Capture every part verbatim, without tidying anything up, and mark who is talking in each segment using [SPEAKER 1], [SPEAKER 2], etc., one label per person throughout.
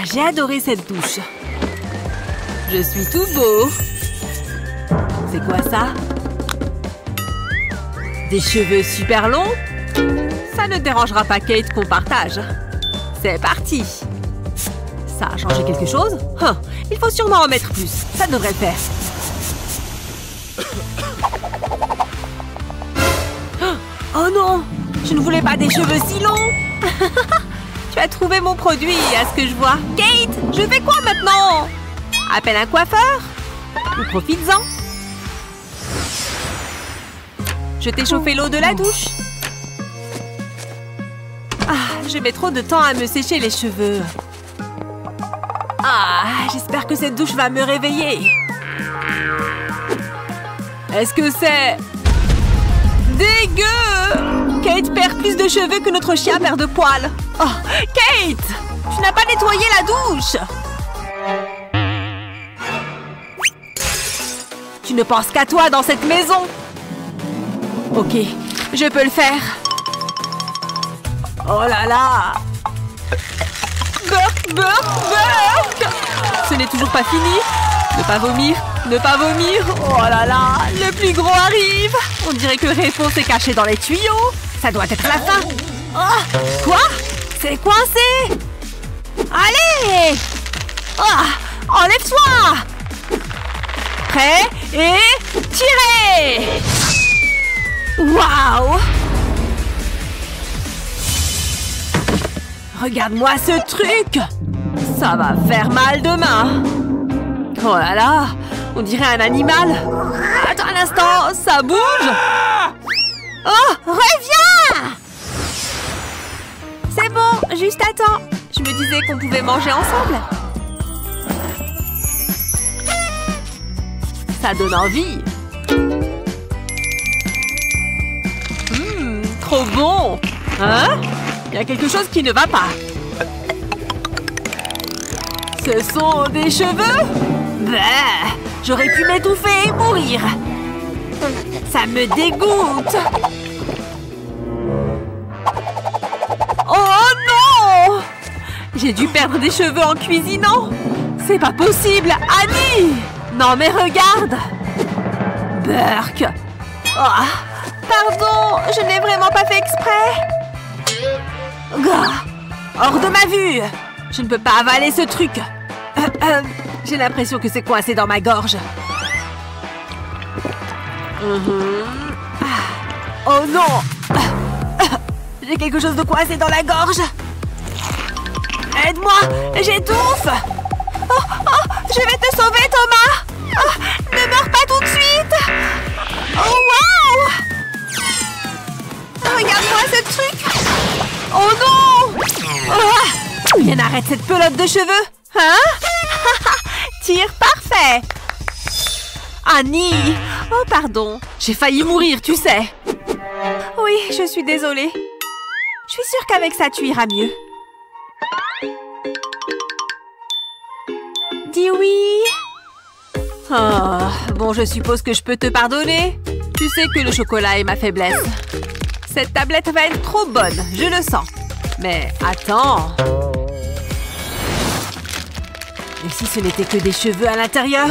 [SPEAKER 1] j'ai adoré cette douche. Je suis tout beau. C'est quoi ça? Des cheveux super longs? Ça ne dérangera pas Kate qu'on partage. C'est parti. Ça a changé quelque chose? Hein, il faut sûrement en mettre plus. Ça devrait le faire. Oh non! Je ne voulais pas des cheveux si longs! Tu as trouvé mon produit, à ce que je vois. Kate, je fais quoi maintenant? Appelle un coiffeur? Ou profites-en. Je t'ai chauffé l'eau de la douche. Ah, je mets trop de temps à me sécher les cheveux. Ah, j'espère que cette douche va me réveiller. Est-ce que c'est... dégueu! Kate perd plus de cheveux que notre chien perd de poils. Oh, Kate! Tu n'as pas nettoyé la douche! Tu ne penses qu'à toi dans cette maison! Ok, je peux le faire. Oh là là! Burk, burk, burk! Ce n'est toujours pas fini. Ne pas vomir, ne pas vomir. Oh là là, le plus gros arrive. On dirait que réponse est cachée dans les tuyaux. Ça doit être la fin. Oh, quoi? C'est coincé. Allez! Oh, enlève-toi! Prêt et tirez! Waouh! Regarde-moi ce truc! Ça va faire mal demain. Oh là là! On dirait un animal. Attends un instant, ça bouge! Oh, reviens! C'est bon, juste attends. Je me disais qu'on pouvait manger ensemble. Ça donne envie. Hum, trop bon! Hein? Il y a quelque chose qui ne va pas. Ce sont des cheveux? Bah, j'aurais pu m'étouffer et mourir. Ça me dégoûte. Oh non! J'ai dû perdre des cheveux en cuisinant. C'est pas possible, Annie! Non mais regarde! Burk! Oh, pardon, je n'ai vraiment pas fait exprès. Gah, hors de ma vue! Je ne peux pas avaler ce truc. Euh, euh, J'ai l'impression que c'est coincé dans ma gorge. Mm-hmm. Ah. Oh non! J'ai quelque chose de coincé dans la gorge. Aide-moi! J'étouffe! Oh, oh, je vais te sauver, Thomas! Oh, ne meurs pas tout de suite! Oh, wow! Regarde-moi ce truc! Oh non! Oh, bien arrête cette pelote de cheveux! Hein? Tir parfait! Annie! Oh, pardon. J'ai failli mourir, tu sais. Oui, je suis désolée. Je suis sûre qu'avec ça, tu iras mieux. Dis oui. Oh, bon, je suppose que je peux te pardonner. Tu sais que le chocolat est ma faiblesse. Cette tablette va être trop bonne, je le sens. Mais attends. Et si ce n'était que des cheveux à l'intérieur?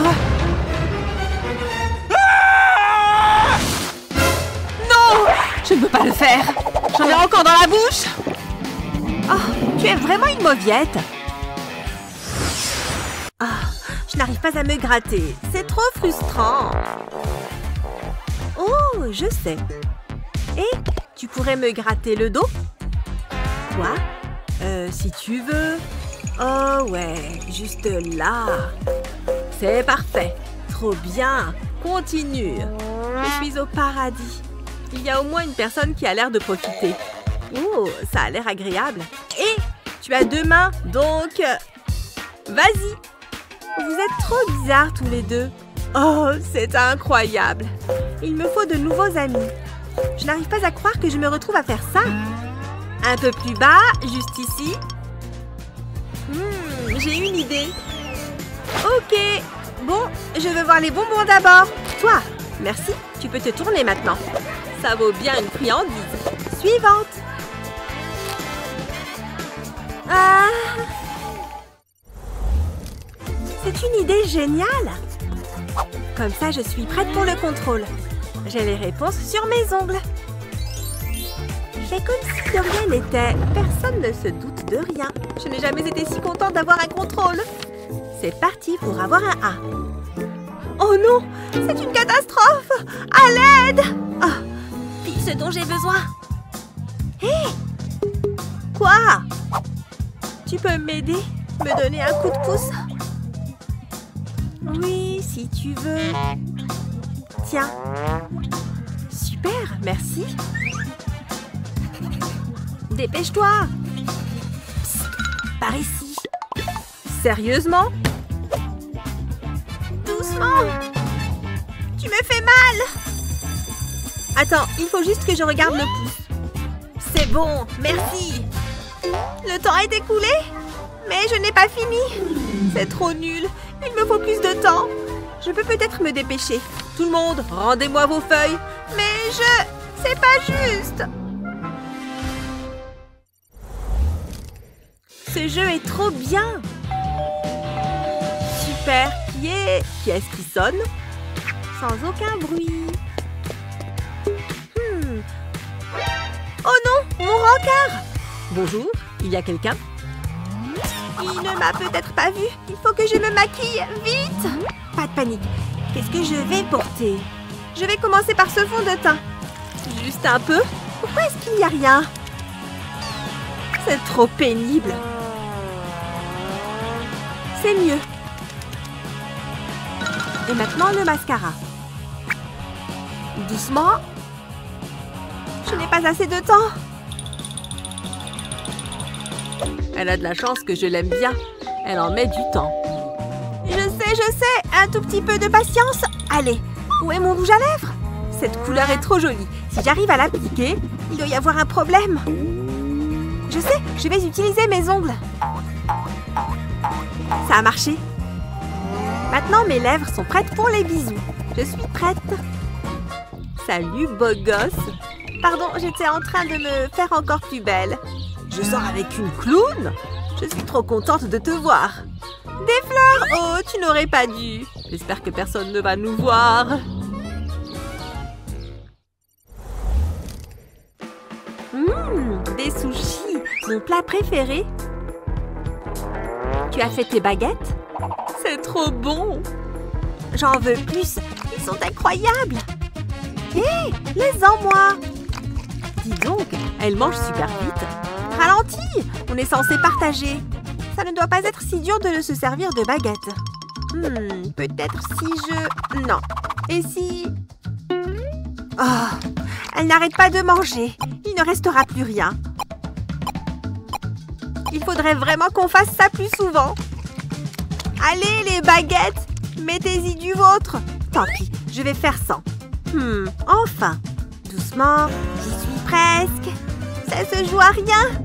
[SPEAKER 1] Non! Je ne peux pas le faire. J'en ai encore dans la bouche. Oh, tu es vraiment une mauviette. Ah, je n'arrive pas à me gratter. C'est trop frustrant. Oh, je sais. Et tu pourrais me gratter le dos? Quoi? Euh, si tu veux. Oh ouais, juste là. C'est parfait. Trop bien. Continue. Je suis au paradis. Il y a au moins une personne qui a l'air de profiter. Oh, ça a l'air agréable. Et tu as deux mains, donc... Vas-y. Vous êtes trop bizarres tous les deux. Oh, c'est incroyable. Il me faut de nouveaux amis. Je n'arrive pas à croire que je me retrouve à faire ça. Un peu plus bas, juste ici. Hmm, j'ai une idée. Ok. Bon, je veux voir les bonbons d'abord. Toi, merci. Tu peux te tourner maintenant. Ça vaut bien une friandise. Suivante. Ah. C'est une idée géniale! Comme ça, je suis prête pour le contrôle. J'ai les réponses sur mes ongles. C'est comme si de rien n'était. Personne ne se doute de rien. Je n'ai jamais été si contente d'avoir un contrôle. C'est parti pour avoir un A. Oh non! C'est une catastrophe! À l'aide! Oh, pile ce dont j'ai besoin. Hé! Hey! Quoi? Tu peux m'aider? Me donner un coup de pouce? Oui, si tu veux. Tiens. Super, merci. Dépêche-toi. Par ici. Sérieusement? Doucement. Tu me fais mal. Attends, il faut juste que je regarde le pouce. C'est bon, merci. Le temps est écoulé, mais je n'ai pas fini. C'est trop nul. Il me faut plus de temps. Je peux peut-être me dépêcher. Tout le monde, rendez-moi vos feuilles. Mais je... c'est pas juste. Ce jeu est trop bien. Super. Qui est... Qui est-ce qui sonne? Sans aucun bruit. Hmm. Oh non, mon rencard. Bonjour, il y a quelqu'un? Il ne m'a peut-être pas vu. Il faut que je me maquille. Vite! Pas de panique. Qu'est-ce que je vais porter? Je vais commencer par ce fond de teint. Juste un peu. Pourquoi est-ce qu'il n'y a rien? C'est trop pénible. C'est mieux. Et maintenant, le mascara. Doucement. Je n'ai pas assez de temps. Elle a de la chance que je l'aime bien. Elle en met du temps. Je sais, je sais. Un tout petit peu de patience. Allez, où est mon rouge à lèvres? Cette couleur est trop jolie. Si j'arrive à l'appliquer, il doit y avoir un problème. Je sais, je vais utiliser mes ongles. Ça a marché. Maintenant, mes lèvres sont prêtes pour les bisous. Je suis prête. Salut, beau gosse. Pardon, j'étais en train de me faire encore plus belle. Je sors avec une clown? Je suis trop contente de te voir. Des fleurs? Oh, tu n'aurais pas dû. J'espère que personne ne va nous voir. Mmh, des sushis, mon plat préféré. Tu as fait tes baguettes? C'est trop bon. J'en veux plus. Ils sont incroyables. Hé, hey, laisse-en moi. Dis donc, elle mange super vite. Ralentis, on est censé partager. Ça ne doit pas être si dur de se servir de baguette. Hmm, peut-être si je... Non. Et si... Oh, elle n'arrête pas de manger. Il ne restera plus rien. Il faudrait vraiment qu'on fasse ça plus souvent. Allez, les baguettes, mettez-y du vôtre. Tant pis, je vais faire sans. Hmm, enfin. Doucement, j'y suis presque. Ça se joue à rien.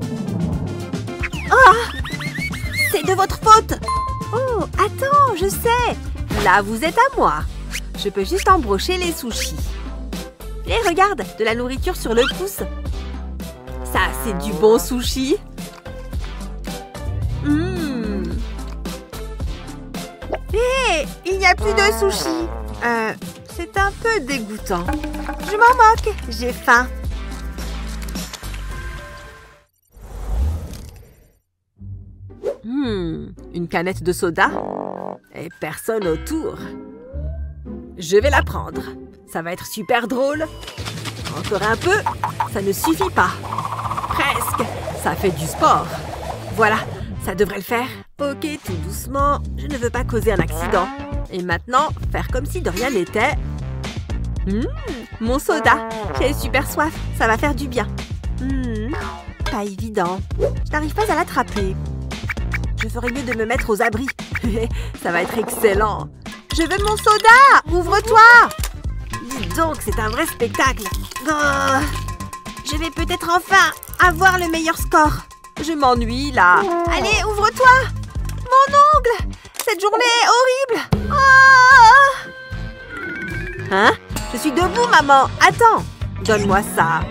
[SPEAKER 1] Oh, c'est de votre faute. Oh, attends, je sais. Là, vous êtes à moi. Je peux juste embrocher les sushis. Et regarde, de la nourriture sur le pouce. Ça, c'est du bon sushi. Mmh. Hé, hey, il n'y a plus de sushis. Euh, c'est un peu dégoûtant. Je m'en moque, j'ai faim. Hmm, une canette de soda et personne autour. Je vais la prendre. Ça va être super drôle. Encore un peu, ça ne suffit pas. Presque, ça fait du sport. Voilà, ça devrait le faire. Ok, tout doucement, je ne veux pas causer un accident. Et maintenant, faire comme si de rien n'était. Mmh, mon soda. J'ai super soif, ça va faire du bien. Mmh, pas évident. Je n'arrive pas à l'attraper. Je ferais mieux de me mettre aux abris. Ça va être excellent. Je veux mon soda! Ouvre-toi! Dis donc, c'est un vrai spectacle. Oh, je vais peut-être enfin avoir le meilleur score. Je m'ennuie, là. Allez, ouvre-toi! Mon ongle! Cette journée est horrible! Oh! Hein? Je suis debout, maman. Attends. Donne-moi ça.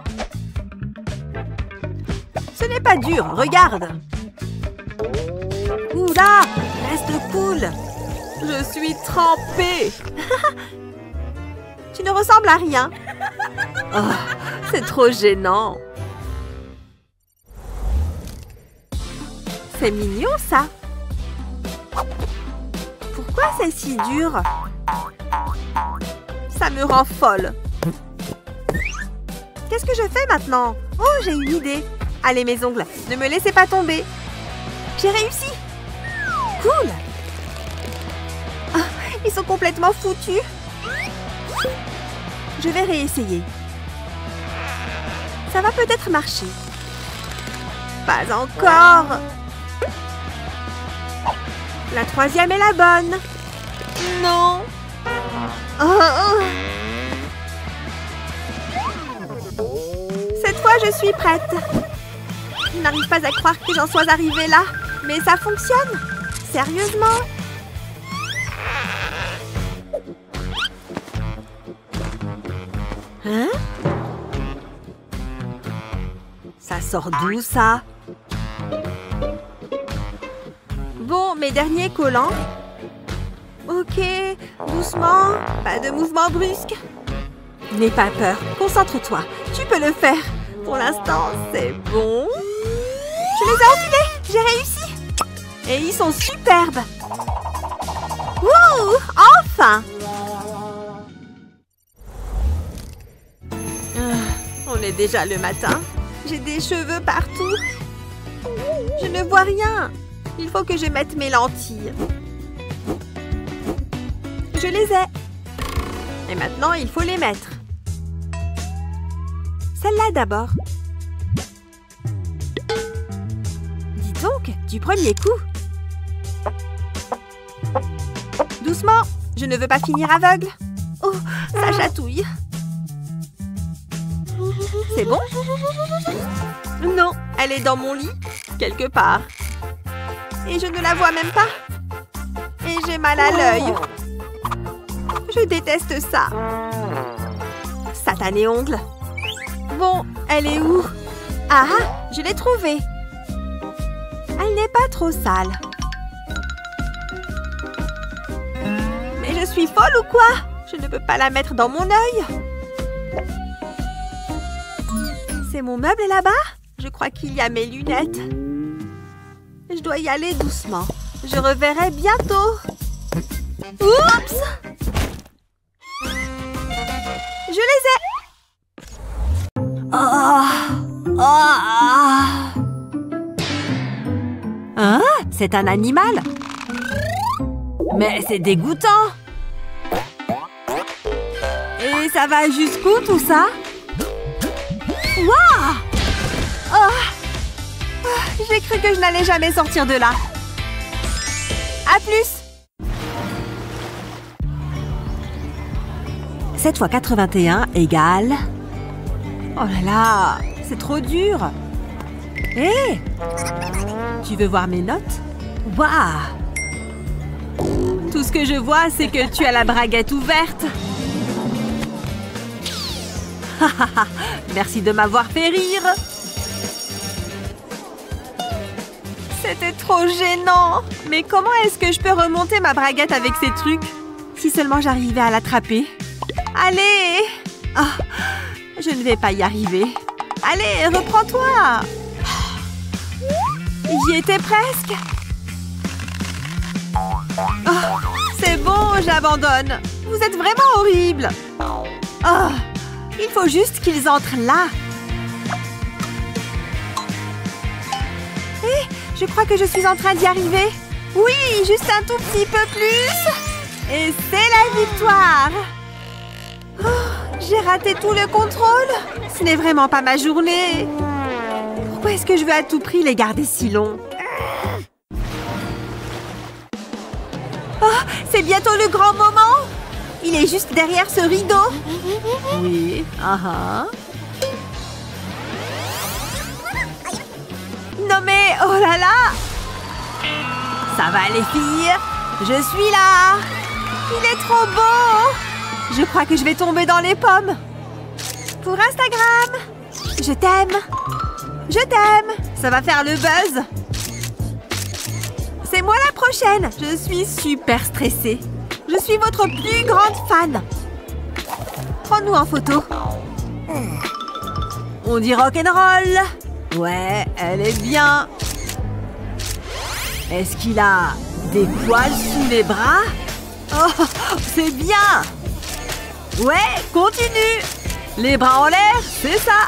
[SPEAKER 1] Ce n'est pas dur, regarde. Oula! Reste cool. Je suis trempée. Tu ne ressembles à rien. Oh, c'est trop gênant. C'est mignon, ça. Pourquoi c'est si dur? Ça me rend folle. Qu'est-ce que je fais maintenant? Oh, j'ai une idée. Allez, mes ongles, ne me laissez pas tomber. J'ai réussi. Cool. Oh, ils sont complètement foutus. Je vais réessayer. Ça va peut-être marcher. Pas encore. La troisième est la bonne. Non. Oh, oh. Cette fois, je suis prête. Je n'arrive pas à croire que j'en sois arrivée là. Mais ça fonctionne. Sérieusement. Hein? Ça sort d'où, ça? Bon, mes derniers collants. Ok, doucement, pas de mouvement brusque. N'aie pas peur, concentre-toi, tu peux le faire. Pour l'instant, c'est bon. Je les ai enfilés, j'ai réussi. Et ils sont superbes. Wouh, enfin! Ah, on est déjà le matin. J'ai des cheveux partout. Je ne vois rien. Il faut que je mette mes lentilles. Je les ai. Et maintenant, il faut les mettre. Celle-là d'abord. Dis donc, du premier coup. Doucement, je ne veux pas finir aveugle. Oh, ça chatouille. C'est bon? Non, elle est dans mon lit, quelque part. Et je ne la vois même pas. Et j'ai mal à l'œil. Je déteste ça. Satané ongle. Bon, elle est où? Ah, je l'ai trouvée. Elle n'est pas trop sale. Mais je suis folle ou quoi? Je ne peux pas la mettre dans mon œil. C'est mon meuble là-bas? Je crois qu'il y a mes lunettes. Je dois y aller doucement. Je reverrai bientôt. Oups! Je les ai! Oh! Oh! Ah, c'est un animal? Mais c'est dégoûtant! Et ça va jusqu'où tout ça? Waouh! Oh! J'ai cru que je n'allais jamais sortir de là. À plus! sept fois quatre-vingt-un égale... Oh là là! C'est trop dur! Hé! Hey, tu veux voir mes notes? Waouh! Tout ce que je vois, c'est que tu as la braguette ouverte. Merci de m'avoir fait rire. C'était trop gênant. Mais comment est-ce que je peux remonter ma braguette avec ces trucs? Si seulement j'arrivais à l'attraper. Allez! Oh, je ne vais pas y arriver. Allez, reprends-toi! J'y étais presque. Oh, c'est bon, j'abandonne. Vous êtes vraiment horrible. Oh, il faut juste qu'ils entrent là. Hé, je crois que je suis en train d'y arriver. Oui, juste un tout petit peu plus. Et c'est la victoire. Oh, j'ai raté tout le contrôle. Ce n'est vraiment pas ma journée. Pourquoi est-ce que je veux à tout prix les garder si longs? Oh, c'est bientôt le grand moment. Il est juste derrière ce rideau. Oui, ah uh-huh. Non mais, oh là là. Ça va les filles. Je suis là. Il est trop beau. Je crois que je vais tomber dans les pommes. Pour Instagram. Je t'aime. Je t'aime. Ça va faire le buzz. C'est moi la prochaine. Je suis super stressée. Je suis votre plus grande fan. Prends-nous en photo. On dit rock'n'roll. Ouais, elle est bien. Est-ce qu'il a des poils sous les bras? Oh, c'est bien. Ouais, continue. Les bras en l'air, c'est ça.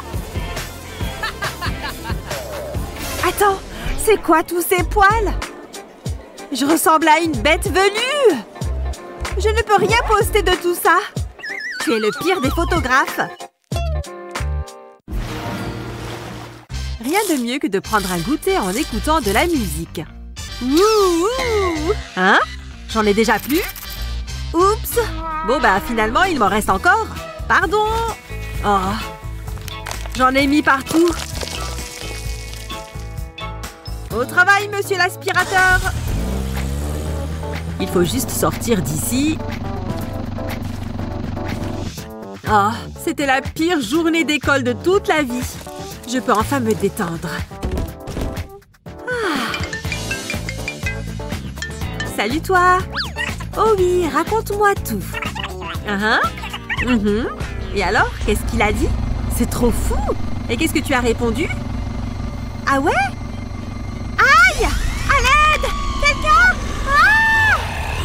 [SPEAKER 1] Attends, c'est quoi tous ces poils? Je ressemble à une bête velue. Je ne peux rien poster de tout ça. Tu es le pire des photographes. Rien de mieux que de prendre un goûter en écoutant de la musique. Wouhou! Hein? J'en ai déjà plus? Oups! Bon bah finalement il m'en reste encore. Pardon! Oh! J'en ai mis partout. Au travail, monsieur l'aspirateur! Il faut juste sortir d'ici. Oh, c'était la pire journée d'école de toute la vie. Je peux enfin me détendre. Ah. Salut toi! Oh oui, raconte-moi tout. Uh-huh. Mm-hmm. Et alors, qu'est-ce qu'il a dit? C'est trop fou! Et qu'est-ce que tu as répondu? Ah ouais? Aïe! À l'aide! Quelqu'un! Ah!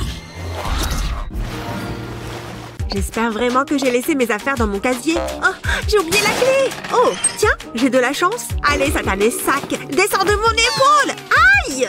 [SPEAKER 1] J'espère vraiment que j'ai laissé mes affaires dans mon casier. Oh, j'ai oublié la clé! Oh, tiens, j'ai de la chance. Allez, satané sac! Descends de mon épaule! Aïe!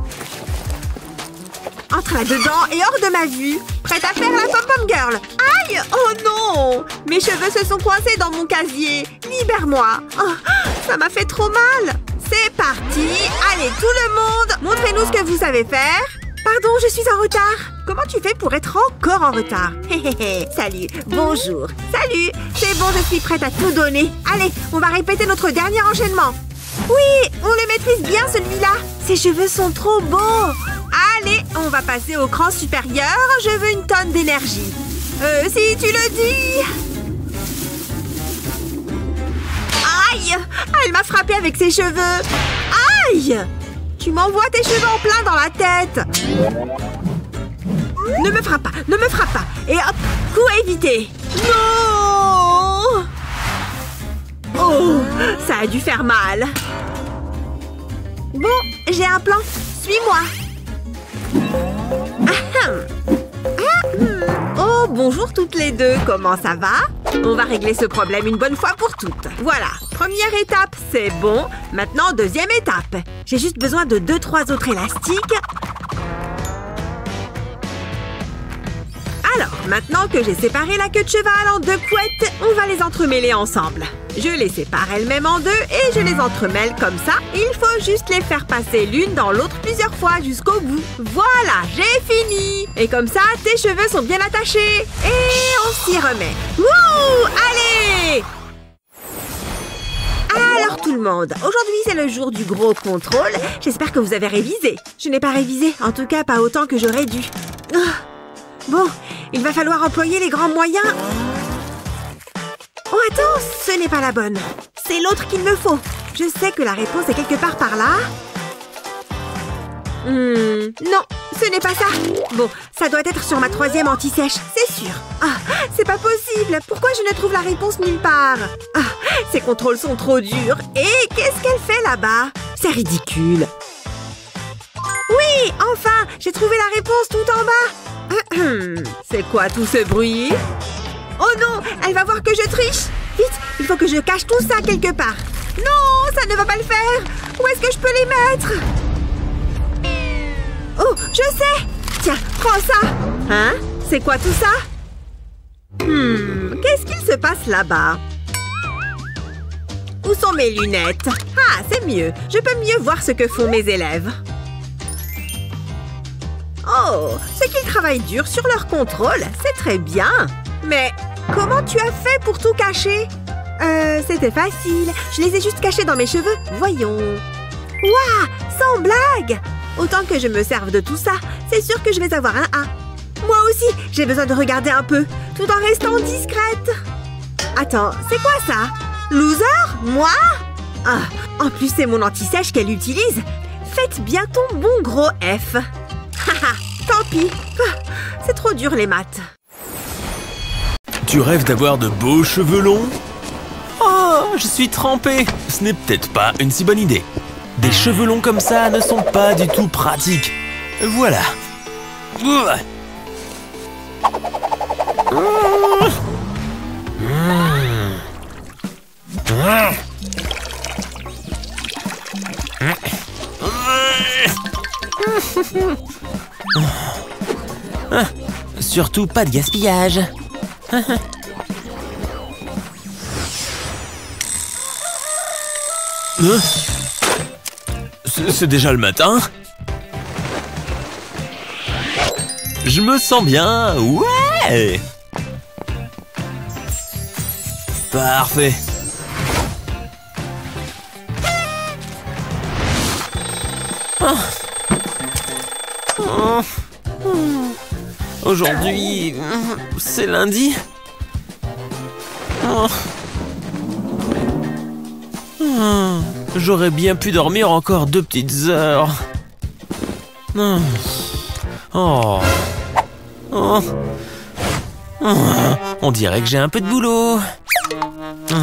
[SPEAKER 1] Entre là-dedans et hors de ma vue. Prête à faire la pom-pom girl. Aïe! Oh non! Mes cheveux se sont coincés dans mon casier. Libère-moi. Oh, ça m'a fait trop mal. C'est parti. Allez, tout le monde, montrez-nous ce que vous savez faire. Pardon, je suis en retard. Comment tu fais pour être encore en retard? Hé salut, bonjour. Salut, c'est bon, je suis prête à tout donner. Allez, on va répéter notre dernier enchaînement. Oui, on le maîtrise bien celui-là. Ses cheveux sont trop beaux. Allez, on va passer au cran supérieur. Je veux une tonne d'énergie. Euh, si tu le dis. Aïe! Elle m'a frappé avec ses cheveux. Aïe! Tu m'envoies tes cheveux en plein dans la tête. Ne me frappe pas, ne me frappe pas. Et hop, coup évité. Non! Oh, ça a dû faire mal. Bon, j'ai un plan. Suis-moi. Oh, bonjour toutes les deux. Comment ça va? On va régler ce problème une bonne fois pour toutes. Voilà, première étape, c'est bon. Maintenant, deuxième étape. J'ai juste besoin de deux, trois autres élastiques. Alors, maintenant que j'ai séparé la queue de cheval en deux couettes, on va les entremêler ensemble. Je les sépare elles-mêmes en deux et je les entremêle comme ça. Il faut juste les faire passer l'une dans l'autre plusieurs fois jusqu'au bout. Voilà, j'ai fini! Et comme ça, tes cheveux sont bien attachés. Et on s'y remet. Wouh! Allez! Alors tout le monde, aujourd'hui c'est le jour du gros contrôle. J'espère que vous avez révisé. Je n'ai pas révisé, en tout cas pas autant que j'aurais dû. Oh. Bon, il va falloir employer les grands moyens. Oh attends, ce n'est pas la bonne. C'est l'autre qu'il me faut. Je sais que la réponse est quelque part par là. Hmm, non, ce n'est pas ça. Bon, ça doit être sur ma troisième anti-sèche, c'est sûr. Ah, c'est pas possible. Pourquoi je ne trouve la réponse nulle part? Ah, ces contrôles sont trop durs. Et qu'est-ce qu'elle fait là-bas? C'est ridicule. Oui, enfin, j'ai trouvé la réponse tout en bas. C'est quoi tout ce bruit? Oh non, elle va voir que je triche. Vite, il faut que je cache tout ça quelque part. Non, ça ne va pas le faire. Où est-ce que je peux les mettre? Oh, je sais. Tiens, prends ça. Hein? C'est quoi tout ça? Hmm, qu'est-ce qu'il se passe là-bas? Où sont mes lunettes? Ah, c'est mieux. Je peux mieux voir ce que font mes élèves. Oh, c'est qu'ils travaillent dur sur leur contrôle. C'est très bien. Mais comment tu as fait pour tout cacher? Euh, c'était facile. Je les ai juste cachés dans mes cheveux. Voyons. Waouh, sans blague. Autant que je me serve de tout ça, c'est sûr que je vais avoir un A. Moi aussi, j'ai besoin de regarder un peu, tout en restant discrète. Attends, c'est quoi ça? Loser? Moi? Ah, en plus c'est mon anti-sèche qu'elle utilise. Faites bien ton bon gros F. Haha, tant pis. C'est trop dur les maths.
[SPEAKER 2] Tu rêves d'avoir de beaux cheveux longs? Oh, je suis trempé. Ce n'est peut-être pas une si bonne idée. Des cheveux longs comme ça ne sont pas du tout pratiques. Voilà. Surtout pas de gaspillage. C'est déjà le matin? Je me sens bien, ouais! Parfait. Oh. Oh. Aujourd'hui, c'est lundi. Oh. Oh. J'aurais bien pu dormir encore deux petites heures. Oh. Oh. Oh. Oh. On dirait que j'ai un peu de boulot. Oh.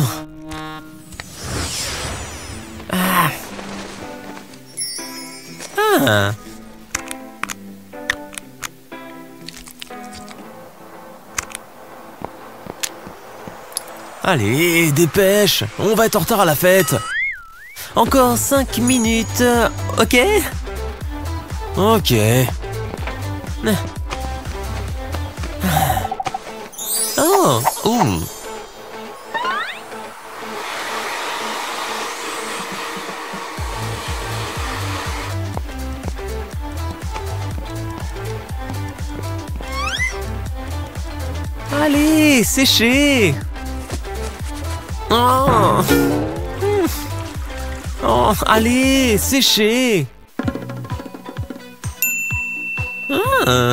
[SPEAKER 2] Ah. Ah. Allez, dépêche, on va être en retard à la fête. Encore cinq minutes, ok? Ok. Oh, ouh. Allez, séchez. Oh. Oh, allez, séchez. Ah.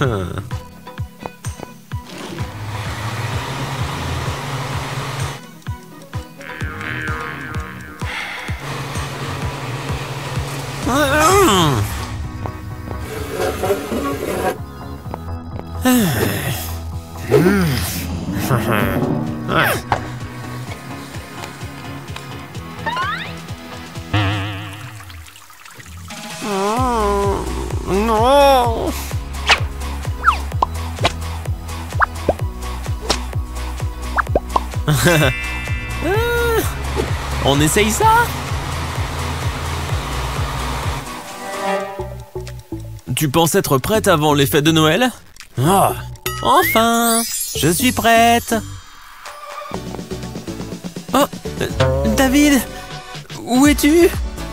[SPEAKER 2] Non. On essaye ça? Tu penses être prête avant les fêtes de Noël? Oh, enfin, je suis prête. Oh, euh, David, où es-tu?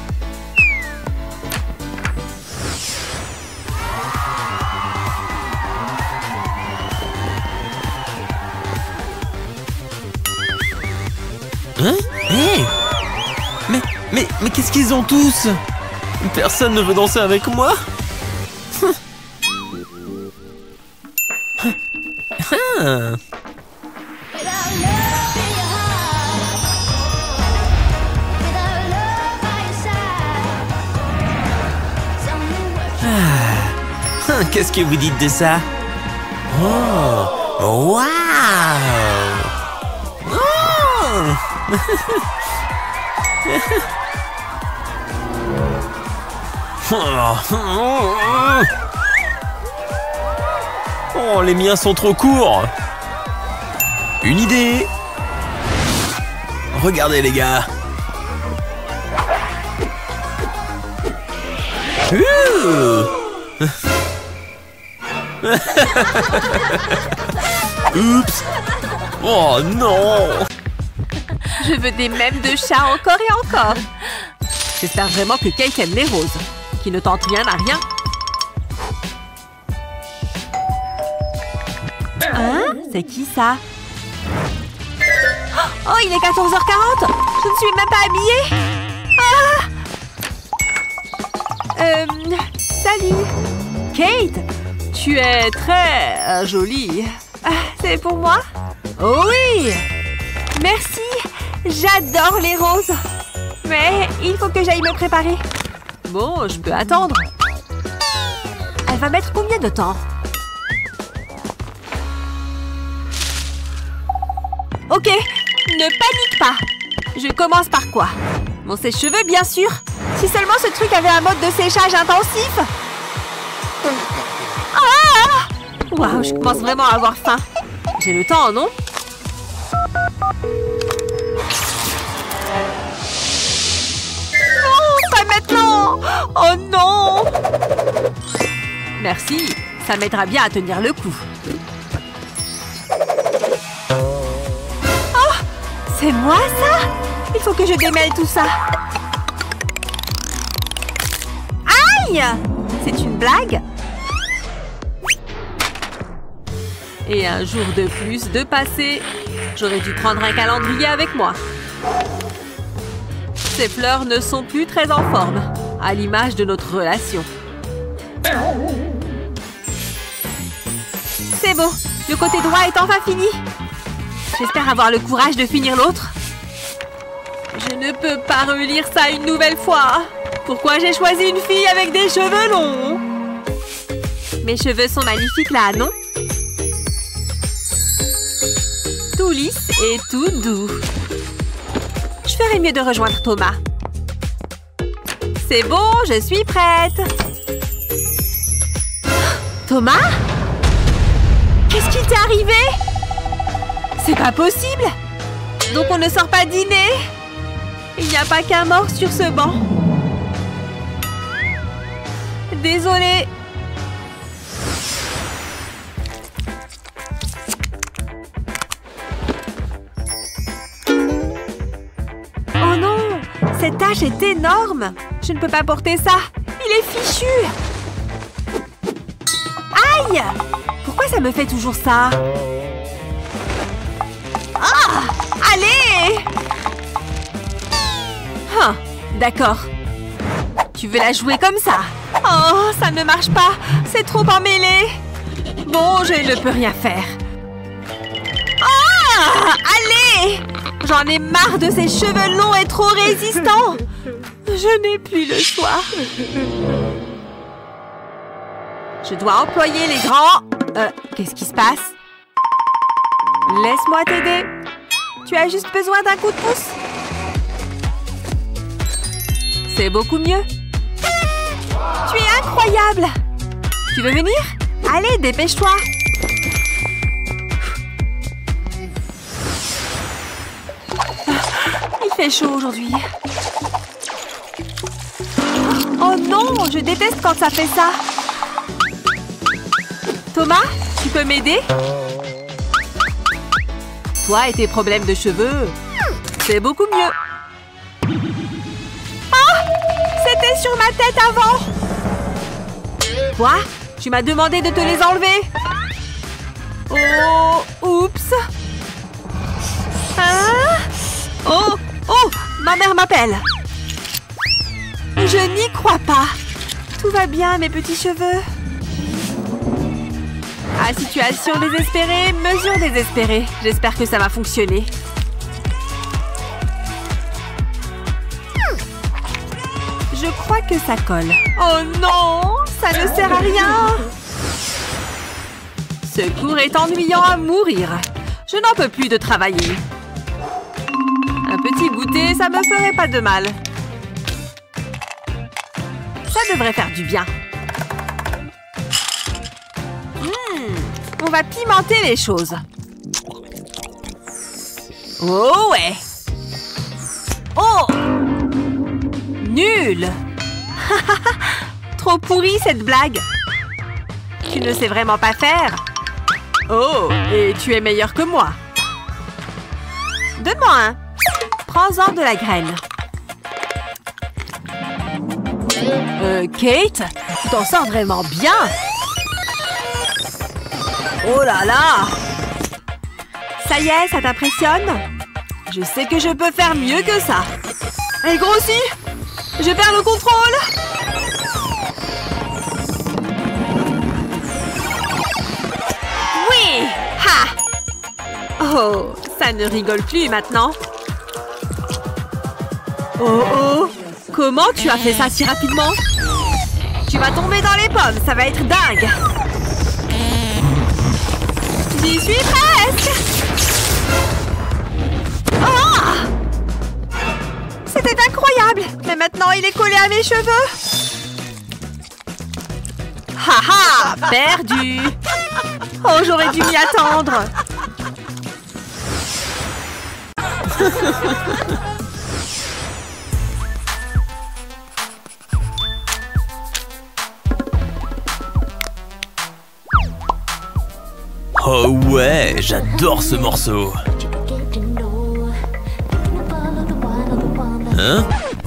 [SPEAKER 2] Hein? Hey! Mais, mais, mais qu'est-ce qu'ils ont tous? Personne ne veut danser avec moi? Ah. Ah. Qu'est-ce que vous dites de ça? Oh! Waouh! Oh, les miens sont trop courts. Une idée. Regardez les gars. Oups. Oh non.
[SPEAKER 1] Je veux des mèmes de chat encore et encore. J'espère vraiment que Kate aime les roses. Qui ne tente rien à rien. Hein? C'est qui ça? Oh, il est quatorze heures quarante. Je ne suis même pas habillée. Ah! Euh... Salut. Kate, tu es très euh, jolie. Ah, c'est pour moi? Oh oui! Merci. J'adore les roses. Mais il faut que j'aille me préparer. Bon, je peux attendre. Elle va mettre combien de temps? Ok, ne panique pas. Je commence par quoi? Mon sèche-cheveux, bien sûr. Si seulement ce truc avait un mode de séchage intensif. Ah! Waouh, je commence vraiment à avoir faim. J'ai le temps, non? Non, pas maintenant! Oh non! Merci, ça m'aidera bien à tenir le coup. Oh! C'est moi, ça? Il faut que je démêle tout ça. Aïe! C'est une blague? Et un jour de plus de passé, j'aurais dû prendre un calendrier avec moi. Ces fleurs ne sont plus très en forme, à l'image de notre relation. C'est bon, le côté droit est enfin fini. J'espère avoir le courage de finir l'autre. Je ne peux pas relire ça une nouvelle fois. Pourquoi j'ai choisi une fille avec des cheveux longs? Mes cheveux sont magnifiques là, non? Tout lisse et tout doux. Je ferais mieux de rejoindre Thomas. C'est bon, je suis prête. Thomas? Qu'est-ce qui t'est arrivé? C'est pas possible. Donc on ne sort pas dîner? Il n'y a pas qu'un mort sur ce banc. Désolée. Oh non, cette tache est énorme. Je ne peux pas porter ça. Il est fichu. Aïe! Pourquoi ça me fait toujours ça? Ah! Allez! Ah, d'accord. Tu veux la jouer comme ça? Oh, ça ne marche pas. C'est trop emmêlé. Bon, je ne peux rien faire. Ah! Allez! J'en ai marre de ces cheveux longs et trop résistants. Je n'ai plus le choix. Je dois employer les grands... Euh, qu'est-ce qui se passe? Laisse-moi t'aider. Tu as juste besoin d'un coup de pouce. C'est beaucoup mieux. Tu es incroyable. Tu veux venir? Allez, dépêche-toi. Il fait chaud aujourd'hui. Oh non, je déteste quand ça fait ça. Thomas, tu peux m'aider? Toi et tes problèmes de cheveux, c'est beaucoup mieux. Ah! C'était sur ma tête avant! Quoi? Tu m'as demandé de te les enlever? Oh! Oups! Hein? Oh! Oh! Ma mère m'appelle! Je n'y crois pas! Tout va bien, mes petits cheveux? Ah, situation désespérée, mesure désespérée. J'espère que ça va fonctionner. Je crois que ça colle. Oh non! Ça ne sert à rien! Ce cours est ennuyant à mourir. Je n'en peux plus de travailler. Un petit goûter, ça me ferait pas de mal. Ça devrait faire du bien. On va pimenter les choses. Oh ouais! Oh! Nul! Trop pourri cette blague! Tu ne sais vraiment pas faire? Oh! Et tu es meilleur que moi! Donne-moi un! Prends-en de la graine. Euh, Kate? Tu t'en sors vraiment bien! Oh là là! Ça y est, ça t'impressionne? Je sais que je peux faire mieux que ça. Elle grossit! Je perds le contrôle! Oui! Ha! Oh, ça ne rigole plus maintenant. Oh oh! Comment tu as fait ça si rapidement? Tu vas tomber dans les pommes, ça va être dingue. J'y suis presque. Oh! C'était incroyable. Mais maintenant, il est collé à mes cheveux. Haha, perdu. Oh, j'aurais dû m'y attendre.
[SPEAKER 2] Oh ouais, j'adore ce morceau. Hein?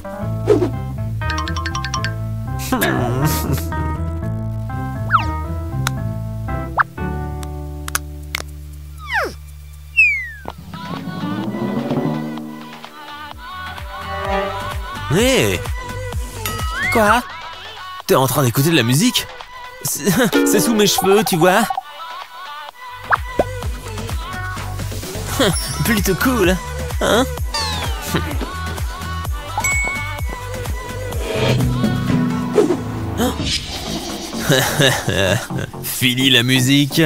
[SPEAKER 2] Hé! Hey. Quoi? T'es en train d'écouter de la musique? C'est sous mes cheveux, tu vois? Plutôt cool, hein? Fini la musique.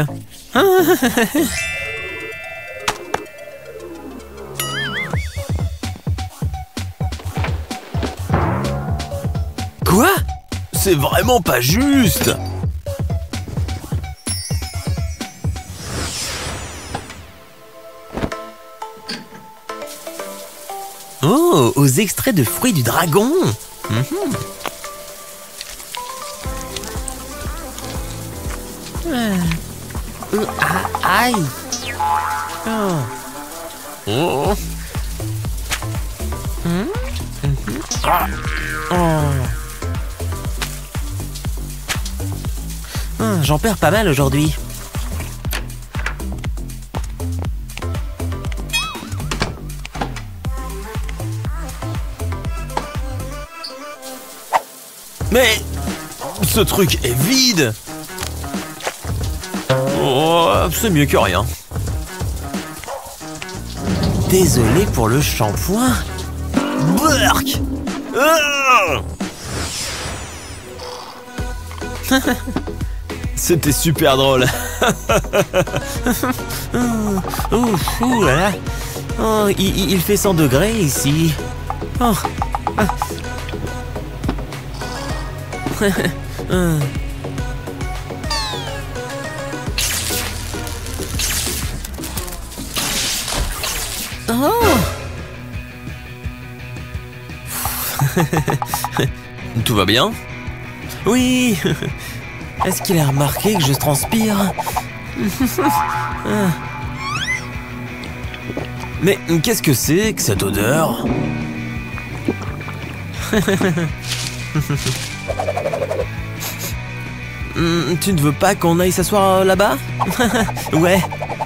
[SPEAKER 2] Quoi? C'est vraiment pas juste. Oh, aux extraits de fruits du dragon. Mm-hmm. Euh, ah, aïe. Oh. Oh. Mm-hmm. Ah. Oh. Ah, j'en perds pas mal aujourd'hui. Mais ce truc est vide. Oh, c'est mieux que rien. Désolé pour le shampoing. Burk. Oh. C'était super drôle. Oh, ouh là là. Oh, il, il fait cent degrés ici. Oh. Ah. Oh. Tout va bien? Oui. Est-ce qu'il a remarqué que je transpire? Mais qu'est-ce que c'est que cette odeur? Tu ne veux pas qu'on aille s'asseoir là-bas? Ouais.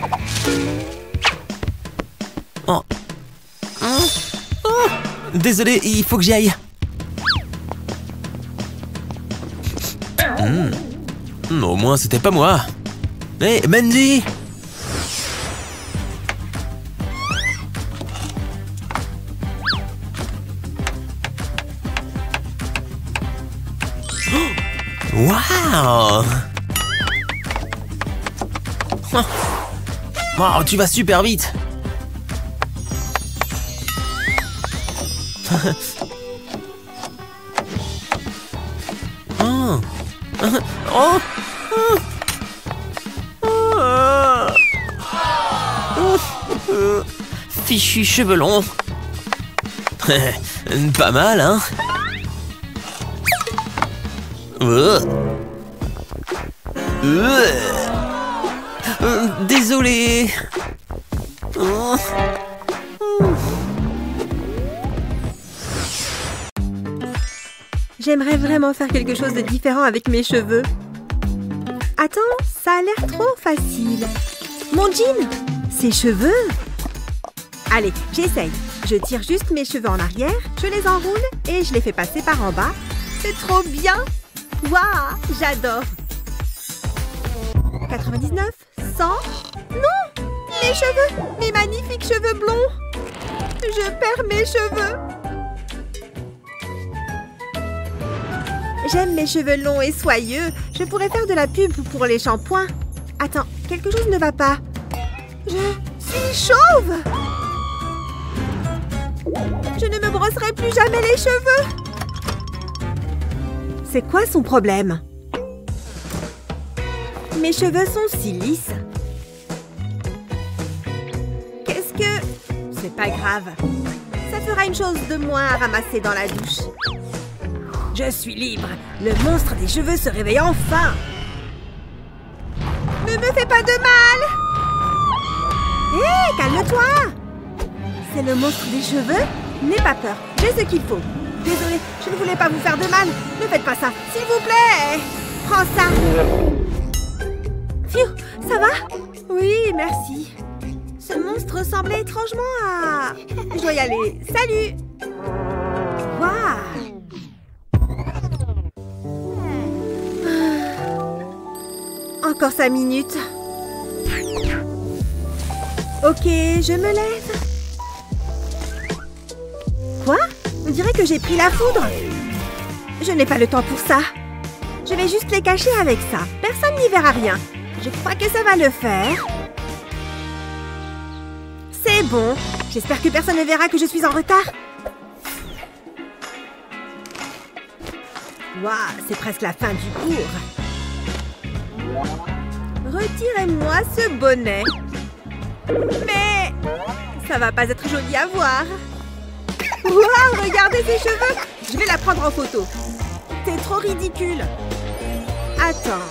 [SPEAKER 2] Oh. Oh. Désolé, il faut que j'y aille. Mmh. Au moins, c'était pas moi. Hé, hey, Mandy! Waouh! Wow, tu vas super vite. Oh. Oh. Oh. Fichu cheveux longs. Pas mal, hein? Oh. Euh, désolé. Oh.
[SPEAKER 1] J'aimerais vraiment faire quelque chose de différent avec mes cheveux. Attends, ça a l'air trop facile. Mon jean, ses cheveux. Allez, j'essaye. Je tire juste mes cheveux en arrière, je les enroule et je les fais passer par en bas. C'est trop bien. Waouh, j'adore. quatre-vingt-dix-neuf, cent. Non, mes cheveux, mes magnifiques cheveux blonds. Je perds mes cheveux. J'aime mes cheveux longs et soyeux. Je pourrais faire de la pub pour les shampoings. Attends, quelque chose ne va pas. Je suis chauve! Je ne me brosserai plus jamais les cheveux! C'est quoi son problème? Mes cheveux sont si lisses. Qu'est-ce que... C'est pas grave. Ça fera une chose de moins à ramasser dans la douche. Je suis libre. Le monstre des cheveux se réveille enfin. Ne me fais pas de mal. Hé, hey, calme-toi. C'est le monstre des cheveux? N'aie pas peur. J'ai ce qu'il faut. Désolée, je ne voulais pas vous faire de mal. Ne faites pas ça, s'il vous plaît. Prends ça. Phew, ça va? Oui, merci. Ce monstre ressemblait étrangement à... Je dois y aller. Salut. Waouh. Encore cinq minutes. Ok, je me lève. Quoi? On dirait que j'ai pris la foudre. Je n'ai pas le temps pour ça. Je vais juste les cacher avec ça. Personne n'y verra rien. Je crois que ça va le faire. C'est bon. J'espère que personne ne verra que je suis en retard. Waouh, c'est presque la fin du cours. Retirez-moi ce bonnet. Mais ça va pas être joli à voir. Waouh, regardez ses cheveux. Je vais la prendre en photo. C'est trop ridicule. Attends.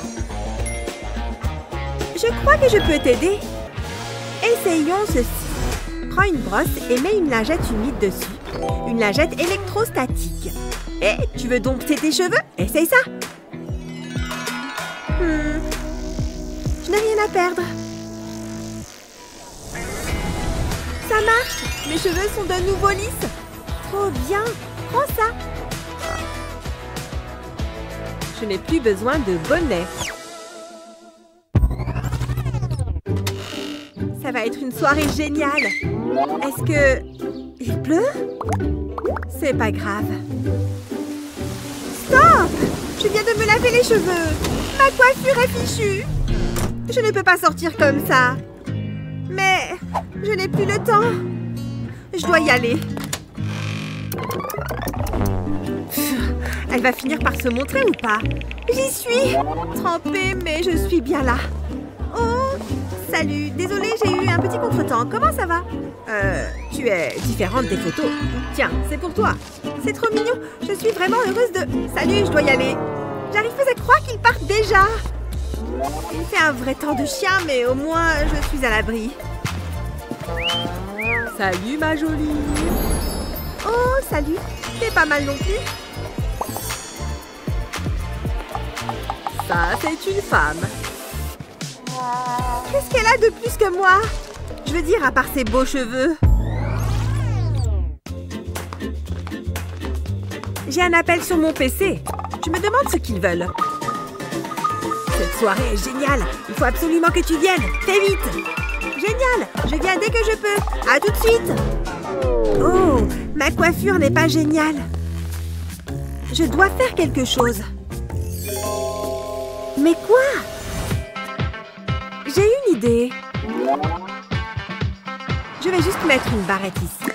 [SPEAKER 1] Je crois que je peux t'aider. Essayons ceci. Prends une brosse et mets une lingette humide dessus. Une lingette électrostatique. Et tu veux dompter tes cheveux? Essaye ça. Hmm. Je n'ai rien à perdre. Ça marche. Mes cheveux sont de nouveau lisses. Trop bien. Prends ça. Je n'ai plus besoin de bonnet. Ça va être une soirée géniale. Est-ce que... il pleut? C'est pas grave. Stop! Je viens de me laver les cheveux. Ma coiffure est fichue. Je ne peux pas sortir comme ça. Mais je n'ai plus le temps. Je dois y aller. Elle va finir par se montrer ou pas? J'y suis! Trempée, mais je suis bien là. Oh! Salut! Désolée, j'ai eu un petit contretemps. Comment ça va? Euh, tu es différente des photos. Tiens, c'est pour toi. C'est trop mignon. Je suis vraiment heureuse de... Salut, je dois y aller. J'arrive pas à croire qu'ils partent déjà. Il fait un vrai temps de chien, mais au moins, je suis à l'abri. Salut, ma jolie. Oh, salut. T'es pas mal non plus. Ça, c'est une femme. Qu'est-ce qu'elle a de plus que moi? Je veux dire, à part ses beaux cheveux. J'ai un appel sur mon P C. Je me demande ce qu'ils veulent. Cette soirée est géniale. Il faut absolument que tu viennes. Fais vite. Génial. Je viens dès que je peux. À tout de suite. Oh, ma coiffure n'est pas géniale. Je dois faire quelque chose. Mais quoi? J'ai une idée. Je vais juste mettre une barrette ici.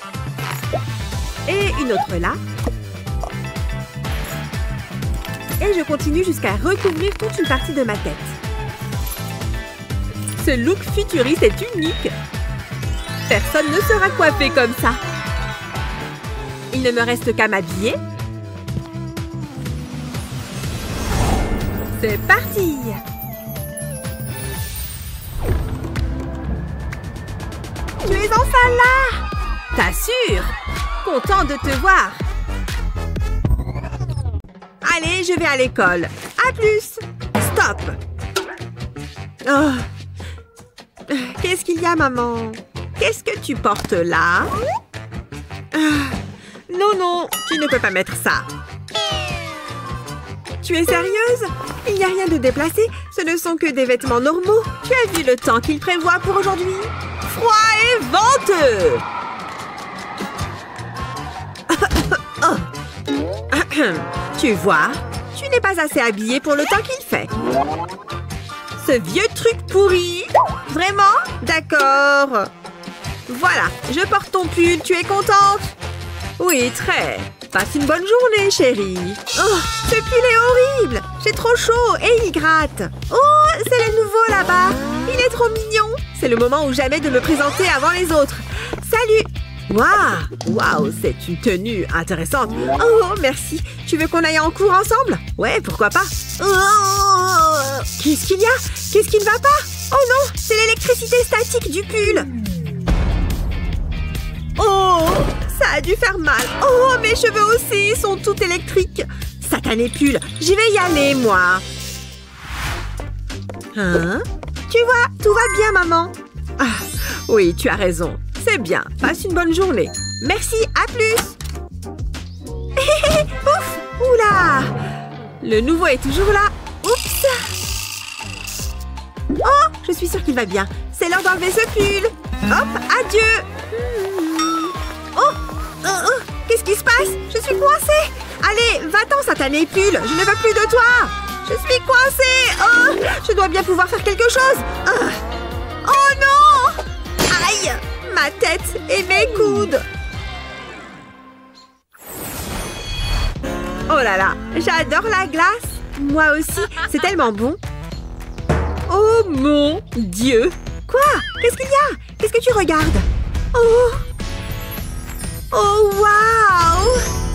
[SPEAKER 1] Et une autre là. Et je continue jusqu'à recouvrir toute une partie de ma tête. Ce look futuriste est unique. Personne ne sera coiffé comme ça. Il ne me reste qu'à m'habiller. C'est parti! Tu es enfin là! T'assures! Content de te voir! Allez, je vais à l'école. À plus! Stop! Oh. Qu'est-ce qu'il y a, maman? Qu'est-ce que tu portes là? Ah. Non, non, tu ne peux pas mettre ça. Tu es sérieuse? Il n'y a rien de déplacé. Ce ne sont que des vêtements normaux. Tu as vu le temps qu'il prévoit pour aujourd'hui? Froid et venteux! Tu vois, tu n'es pas assez habillée pour le temps qu'il fait. Ce vieux truc pourri. Vraiment? D'accord. Voilà, je porte ton pull, tu es contente? Oui, très. Passe une bonne journée, chérie. Oh, ce pull est horrible. J'ai trop chaud et il gratte. Oh, c'est le nouveau là-bas. Il est trop mignon. C'est le moment ou jamais de me présenter avant les autres. Salut. Waouh, waouh, c'est une tenue intéressante. Oh, merci. Tu veux qu'on aille en cours ensemble? Ouais, pourquoi pas. Oh, qu'est-ce qu'il y a? Qu'est-ce qui ne va pas? Oh non, c'est l'électricité statique du pull. Oh, ça a dû faire mal. Oh, mes cheveux aussi sont tout électriques. Satané pull, j'y vais y aller, moi. Hein? Tu vois, tout va bien, maman. Ah, oui, tu as raison. C'est bien. Passe une bonne journée. Merci, à plus. Ouf, oula. Le nouveau est toujours là. Oups. Oh, je suis sûre qu'il va bien. C'est l'heure d'enlever ce pull. Hop, adieu. Oh, oh, oh. Qu'est-ce qui se passe? Je suis coincée. Allez, va-t'en, satané pull. Je ne veux plus de toi. Je suis coincée. Oh, je dois bien pouvoir faire quelque chose. Oh, oh non. Aïe, ma tête et mes coudes. Oh là là, j'adore la glace. Moi aussi, c'est tellement bon. Oh mon Dieu. Quoi? Qu'est-ce qu'il y a? Qu'est-ce que tu regardes? Oh. Oh, waouh.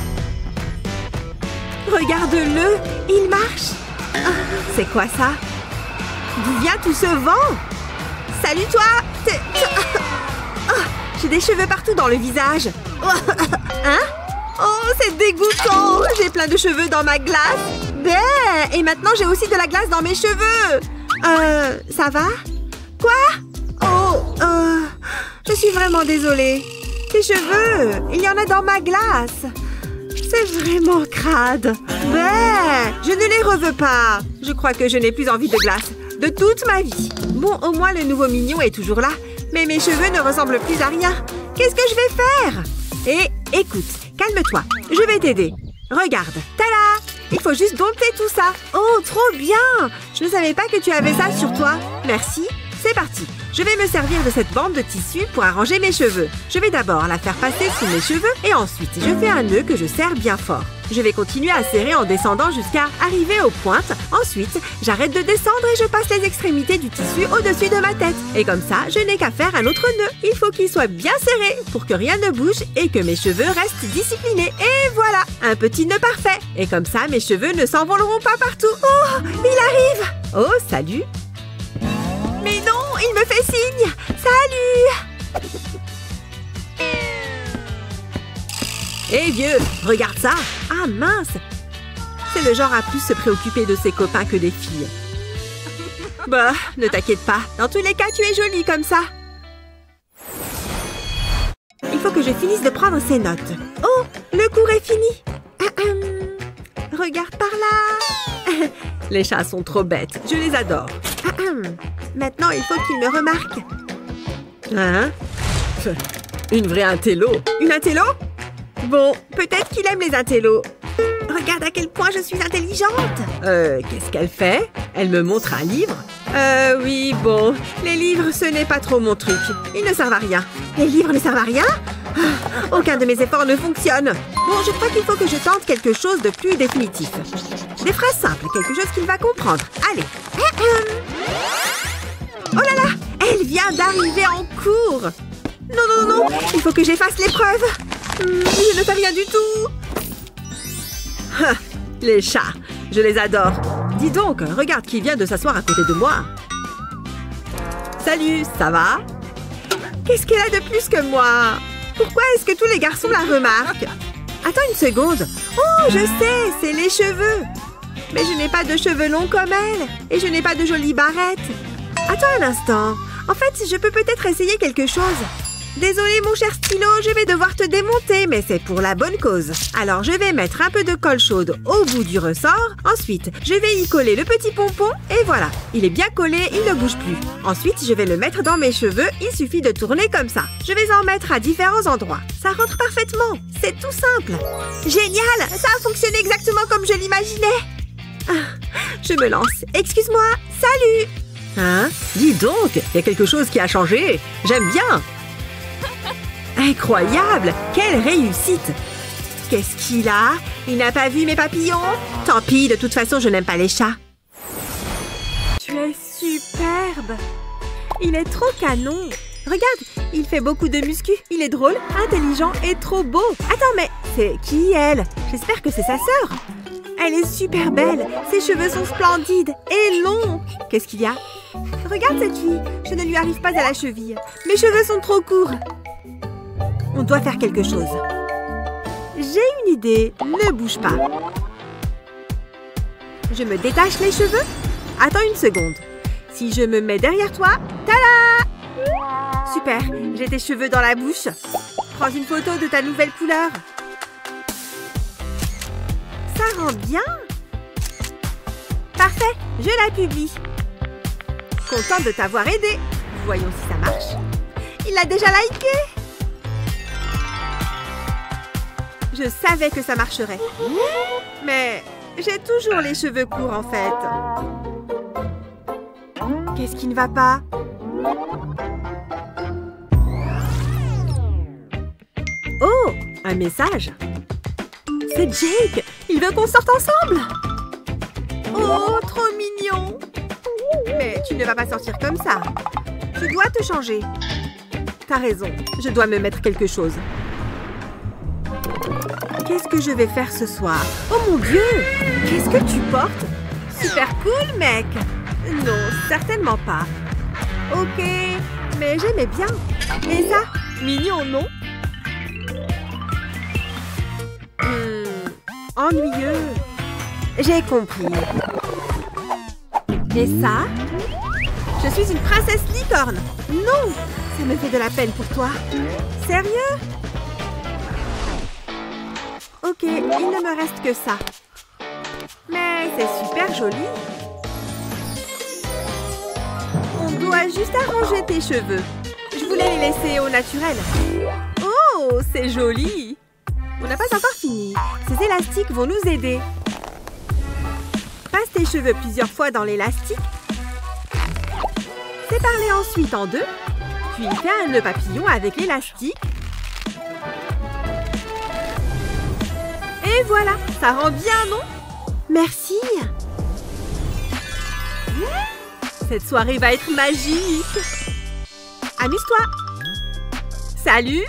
[SPEAKER 1] Regarde-le, il marche. Oh, c'est quoi ça? D'où vient tout ce vent? Salut toi. Oh, j'ai des cheveux partout dans le visage. Hein? Oh, c'est dégoûtant. J'ai plein de cheveux dans ma glace. Ben, et maintenant j'ai aussi de la glace dans mes cheveux. Euh, ça va? Quoi? Oh, euh, je suis vraiment désolée. Tes cheveux, il y en a dans ma glace. C'est vraiment crade. Ben, je ne les reveux pas. Je crois que je n'ai plus envie de glace de toute ma vie. Bon, au moins le nouveau mignon est toujours là. Mais mes cheveux ne ressemblent plus à rien. Qu'est-ce que je vais faire? Et écoute, calme-toi. Je vais t'aider. Regarde. Tada! Il faut juste dompter tout ça. Oh, trop bien! Je ne savais pas que tu avais ça sur toi. Merci. C'est parti. Je vais me servir de cette bande de tissu pour arranger mes cheveux. Je vais d'abord la faire passer sous mes cheveux et ensuite je fais un nœud que je serre bien fort. Je vais continuer à serrer en descendant jusqu'à arriver aux pointes. Ensuite, j'arrête de descendre et je passe les extrémités du tissu au-dessus de ma tête. Et comme ça, je n'ai qu'à faire un autre nœud. Il faut qu'il soit bien serré pour que rien ne bouge et que mes cheveux restent disciplinés. Et voilà, un petit nœud parfait. Et comme ça, mes cheveux ne s'envoleront pas partout. Oh, il arrive! Oh, salut! Mais non, il me fait signe! Salut! Hé, vieux, regarde ça! Ah, mince! C'est le genre à plus se préoccuper de ses copains que des filles. Bah, ne t'inquiète pas. Dans tous les cas, tu es jolie comme ça. Il faut que je finisse de prendre ces notes. Oh, le cours est fini. Ahem. Regarde par là. Les chats sont trop bêtes. Je les adore. Ahem. Maintenant, il faut qu'ils me remarquent. Hein? Une vraie intello. Une intello? Bon, peut-être qu'il aime les intellos. Regarde à quel point je suis intelligente. Euh, qu'est-ce qu'elle fait? Elle me montre un livre? Euh, oui, bon. Les livres, ce n'est pas trop mon truc. Ils ne servent à rien. Les livres ne servent à rien? Ah, aucun de mes efforts ne fonctionne. Bon, je crois qu'il faut que je tente quelque chose de plus définitif. Des phrases simples, quelque chose qu'il va comprendre. Allez. Oh là là! Elle vient d'arriver en cours. Non, non, non, non. Il faut que j'efface l'épreuve. Hum, je ne fais rien du tout. Ah, les chats, je les adore. Dis donc, regarde qui vient de s'asseoir à côté de moi. Salut, ça va? Qu'est-ce qu'elle a de plus que moi? Pourquoi est-ce que tous les garçons la remarquent? Attends une seconde. Oh, je sais, c'est les cheveux. Mais je n'ai pas de cheveux longs comme elle. Et je n'ai pas de jolies barrettes. Attends un instant. En fait, je peux peut-être essayer quelque chose. Désolé mon cher stylo, je vais devoir te démonter, mais c'est pour la bonne cause. Alors je vais mettre un peu de colle chaude au bout du ressort. Ensuite, je vais y coller le petit pompon et voilà. Il est bien collé, il ne bouge plus. Ensuite, je vais le mettre dans mes cheveux. Il suffit de tourner comme ça. Je vais en mettre à différents endroits. Ça rentre parfaitement. C'est tout simple. Génial! Ça a fonctionné exactement comme je l'imaginais. Ah, je me lance. Excuse-moi. Salut! Hein? Dis donc, il y a quelque chose qui a changé. J'aime bien. Incroyable! Quelle réussite! Qu'est-ce qu'il a? Il n'a pas vu mes papillons? Tant pis, de toute façon, je n'aime pas les chats. Tu es superbe! Il est trop canon! Regarde, il fait beaucoup de muscu. Il est drôle, intelligent et trop beau. Attends, mais c'est qui elle? J'espère que c'est sa sœur. Elle est super belle. Ses cheveux sont splendides et longs. Qu'est-ce qu'il y a? Regarde cette fille. Je ne lui arrive pas à la cheville. Mes cheveux sont trop courts. On doit faire quelque chose. J'ai une idée. Ne bouge pas. Je me détache les cheveux. Attends une seconde. Si je me mets derrière toi, tada! Super, j'ai tes cheveux dans la bouche. Prends une photo de ta nouvelle couleur. Ça rend bien. Parfait, je la publie. Contente de t'avoir aidé. Voyons si ça marche. Il l'a déjà liké. Je savais que ça marcherait. Mais j'ai toujours les cheveux courts en fait. Qu'est-ce qui ne va pas? Oh, un message. C'est Jake. Il veut qu'on sorte ensemble. Oh, trop mignon. Mais tu ne vas pas sortir comme ça. Tu dois te changer. T'as raison, je dois me mettre quelque chose. Qu'est-ce que je vais faire ce soir? Oh mon Dieu! Qu'est-ce que tu portes? Super cool, mec! Non, certainement pas. Ok, mais j'aimais bien. Et ça? Mignon, non? Hmm, ennuyeux. J'ai compris. Et ça? Je suis une princesse licorne. Non! Ça me fait de la peine pour toi. Sérieux? Ok, il ne me reste que ça. Mais c'est super joli. On doit juste arranger tes cheveux. Je voulais les laisser au naturel. Oh, c'est joli. On n'a pas encore fini. Ces élastiques vont nous aider. Passe tes cheveux plusieurs fois dans l'élastique. Sépare-les ensuite en deux. Puis fais un nœud papillon avec l'élastique. Et voilà, ça rend bien, non? Merci. Cette soirée va être magique. Amuse-toi. Salut.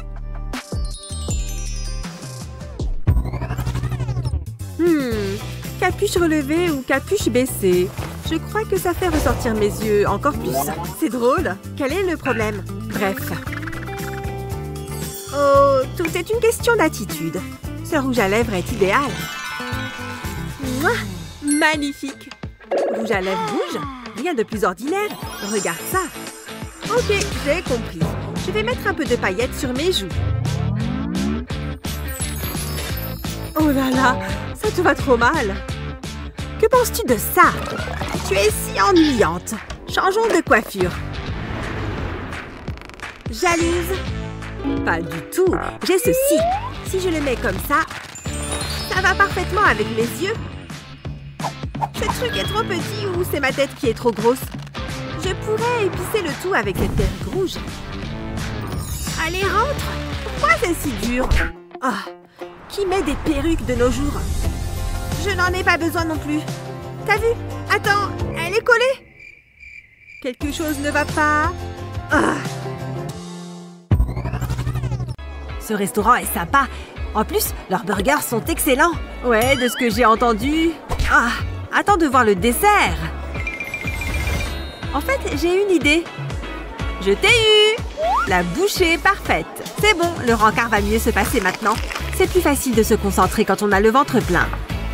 [SPEAKER 1] Hmm, capuche relevée ou capuche baissée? Je crois que ça fait ressortir mes yeux encore plus. C'est drôle. Quel est le problème? Bref. Oh, tout est une question d'attitude. Ce rouge à lèvres est idéal. Mouah, magnifique. Rouge à lèvres rouge? Rien de plus ordinaire. Regarde ça. Ok, j'ai compris. Je vais mettre un peu de paillettes sur mes joues. Oh là là, ça te va trop mal. Que penses-tu de ça? Tu es si ennuyante. Changeons de coiffure. Jalouse? Pas du tout. J'ai ceci. Si je le mets comme ça, ça va parfaitement avec mes yeux. Ce truc est trop petit ou c'est ma tête qui est trop grosse? Je pourrais épicer le tout avec cette perruque rouge. Allez, rentre! Pourquoi c'est si dur? Ah, qui met des perruques de nos jours? Je n'en ai pas besoin non plus. T'as vu? Attends, elle est collée. Quelque chose ne va pas. Ah. Ce restaurant est sympa. En plus, leurs burgers sont excellents. Ouais, de ce que j'ai entendu. Ah, attends de voir le dessert. En fait, j'ai une idée. Je t'ai eu! La bouchée parfaite. C'est bon, le rencard va mieux se passer maintenant. C'est plus facile de se concentrer quand on a le ventre plein.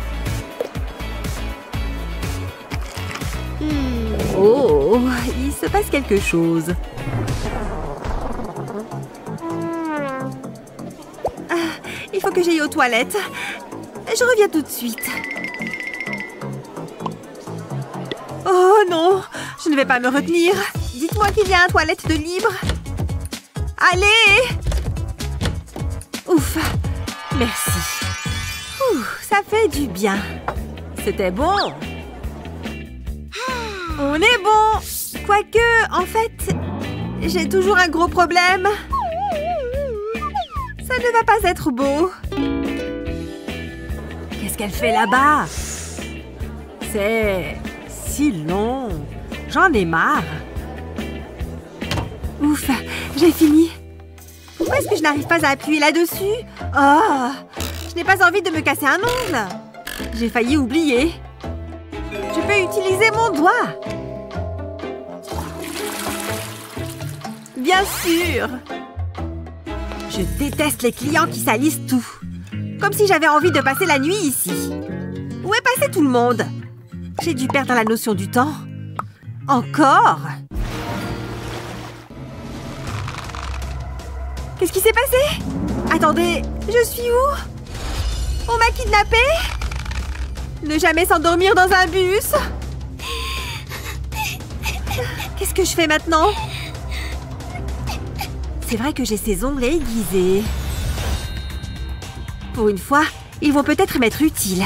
[SPEAKER 1] Hmm. Oh, il se passe quelque chose. que j'aille aux toilettes. Je reviens tout de suite. Oh non, je ne vais pas me retenir. Dites-moi qu'il y a un toilette de libre. Allez! Ouf, merci. Ouh, ça fait du bien. C'était bon. On est bon. Quoique, en fait, j'ai toujours un gros problème. Ça ne va pas être beau. Qu'est-ce qu'elle fait là-bas? C'est si long. J'en ai marre. Ouf, j'ai fini. Pourquoi est-ce que je n'arrive pas à appuyer là-dessus? Oh, je n'ai pas envie de me casser un ongle. J'ai failli oublier. Je peux utiliser mon doigt. Bien sûr. Je déteste les clients qui salissent tout. Comme si j'avais envie de passer la nuit ici. Où est passé tout le monde? J'ai dû perdre la notion du temps. Encore? Qu'est-ce qui s'est passé? Attendez, je suis où? On m'a kidnappée? Ne jamais s'endormir dans un bus? Qu'est-ce que je fais maintenant? C'est vrai que j'ai ces ongles aiguisés. Pour une fois, ils vont peut-être m'être utiles.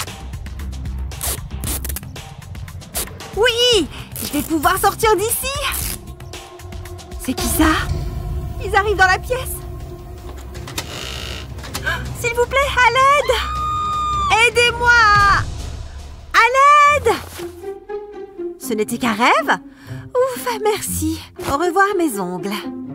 [SPEAKER 1] Oui! Je vais pouvoir sortir d'ici! C'est qui ça? Ils arrivent dans la pièce. S'il vous plaît, à l'aide! Aidez-moi! À l'aide! Ce n'était qu'un rêve? Ouf, merci. Au revoir, mes ongles.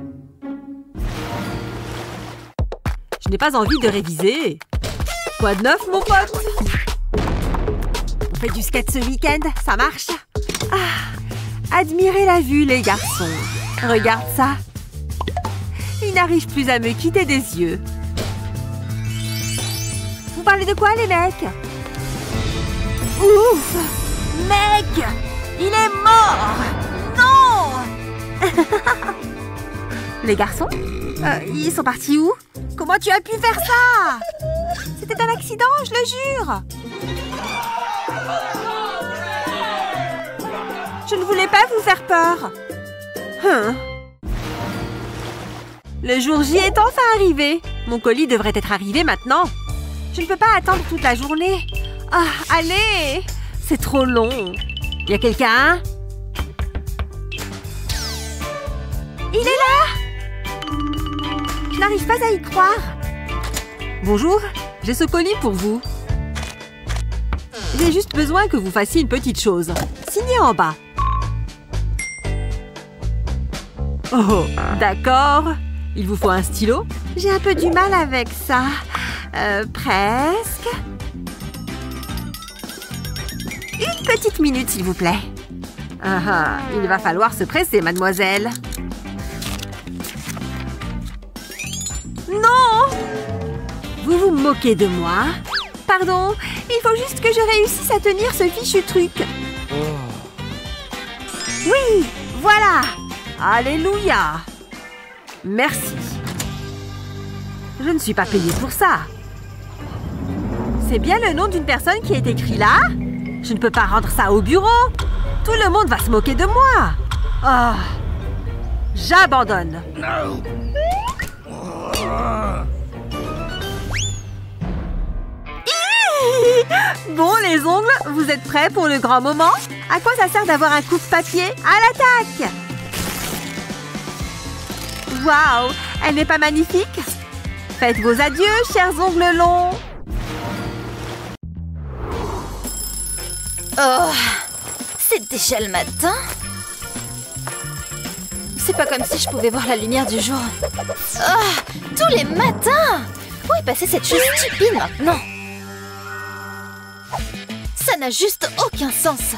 [SPEAKER 1] Je n'ai pas envie de réviser. Quoi de neuf, mon pote? On fait du skate ce week-end, ça marche? Ah, admirez la vue, les garçons. Regarde ça. Il n'arrive plus à me quitter des yeux. Vous parlez de quoi, les mecs? Ouf! Mec! Il est mort! Non! Les garçons? Euh, ils sont partis où? Comment tu as pu faire ça? C'était un accident, je le jure! Je ne voulais pas vous faire peur. Hum. Le jour J est enfin arrivé. Mon colis devrait être arrivé maintenant. Je ne peux pas attendre toute la journée. Ah, allez! C'est trop long. Y a quelqu'un? Il est là! Je n'arrive pas à y croire. Bonjour, j'ai ce colis pour vous. J'ai juste besoin que vous fassiez une petite chose. Signez en bas. Oh, d'accord. Il vous faut un stylo? J'ai un peu du mal avec ça. Euh, presque. Une petite minute, s'il vous plaît. Ah ah, il va falloir se presser, mademoiselle. Non! Vous vous moquez de moi? Pardon, il faut juste que je réussisse à tenir ce fichu truc. Oui, voilà! Alléluia! Merci. Je ne suis pas payée pour ça. C'est bien le nom d'une personne qui est écrit là? Je ne peux pas rendre ça au bureau. Tout le monde va se moquer de moi. Oh. J'abandonne. Bon, les ongles, vous êtes prêts pour le grand moment? À quoi ça sert d'avoir un coupe-papier? À l'attaque! Waouh! Elle n'est pas magnifique? Faites vos adieux, chers ongles longs!
[SPEAKER 3] Oh! C'est déjà le matin? C'est pas comme si je pouvais voir la lumière du jour. Oh! Tous les matins! Où est passée cette chose stupide maintenant? Ça n'a juste aucun sens.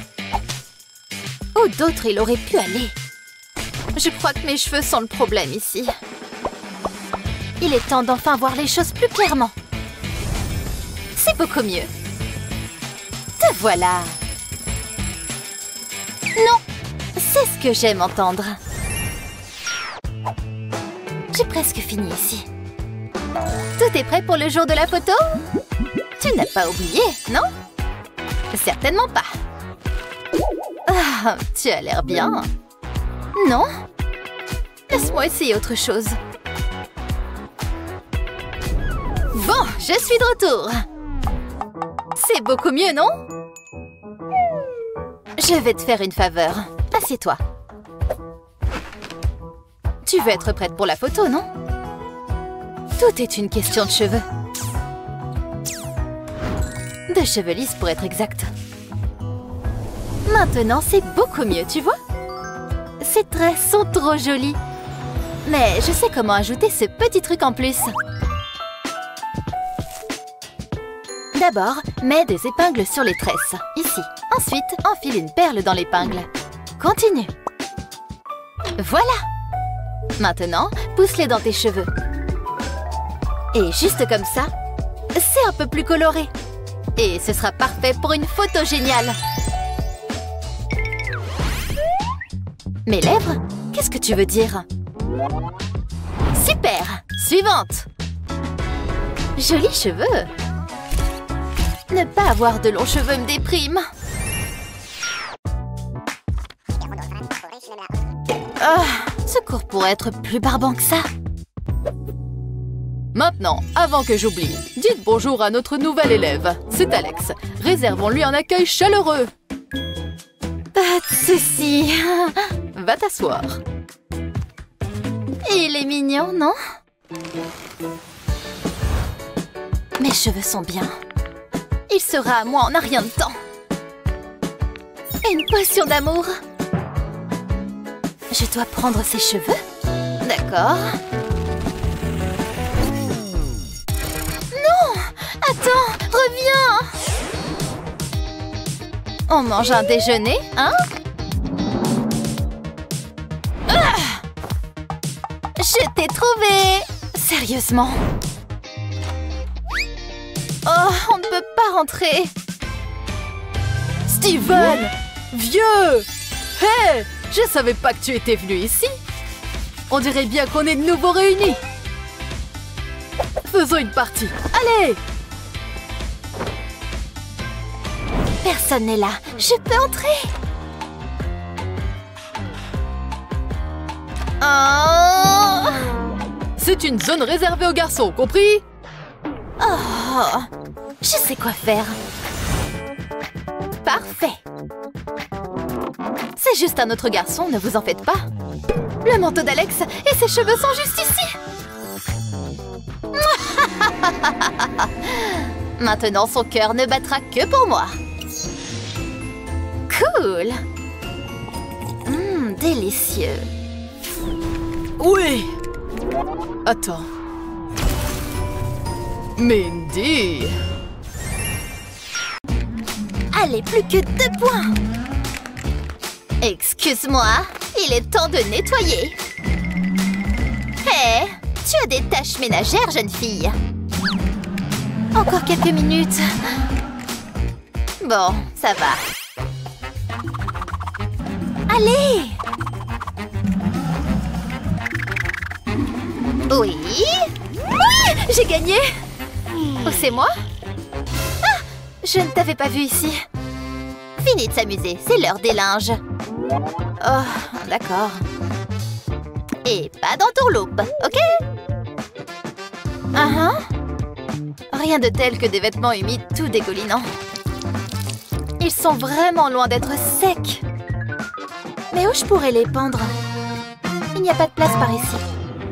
[SPEAKER 3] Où d'autre il aurait pu aller? Je crois que mes cheveux sont le problème ici. Il est temps d'enfin voir les choses plus clairement. C'est beaucoup mieux. Te voilà. Non, c'est ce que j'aime entendre. J'ai presque fini ici. Tout est prêt pour le jour de la photo? Tu n'as pas oublié, non? Certainement pas. Ah, tu as l'air bien. Non? Laisse-moi essayer autre chose. Bon, je suis de retour. C'est beaucoup mieux, non? Je vais te faire une faveur. Assieds-toi. Tu veux être prête pour la photo, non? Tout est une question de cheveux. De cheveux lisses pour être exact. Maintenant, c'est beaucoup mieux, tu vois? Ces traits sont trop jolis. Mais je sais comment ajouter ce petit truc en plus. D'abord, mets des épingles sur les tresses, ici. Ensuite, enfile une perle dans l'épingle. Continue. Voilà. Maintenant, pousse-les dans tes cheveux. Et juste comme ça, c'est un peu plus coloré. Et ce sera parfait pour une photo géniale. Mes lèvres? Qu'est-ce que tu veux dire? Super! Suivante! Jolis cheveux! Ne pas avoir de longs cheveux me déprime. Ah, ce cours pourrait être plus barbant que ça.
[SPEAKER 4] Maintenant, avant que j'oublie, dites bonjour à notre nouvel élève. C'est Alex. Réservons-lui un accueil chaleureux.
[SPEAKER 3] Pas de soucis.
[SPEAKER 4] Va t'asseoir.
[SPEAKER 3] Il est mignon, non? Mes cheveux sont bien. Il sera à moi en un rien de temps. Une potion d'amour. Je dois prendre ses cheveux? D'accord. Non! Attends, reviens! On mange un déjeuner, hein? Ah! Je t'ai trouvé! Sérieusement? Oh, on ne peut pas rentrer.
[SPEAKER 4] Steven! Vieux! Hé! Je savais pas que tu étais venu ici. On dirait bien qu'on est de nouveau réunis. Faisons une partie. Allez!
[SPEAKER 3] Personne n'est là. Je peux entrer. Oh!
[SPEAKER 4] C'est une zone réservée aux garçons, compris?
[SPEAKER 3] Oh! Je sais quoi faire. Parfait. C'est juste un autre garçon, ne vous en faites pas. Le manteau d'Alex et ses cheveux sont juste ici. Maintenant, son cœur ne battra que pour moi. Cool. Hum, délicieux.
[SPEAKER 4] Oui. Attends. Mindy.
[SPEAKER 3] Allez, plus que deux points. Excuse-moi, il est temps de nettoyer. Hé, tu as des tâches ménagères, jeune fille. Encore quelques minutes. Bon, ça va. Allez! Oui? Oui! J'ai gagné! Oh, c'est moi? Ah! Je ne t'avais pas vu ici. Fini de s'amuser, c'est l'heure des linges. Oh, d'accord. Et pas dans tourloupe, ok? Ah uh-huh. Rien de tel que des vêtements humides tout dégoulinants. Ils sont vraiment loin d'être secs. Mais où je pourrais les pendre? Il n'y a pas de place par ici.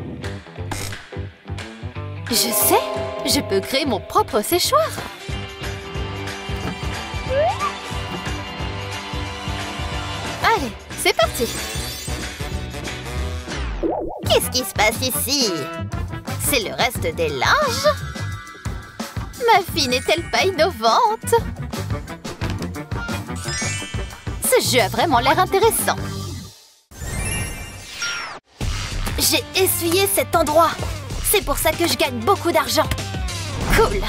[SPEAKER 3] Je sais, je peux créer mon propre séchoir. Allez, c'est parti. Qu'est-ce qui se passe ici? C'est le reste des linges? Ma fille n'est-elle pas innovante? Ce jeu a vraiment l'air intéressant. J'ai essuyé cet endroit. C'est pour ça que je gagne beaucoup d'argent. Cool.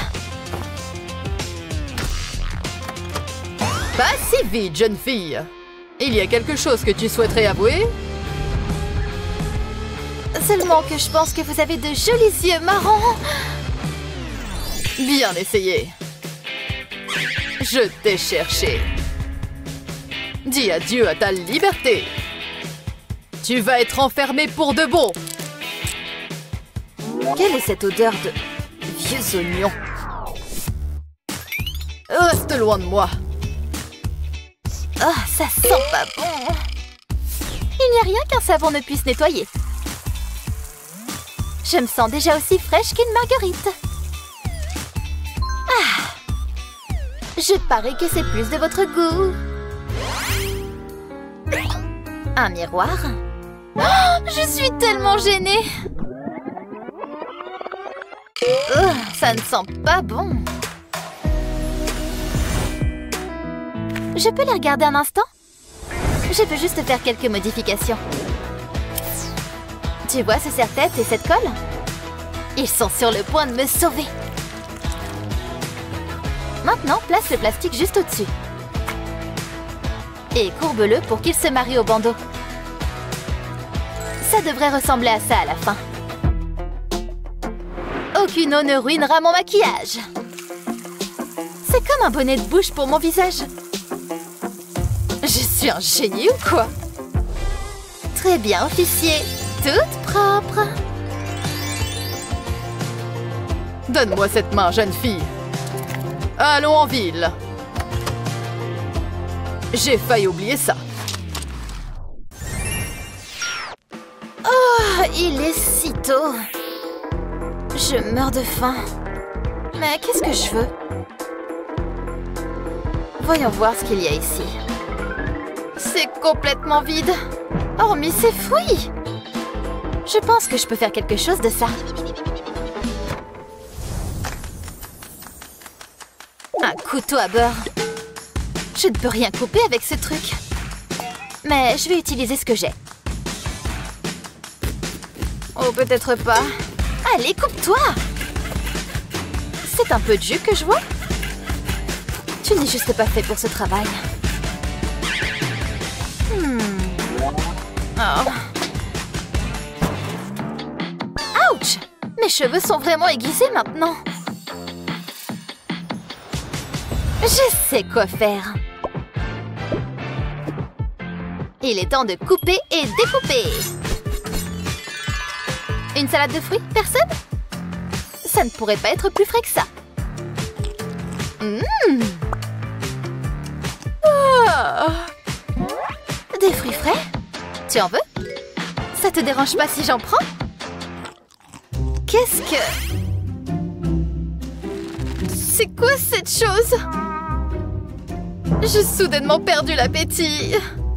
[SPEAKER 4] Pas si vite, jeune fille. Il y a quelque chose que tu souhaiterais avouer?
[SPEAKER 3] Seulement que je pense que vous avez de jolis yeux marrons.
[SPEAKER 4] Bien essayé. Je t'ai cherché. Dis adieu à ta liberté. Tu vas être enfermé pour de bon.
[SPEAKER 3] Quelle est cette odeur de
[SPEAKER 4] Vieux oignons. Reste loin de moi.
[SPEAKER 3] Oh, ça sent pas bon. Il n'y a rien qu'un savon ne puisse nettoyer. Je me sens déjà aussi fraîche qu'une marguerite. Ah. Je parie que c'est plus de votre goût. Un miroir. Oh, je suis tellement gênée. Oh, ça ne sent pas bon. Je peux les regarder un instant? Je peux juste faire quelques modifications. Tu vois ce serre-tête et cette colle? Ils sont sur le point de me sauver. Maintenant, place le plastique juste au-dessus. Et courbe-le pour qu'il se marie au bandeau. Ça devrait ressembler à ça à la fin. Aucune eau ne ruinera mon maquillage. C'est comme un bonnet de bouche pour mon visage. Je suis un génie ou quoi? Très bien, officier. Toute propre.
[SPEAKER 4] Donne-moi cette main, jeune fille. Allons en ville. J'ai failli oublier ça.
[SPEAKER 3] Oh, il est si tôt. Je meurs de faim. Mais qu'est-ce que je veux? Voyons voir ce qu'il y a ici. C'est complètement vide. Hormis ces fruits. Je pense que je peux faire quelque chose de ça. Un couteau à beurre. Je ne peux rien couper avec ce truc. Mais je vais utiliser ce que j'ai. Oh, peut-être pas. Allez, coupe-toi! C'est un peu de jus que je vois. Tu n'es juste pas fait pour ce travail. Hmm. Oh. Ouch! Mes cheveux sont vraiment aiguisés maintenant. Je sais quoi faire. Il est temps de couper et découper. Une salade de fruits? Personne? Ça ne pourrait pas être plus frais que ça. Mmh. Oh. Des fruits frais? Tu en veux? Ça te dérange pas si j'en prends? Qu'est-ce que... C'est quoi cette chose? J'ai soudainement perdu l'appétit.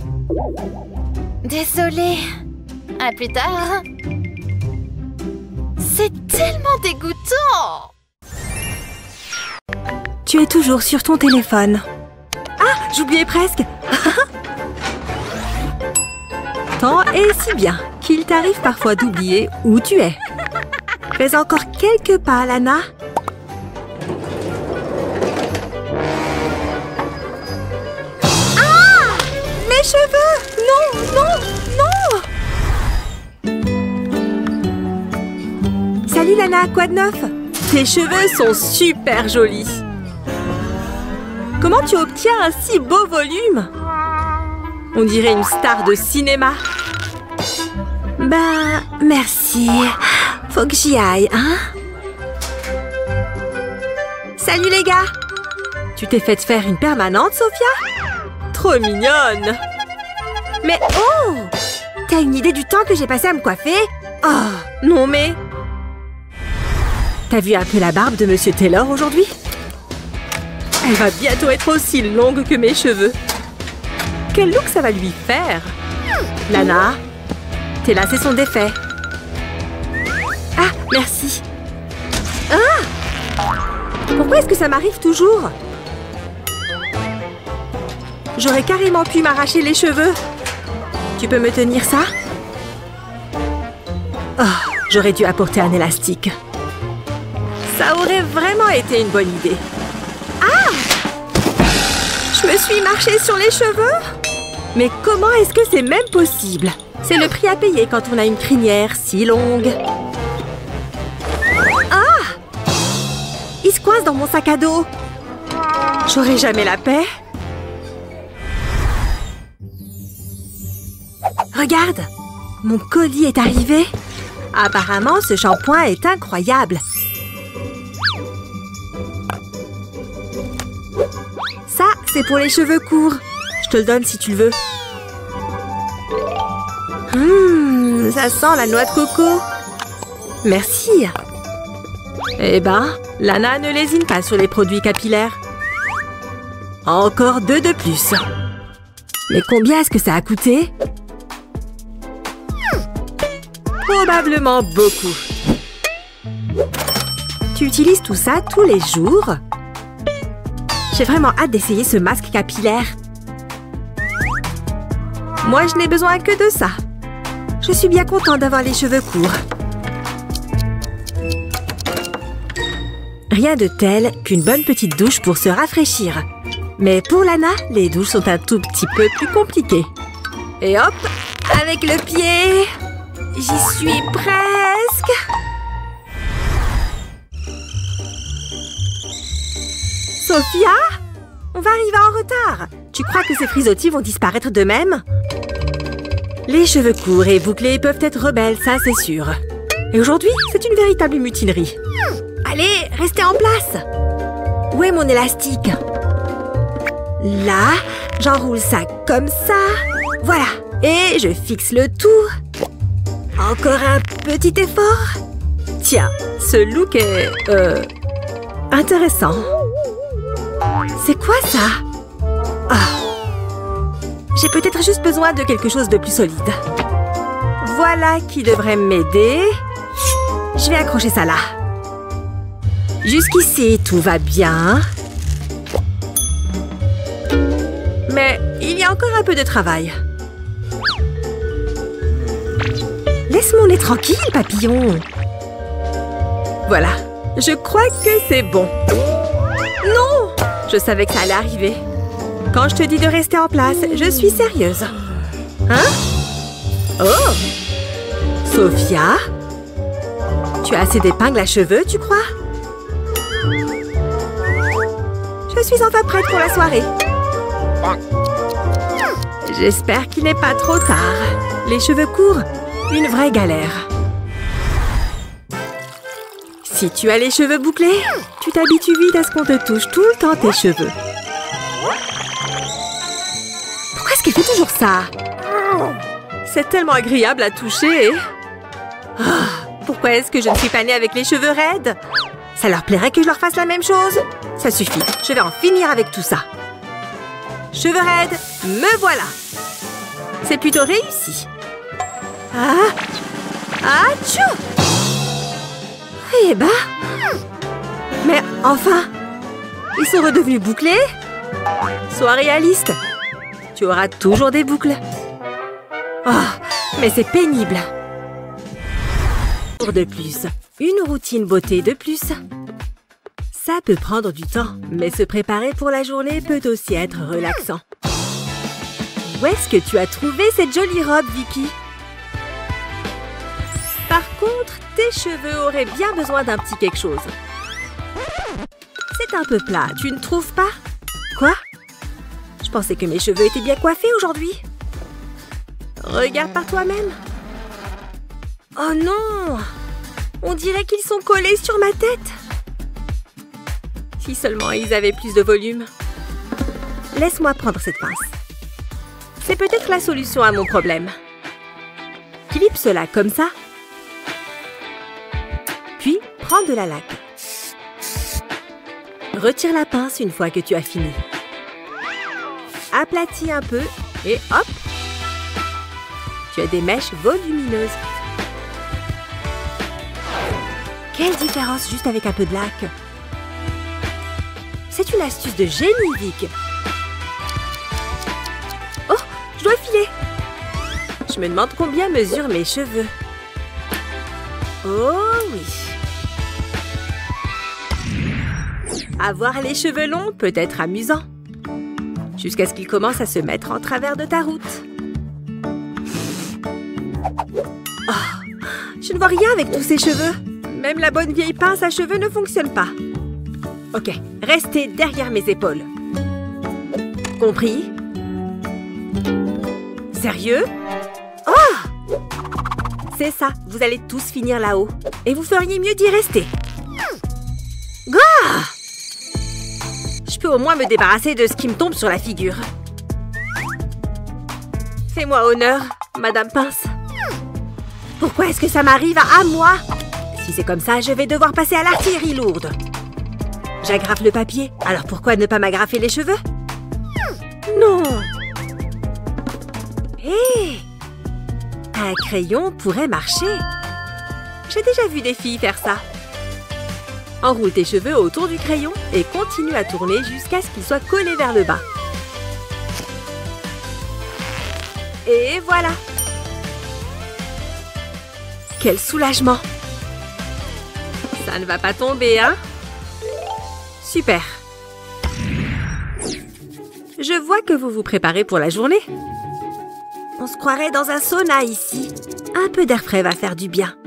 [SPEAKER 3] Désolée. À plus tard. C'est tellement dégoûtant!
[SPEAKER 1] Tu es toujours sur ton téléphone. Ah, j'oubliais presque. Tant et si bien qu'il t'arrive parfois d'oublier où tu es. Fais encore quelques pas, Lana. Ah! Mes cheveux! Non, non, non! Salut Lana, quoi de neuf? Tes cheveux sont super jolis. Comment tu obtiens un si beau volume? On dirait une star de cinéma. Ben, merci. Faut que j'y aille, hein? Salut les gars! Tu t'es fait faire une permanente, Sophia? Trop mignonne! Mais oh! T'as une idée du temps que j'ai passé à me coiffer? Oh, non mais... T'as vu un peu la barbe de Monsieur Taylor aujourd'hui? Elle va bientôt être aussi longue que mes cheveux. Quel look ça va lui faire? Lana, tes lacets sont défaits. Ah, merci. Ah! Pourquoi est-ce que ça m'arrive toujours? J'aurais carrément pu m'arracher les cheveux. Tu peux me tenir ça? Oh, j'aurais dû apporter un élastique. Ça aurait vraiment été une bonne idée. Ah! Je me suis marché sur les cheveux? Mais comment est-ce que c'est même possible? C'est le prix à payer quand on a une crinière si longue. Ah! Il se coince dans mon sac à dos. J'aurai jamais la paix. Regarde! Mon colis est arrivé. Apparemment, ce shampoing est incroyable. Ça, c'est pour les cheveux courts. Je te le donne si tu le veux. Hum, ça sent la noix de coco. Merci. Eh ben, Lana ne lésine pas sur les produits capillaires. Encore deux de plus. Mais combien est-ce que ça a coûté? Probablement beaucoup. Tu utilises tout ça tous les jours? J'ai vraiment hâte d'essayer ce masque capillaire. Moi, je n'ai besoin que de ça. Je suis bien contente d'avoir les cheveux courts. Rien de tel qu'une bonne petite douche pour se rafraîchir. Mais pour Lana, les douches sont un tout petit peu plus compliquées. Et hop, avec le pied, j'y suis presque. Sophia? On va arriver en retard. Tu crois que ces frisottis vont disparaître d'eux-mêmes? Les cheveux courts et bouclés peuvent être rebelles, ça c'est sûr. Et aujourd'hui, c'est une véritable mutinerie. Allez, restez en place. Où est mon élastique? Là, j'enroule ça comme ça. Voilà. Et je fixe le tout. Encore un petit effort. Tiens, ce look est... Euh... intéressant. C'est quoi ça? Ah. J'ai peut-être juste besoin de quelque chose de plus solide. Voilà qui devrait m'aider. Je vais accrocher ça là. Jusqu'ici, tout va bien. Mais il y a encore un peu de travail. Laisse mon nez tranquille, papillon. Voilà. Je crois que c'est bon. Non! Je savais que ça allait arriver. Quand je te dis de rester en place, je suis sérieuse. Hein? Oh! Sophia? Tu as assez d'épingles à cheveux, tu crois? Je suis enfin prête pour la soirée. J'espère qu'il n'est pas trop tard. Les cheveux courts, une vraie galère. Si tu as les cheveux bouclés, tu t'habitues vite à ce qu'on te touche tout le temps tes cheveux. Pourquoi est-ce qu'elle fait toujours ça? C'est tellement agréable à toucher. Oh, pourquoi est-ce que je ne suis pas née avec les cheveux raides? Ça leur plairait que je leur fasse la même chose? Ça suffit, je vais en finir avec tout ça. Cheveux raides, me voilà. C'est plutôt réussi. Ah! Atchou! Eh ben... Mais enfin... Ils sont redevenus bouclés? Sois réaliste. Tu auras toujours des boucles. Oh, mais c'est pénible. Pour de plus, une routine beauté de plus. Ça peut prendre du temps, mais se préparer pour la journée peut aussi être relaxant. Où est-ce que tu as trouvé cette jolie robe, Vicky? Par contre, tes cheveux auraient bien besoin d'un petit quelque chose. C'est un peu plat, tu ne trouves pas? Quoi? Je pensais que mes cheveux étaient bien coiffés aujourd'hui. Regarde par toi-même. Oh non! On dirait qu'ils sont collés sur ma tête. Si seulement ils avaient plus de volume. Laisse-moi prendre cette pince. C'est peut-être la solution à mon problème. Clip cela comme ça. Puis, prends de la laque. Retire la pince une fois que tu as fini. Aplatis un peu et hop! Tu as des mèches volumineuses. Quelle différence juste avec un peu de laque! C'est une astuce de génie, Vic. Oh, je dois filer. Je me demande combien mesurent mes cheveux. Oh oui. Avoir les cheveux longs peut être amusant. Jusqu'à ce qu'ils commencent à se mettre en travers de ta route. Je ne vois rien avec tous ces cheveux. Même la bonne vieille pince à cheveux ne fonctionne pas. Ok, restez derrière mes épaules. Compris? Sérieux? Oh! C'est ça, vous allez tous finir là-haut. Et vous feriez mieux d'y rester. Gah! Je peux au moins me débarrasser de ce qui me tombe sur la figure. Fais-moi honneur, Madame Pince. Pourquoi est-ce que ça m'arrive à moi? Si c'est comme ça, je vais devoir passer à l'artillerie lourde. J'agrafe le papier, alors pourquoi ne pas m'agrafer les cheveux? Non! Hé! Hey! Un crayon pourrait marcher. J'ai déjà vu des filles faire ça. Enroule tes cheveux autour du crayon et continue à tourner jusqu'à ce qu'ils soient collés vers le bas. Et voilà! Quel soulagement! Ça ne va pas tomber, hein? Super! Je vois que vous vous préparez pour la journée. On se croirait dans un sauna ici. Un peu d'air frais va faire du bien.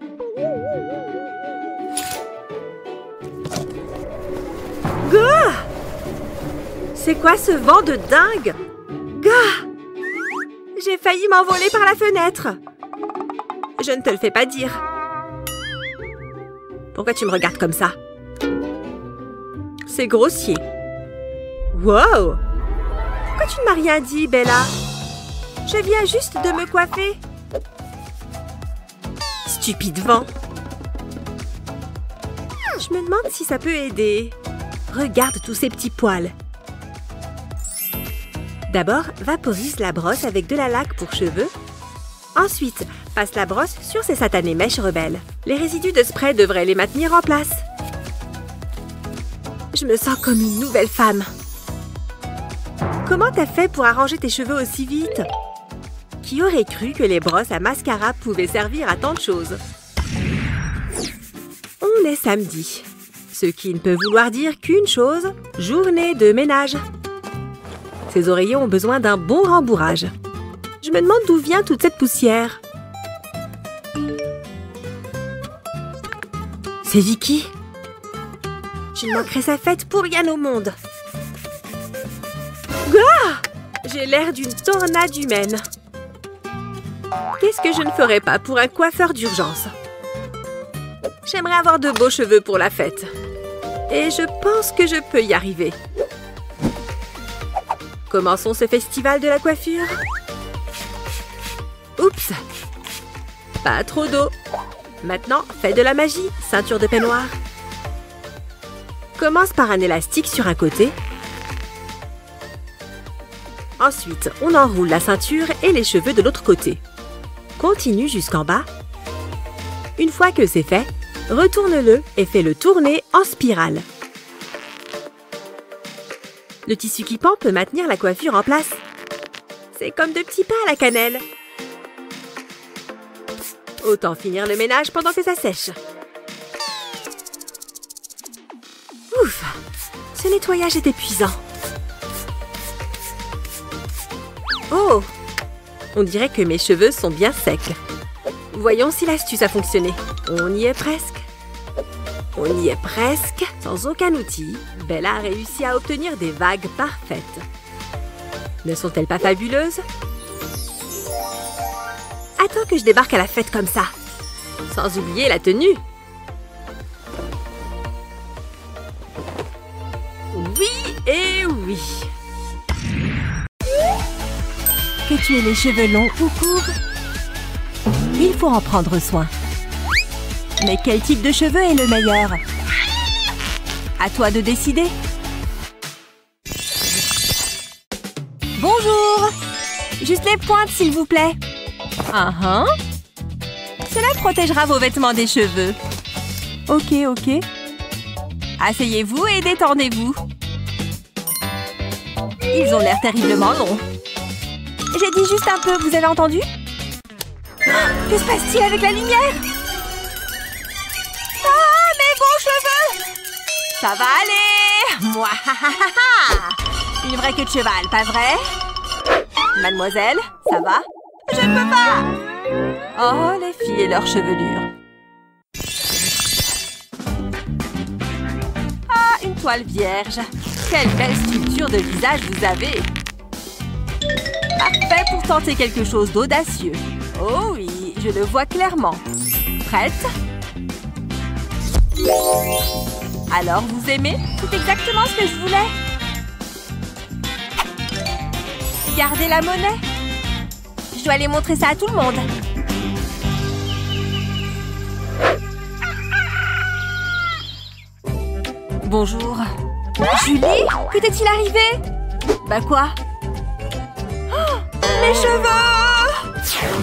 [SPEAKER 1] Gah! C'est quoi ce vent de dingue? Gah! J'ai failli m'envoler par la fenêtre. Je ne te le fais pas dire. Pourquoi tu me regardes comme ça? C'est grossier. Wow! Pourquoi tu ne m'as rien dit, Bella? Je viens juste de me coiffer. Stupide vent. Je me demande si ça peut aider. Regarde tous ces petits poils. D'abord, vaporise la brosse avec de la laque pour cheveux. Ensuite, passe la brosse sur ces satanées mèches rebelles. Les résidus de spray devraient les maintenir en place. Je me sens comme une nouvelle femme. Comment t'as fait pour arranger tes cheveux aussi vite? Qui aurait cru que les brosses à mascara pouvaient servir à tant de choses? On est samedi. Ce qui ne peut vouloir dire qu'une chose, journée de ménage. Ces oreillers ont besoin d'un bon rembourrage. Je me demande d'où vient toute cette poussière. C'est Vicky. Je ne manquerai sa fête pour rien au monde. Gah! J'ai l'air d'une tornade humaine. Qu'est-ce que je ne ferais pas pour un coiffeur d'urgence? J'aimerais avoir de beaux cheveux pour la fête. Et je pense que je peux y arriver. Commençons ce festival de la coiffure. Oups! Pas trop d'eau. Maintenant, fais de la magie, ceinture de peignoir. Commence par un élastique sur un côté. Ensuite, on enroule la ceinture et les cheveux de l'autre côté. Continue jusqu'en bas. Une fois que c'est fait, retourne-le et fais-le tourner en spirale. Le tissu qui pend peut maintenir la coiffure en place. C'est comme de petits pains à la cannelle. Autant finir le ménage pendant que ça sèche. Ouf! Ce nettoyage est épuisant. Oh! On dirait que mes cheveux sont bien secs. Voyons si l'astuce a fonctionné. On y est presque. On y est presque. Sans aucun outil, Bella a réussi à obtenir des vagues parfaites. Ne sont-elles pas fabuleuses? Attends que je débarque à la fête comme ça. Sans oublier la tenue. Oui et oui. Que tu aies les cheveux longs ou courts, il faut en prendre soin. Mais quel type de cheveux est le meilleur? À toi de décider. Bonjour! Juste les pointes, s'il vous plaît. Uh-huh. Cela protégera vos vêtements des cheveux. Ok, ok. Asseyez-vous et détendez-vous. Ils ont l'air terriblement longs. J'ai dit juste un peu, vous avez entendu? Que se passe-t-il avec la lumière? Ah, mes beaux cheveux! Ça va aller! Mouahahaha! Une vraie queue de cheval, pas vrai? Mademoiselle, ça va? Je ne peux pas! Oh, les filles et leur chevelure. Ah, une toile vierge. Quelle belle sculpture de visage vous avez. Parfait pour tenter quelque chose d'audacieux. Oh oui, je le vois clairement. Prête? Alors, vous aimez? C'est exactement ce que je voulais. Gardez la monnaie. Je dois aller montrer ça à tout le monde. Bonjour. Julie? Que t'est-il arrivé? Bah quoi? Oh, mes cheveux!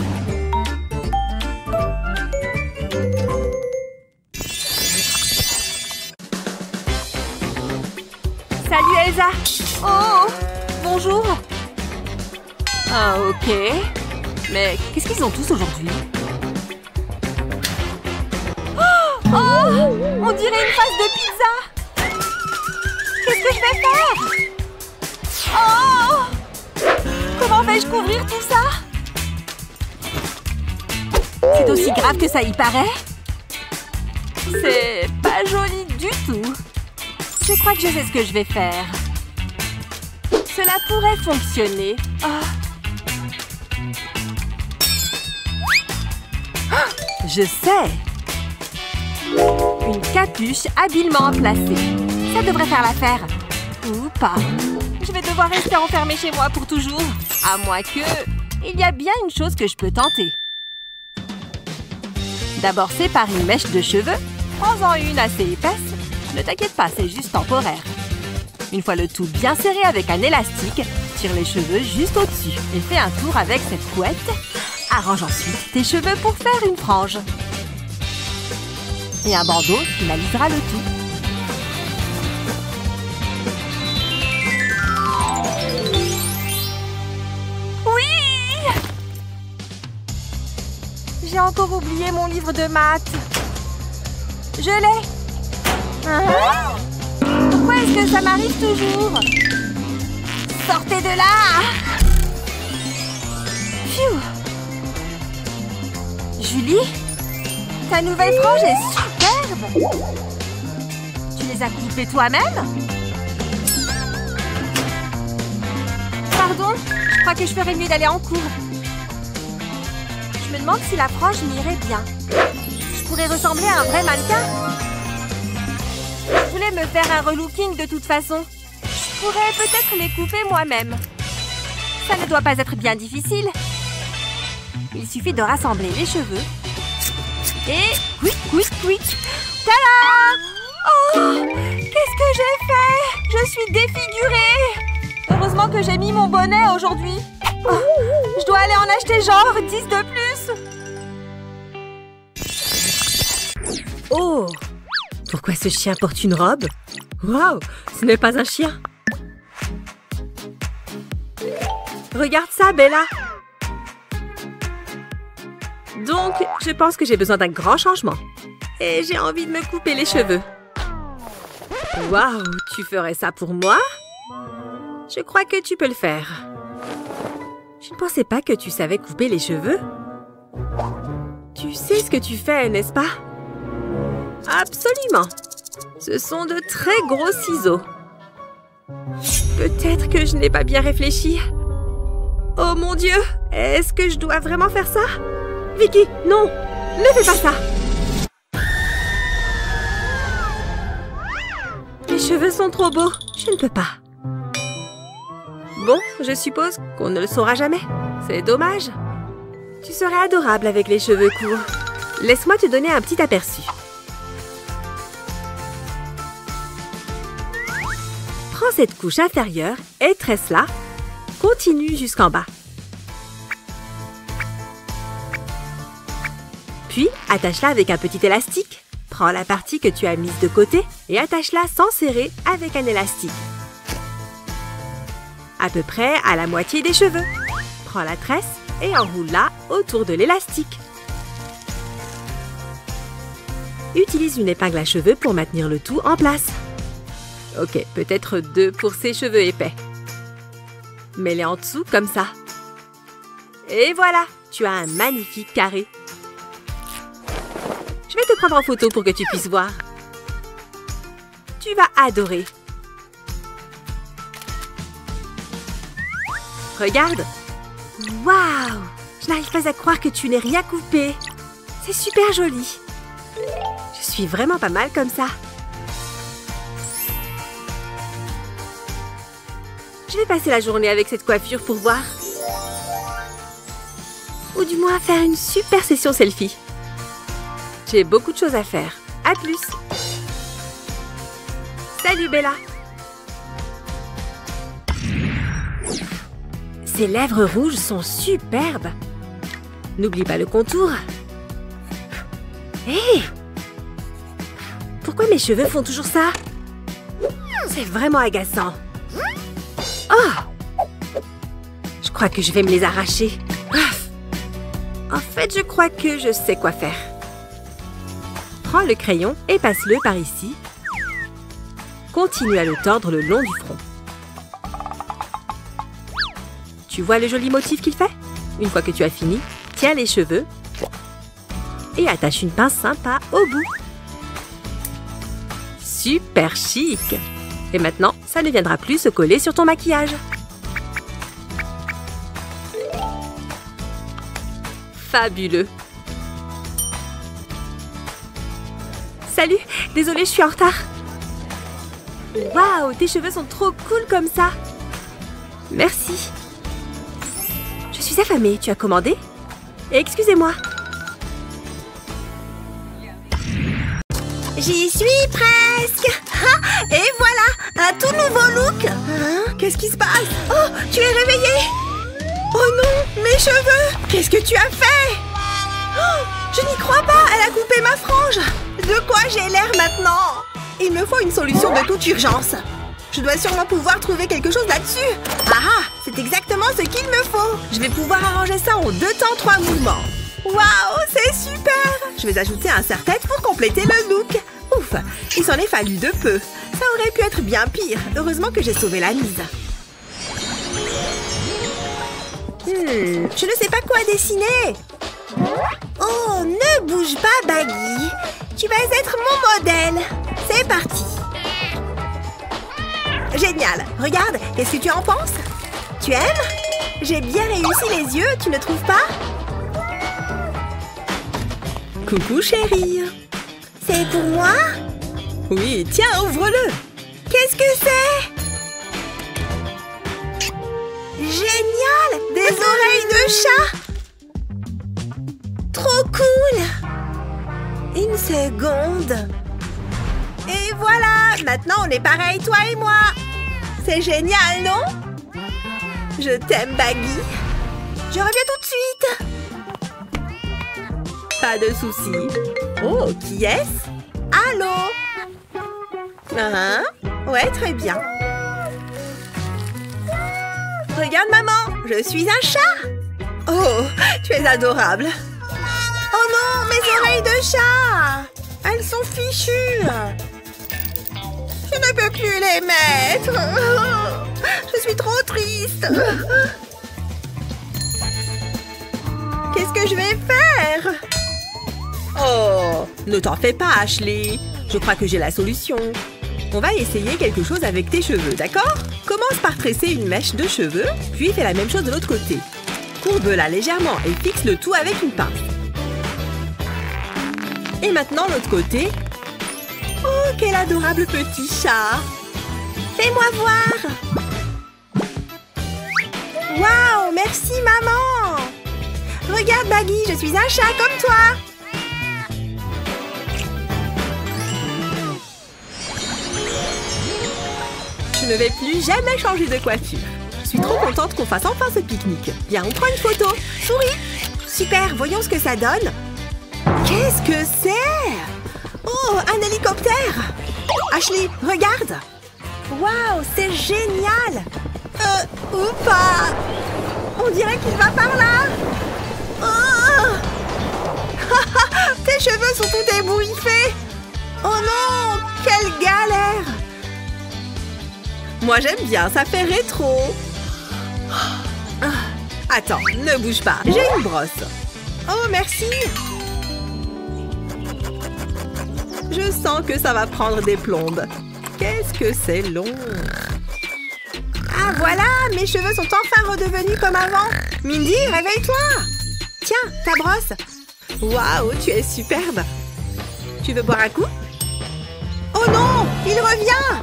[SPEAKER 1] Salut Elsa! Oh! Bonjour! Ah, ok. Mais qu'est-ce qu'ils ont tous aujourd'hui? Oh! Oh! On dirait une face de pizza! Qu'est-ce que je vais faire? Oh! Comment vais-je couvrir tout ça? C'est aussi grave que ça y paraît? C'est pas joli du tout. Je crois que je sais ce que je vais faire. Cela pourrait fonctionner. Oh. Je sais! Une capuche habilement placée. Ça devrait faire l'affaire. Ou pas. Je vais devoir rester enfermée chez moi pour toujours. À moins que... Il y a bien une chose que je peux tenter. D'abord, sépare une mèche de cheveux. Prends-en une assez épaisse. Ne t'inquiète pas, c'est juste temporaire. Une fois le tout bien serré avec un élastique, tire les cheveux juste au-dessus et fais un tour avec cette couette. Arrange ensuite tes cheveux pour faire une frange. Et un bandeau finalisera le tout. Oui! J'ai encore oublié mon livre de maths. Je l'ai. Hein? Pourquoi est-ce que ça m'arrive toujours? Sortez de là! Phew! Julie? Ta nouvelle frange est superbe! Tu les as coupées toi-même? Pardon? Je crois que je ferais mieux d'aller en cours. Je me demande si la frange m'irait bien. Je pourrais ressembler à un vrai mannequin. Je voulais me faire un relooking de toute façon. Je pourrais peut-être les couper moi-même. Ça ne doit pas être bien difficile. Il suffit de rassembler les cheveux. Et quick, quick, quick. Tada! Oh! Qu'est-ce que j'ai fait? Je suis défigurée. Heureusement que j'ai mis mon bonnet aujourd'hui. Oh, je dois aller en acheter genre dix de plus. Oh! Pourquoi ce chien porte une robe? Waouh! Ce n'est pas un chien. Regarde ça, Bella. Donc, je pense que j'ai besoin d'un grand changement. Et j'ai envie de me couper les cheveux. Waouh! Tu ferais ça pour moi? Je crois que tu peux le faire. Je ne pensais pas que tu savais couper les cheveux. Tu sais ce que tu fais, n'est-ce pas? Absolument. Ce sont de très gros ciseaux. Peut-être que je n'ai pas bien réfléchi. Oh mon Dieu! Est-ce que je dois vraiment faire ça? Vicky, non! Ne fais pas ça! Mes cheveux sont trop beaux. Je ne peux pas. Bon, je suppose qu'on ne le saura jamais. C'est dommage. Tu serais adorable avec les cheveux courts. Laisse-moi te donner un petit aperçu. Prends cette couche inférieure et tresse-la. Continue jusqu'en bas. Puis, attache-la avec un petit élastique. Prends la partie que tu as mise de côté et attache-la sans serrer avec un élastique. À peu près à la moitié des cheveux. Prends la tresse et enroule-la autour de l'élastique. Utilise une épingle à cheveux pour maintenir le tout en place. Ok, peut-être deux pour ces cheveux épais. Mets-les en dessous comme ça. Et voilà, tu as un magnifique carré. Je vais te prendre en photo pour que tu puisses voir. Tu vas adorer. Regarde. Waouh! Je n'arrive pas à croire que tu n'aies rien coupé. C'est super joli. Je suis vraiment pas mal comme ça. Je vais passer la journée avec cette coiffure pour voir. Ou du moins faire une super session selfie. J'ai beaucoup de choses à faire. À plus. Salut Bella. Ses lèvres rouges sont superbes. N'oublie pas le contour. Hé! Hey! Pourquoi mes cheveux font toujours ça? C'est vraiment agaçant. Oh! Je crois que je vais me les arracher. En fait, je crois que je sais quoi faire. Prends le crayon et passe-le par ici. Continue à le tordre le long du front. Tu vois le joli motif qu'il fait? Une fois que tu as fini, tiens les cheveux et attache une pince sympa au bout. Super chic! Et maintenant, ça ne viendra plus se coller sur ton maquillage. Fabuleux! Salut! Désolée, je suis en retard. Waouh! Tes cheveux sont trop cool comme ça! Merci! Je suis affamée, tu as commandé? Excusez-moi.
[SPEAKER 5] J'y suis presque. Ah, et voilà, un tout nouveau look. Hein? Qu'est-ce qui se passe? Oh, tu es réveillée? Oh non, mes cheveux! Qu'est-ce que tu as fait? Oh, je n'y crois pas, elle a coupé ma frange. De quoi j'ai l'air maintenant? Il me faut une solution de toute urgence. Je dois sûrement pouvoir trouver quelque chose là-dessus. Ah, c'est exactement ce qu'il me faut. Je vais pouvoir arranger ça en deux temps, trois mouvements. Waouh, c'est super! Je vais ajouter un serre-tête pour compléter le look. Ouf, il s'en est fallu de peu. Ça aurait pu être bien pire. Heureusement que j'ai sauvé la mise. Hmm, je ne sais pas quoi dessiner. Oh, ne bouge pas, Baggy. Tu vas être mon modèle. C'est parti. Génial. Regarde, qu'est-ce que tu en penses? Tu aimes? J'ai bien réussi les yeux, tu ne trouves pas?
[SPEAKER 1] Coucou chérie.
[SPEAKER 5] C'est pour moi?
[SPEAKER 1] Oui, tiens, ouvre-le.
[SPEAKER 5] Qu'est-ce que c'est? Génial! Des oreilles de chat! Trop cool! Une seconde. Et voilà! Maintenant, on est pareil, toi et moi. C'est génial, non? Je t'aime, Baggy. Je reviens tout de suite.
[SPEAKER 1] Pas de soucis.
[SPEAKER 5] Oh, qui est-ce? Allô? Hein? Ouais, très bien. Regarde, maman, je suis un chat. Oh, tu es adorable. Oh non, mes oreilles de chat. Elles sont fichues. Je ne peux plus les mettre. Je suis trop triste. Qu'est-ce que je vais faire?
[SPEAKER 1] Oh, ne t'en fais pas, Ashley. Je crois que j'ai la solution. On va essayer quelque chose avec tes cheveux, d'accord? Commence par tresser une mèche de cheveux, puis fais la même chose de l'autre côté. Courbe-la légèrement et fixe le tout avec une pince. Et maintenant, l'autre côté. Oh, quel adorable petit chat!
[SPEAKER 5] Fais-moi voir! Waouh, merci maman! Regarde, Baggy, je suis un chat comme toi!
[SPEAKER 1] Je ne vais plus jamais changer de coiffure. Je suis trop contente qu'on fasse enfin ce pique-nique. Viens, on prend une photo. Souris.
[SPEAKER 5] Super, voyons ce que ça donne. Qu'est-ce que c'est? Oh, un hélicoptère. Ashley, regarde. Waouh, c'est génial. Euh, ou pas. On dirait qu'il va par là. Oh. Tes cheveux sont tout ébouriffés. Oh non, quelle galère.
[SPEAKER 1] Moi, j'aime bien, ça fait rétro. Attends, ne bouge pas. J'ai une brosse. Oh, merci. Je sens que ça va prendre des plombes. Qu'est-ce que c'est long. Ah, voilà, mes cheveux sont enfin redevenus comme avant. Mindy, réveille-toi. Tiens, ta brosse. Waouh, tu es superbe. Tu veux boire un coup? Oh non, il revient.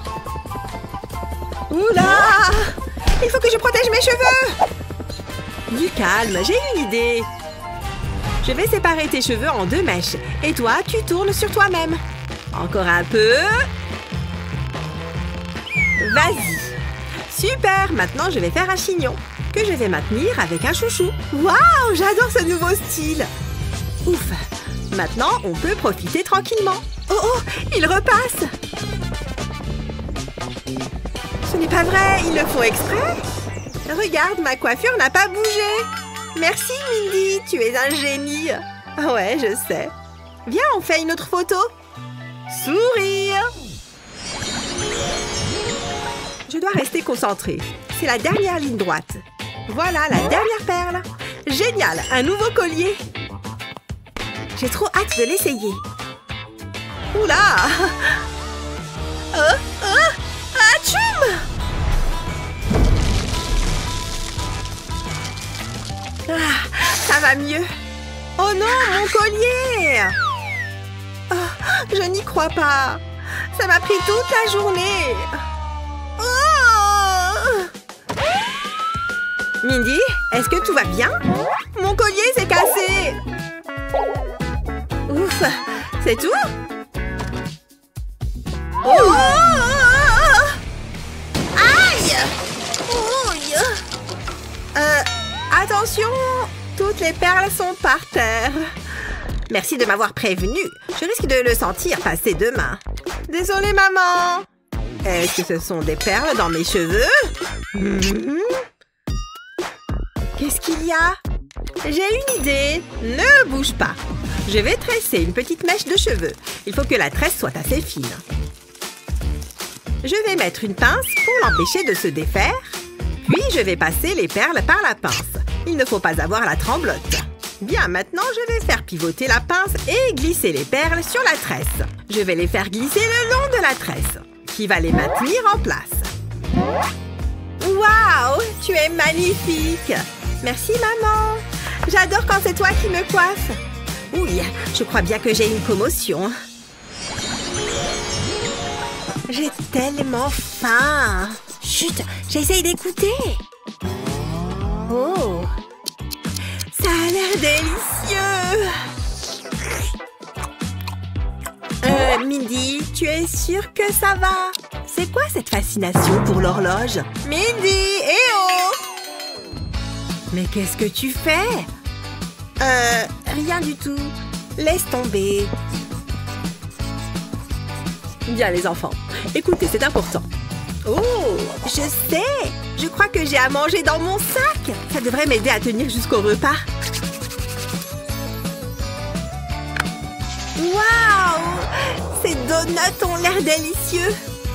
[SPEAKER 1] Oula! Il faut que je protège mes cheveux! Du calme, j'ai une idée. Je vais séparer tes cheveux en deux mèches. Et toi, tu tournes sur toi-même. Encore un peu. Vas-y. Super! Maintenant, je vais faire un chignon que je vais maintenir avec un chouchou. Waouh! J'adore ce nouveau style. Ouf! Maintenant, on peut profiter tranquillement. Oh oh! Il repasse! Ce n'est pas vrai, ils le font exprès. Regarde, ma coiffure n'a pas bougé. Merci, Mindy, tu es un génie. Ouais, je sais. Viens, on fait une autre photo. Sourire. Je dois rester concentrée. C'est la dernière ligne droite. Voilà, la dernière perle. Génial, un nouveau collier. J'ai trop hâte de l'essayer. Oula! Oh, oh! Atchoum! Ah, ça va mieux. Oh non, mon collier! Oh, je n'y crois pas. Ça m'a pris toute la journée. Oh! Mindy, est-ce que tout va bien? Mon collier s'est cassé. Ouf, c'est tout? Oh! Aïe! Ouille! Euh, attention! Toutes les perles sont par terre. Merci de m'avoir prévenu. Je risque de le sentir passer demain. Désolée, maman. Est-ce que ce sont des perles dans mes cheveux? Mmh. Qu'est-ce qu'il y a? J'ai une idée. Ne bouge pas. Je vais tresser une petite mèche de cheveux. Il faut que la tresse soit assez fine. Je vais mettre une pince pour l'empêcher de se défaire. Puis, je vais passer les perles par la pince. Il ne faut pas avoir la tremblote. Bien, maintenant, je vais faire pivoter la pince et glisser les perles sur la tresse. Je vais les faire glisser le long de la tresse, qui va les maintenir en place. Waouh! Tu es magnifique! Merci, maman! J'adore quand c'est toi qui me coiffe. Oui, je crois bien que j'ai une commotion. J'ai tellement faim. Chut, j'essaye d'écouter. Oh, ça a l'air délicieux. Euh, Mindy, tu es sûre que ça va? C'est quoi cette fascination pour l'horloge? Mindy, eh oh! Mais qu'est-ce que tu fais? Euh, rien du tout. Laisse tomber. Bien, les enfants. Écoutez, c'est important. Oh, je sais. Je crois que j'ai à manger dans mon sac. Ça devrait m'aider à tenir jusqu'au repas. Waouh! Ces donuts ont l'air délicieux.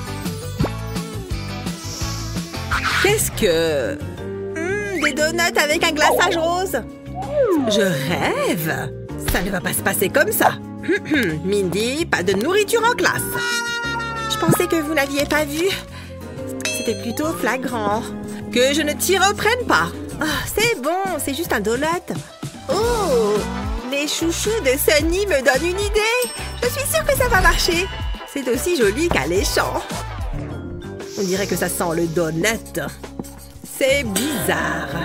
[SPEAKER 1] Qu'est-ce que... Mmh, des donuts avec un glaçage rose. Je rêve. Ça ne va pas se passer comme ça. Mindy, pas de nourriture en classe. Je pensais que vous n'aviez pas vu. C'était plutôt flagrant. Que je ne t'y reprenne pas. Oh, c'est bon, c'est juste un donut. Oh, les chouchous de Sunny me donnent une idée. Je suis sûre que ça va marcher. C'est aussi joli qu'alléchant. On dirait que ça sent le donut. C'est bizarre.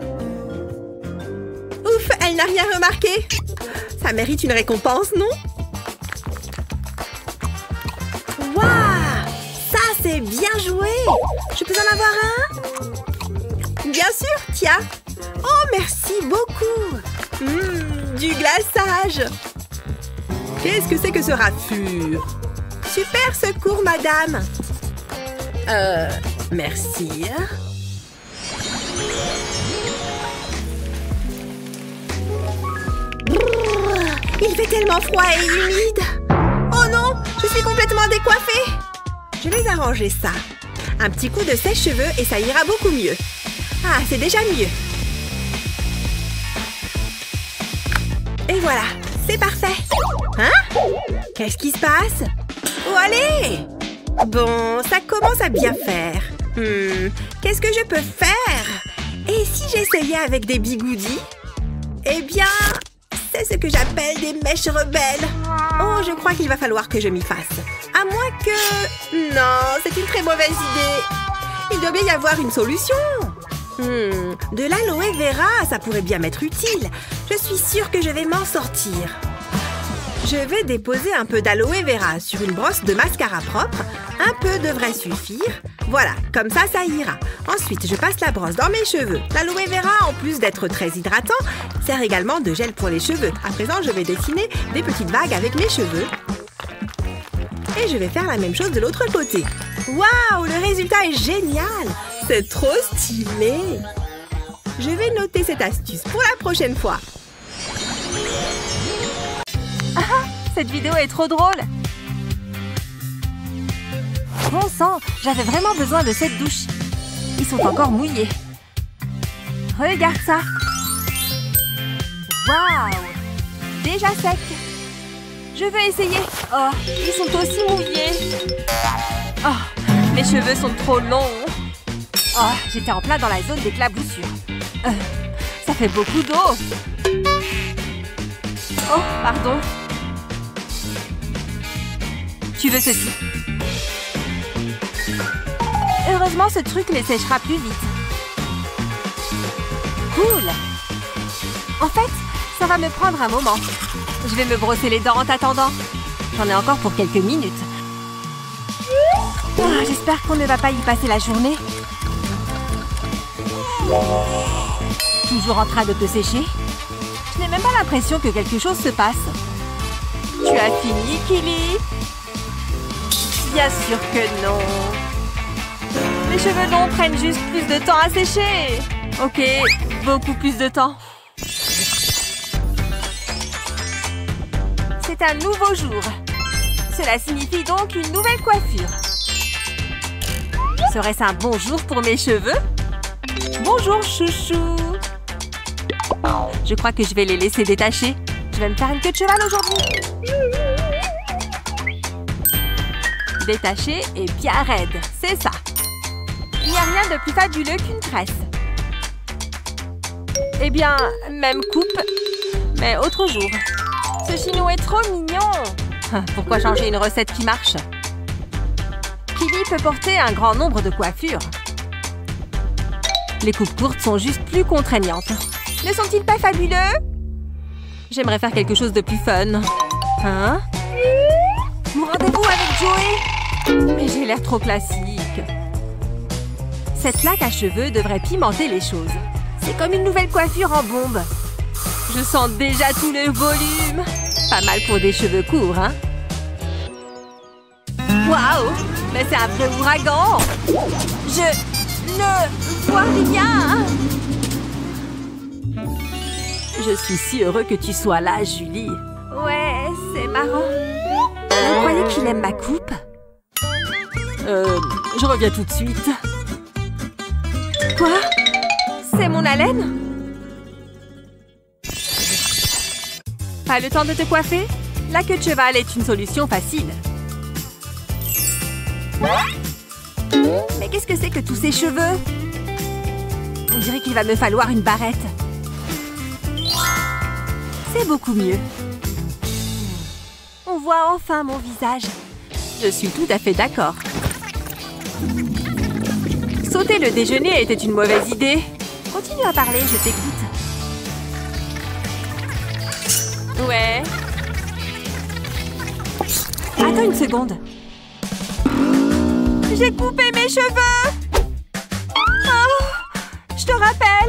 [SPEAKER 1] Ouf, elle n'a rien remarqué. Ça mérite une récompense, non? Waouh! Ça, c'est bien joué! Je peux en avoir un? Bien sûr, tiens! Oh, merci beaucoup! Mmh, du glaçage! Qu'est-ce que c'est que ce raffure? Super secours, madame! Euh, merci. Il fait tellement froid et humide. Oh non, je suis complètement décoiffée. Je vais arranger ça. Un petit coup de sèche-cheveux et ça ira beaucoup mieux. Ah, c'est déjà mieux.
[SPEAKER 5] Et voilà, c'est parfait. Hein? Qu'est-ce qui se passe? Oh, allez! Bon, ça commence à bien faire. Hmm, qu'est-ce que je peux faire? Et si j'essayais avec des bigoudis? Eh bien, c'est ce que j'appelle des mèches rebelles. Oh, je crois qu'il va falloir que je m'y fasse. À moins que... Non, c'est une très mauvaise idée. Il doit bien y avoir une solution. Hmm, de l'aloe vera, ça pourrait bien m'être utile. Je suis sûre que je vais m'en sortir. Je vais déposer un peu d'aloe vera sur une brosse de mascara propre. Un peu devrait suffire. Voilà, comme ça, ça ira. Ensuite, je passe la brosse dans mes cheveux. L'aloe vera, en plus d'être très hydratant, sert également de gel pour les cheveux. À présent, je vais dessiner des petites vagues avec mes cheveux. Et je vais faire la même chose de l'autre côté. Waouh, le résultat est génial! C'est trop stylé! Je vais noter cette astuce pour la prochaine fois.
[SPEAKER 1] Ah, cette vidéo est trop drôle! Bon sang, j'avais vraiment besoin de cette douche. Ils sont encore mouillés. Regarde ça! Waouh! Déjà sec! Je veux essayer. Oh, ils sont aussi mouillés. Oh, mes cheveux sont trop longs. Oh, j'étais en plein dans la zone d'éclaboussure. Euh, ça fait beaucoup d'eau. Oh, pardon. Tu veux ceci? Heureusement, ce truc les séchera plus vite. Cool. En fait, ça va me prendre un moment. Je vais me brosser les dents en t'attendant. J'en ai encore pour quelques minutes. Oh, j'espère qu'on ne va pas y passer la journée. Toujours en train de te sécher? Je n'ai même pas l'impression que quelque chose se passe. Tu as fini, Kili? Bien sûr que non. Mes cheveux longs prennent juste plus de temps à sécher. Ok, beaucoup plus de temps. C'est un nouveau jour. Cela signifie donc une nouvelle coiffure. Serait-ce un bon jour pour mes cheveux? Bonjour, chouchou. Je crois que je vais les laisser détacher. Je vais me faire une queue de cheval aujourd'hui. Détaché et bien raide, c'est ça. Il n'y a rien de plus fabuleux qu'une tresse. Eh bien, même coupe, mais autre jour. Ce chignon est trop mignon. Pourquoi changer une recette qui marche? Kili peut porter un grand nombre de coiffures. Les coupes courtes sont juste plus contraignantes. Ne sont-ils pas fabuleux? J'aimerais faire quelque chose de plus fun. Hein? Mon rendez-vous avec Joey? Mais j'ai l'air trop classique. Cette plaque à cheveux devrait pimenter les choses. C'est comme une nouvelle coiffure en bombe. Je sens déjà tout le volume. Pas mal pour des cheveux courts, hein? Waouh! Mais c'est un vrai ouragan! Je ne vois rien! Je suis si heureux que tu sois là, Julie. Ouais, c'est marrant. Vous croyez qu'il aime ma coupe? Euh, je reviens tout de suite. Quoi? C'est mon haleine? Pas le temps de te coiffer? La queue de cheval est une solution facile. Mais qu'est-ce que c'est que tous ces cheveux? On dirait qu'il va me falloir une barrette. C'est beaucoup mieux. On voit enfin mon visage. Je suis tout à fait d'accord. Sauter le déjeuner était une mauvaise idée. Continue à parler, je t'écoute. Ouais. Attends une seconde. J'ai coupé mes cheveux. Oh, je te rappelle.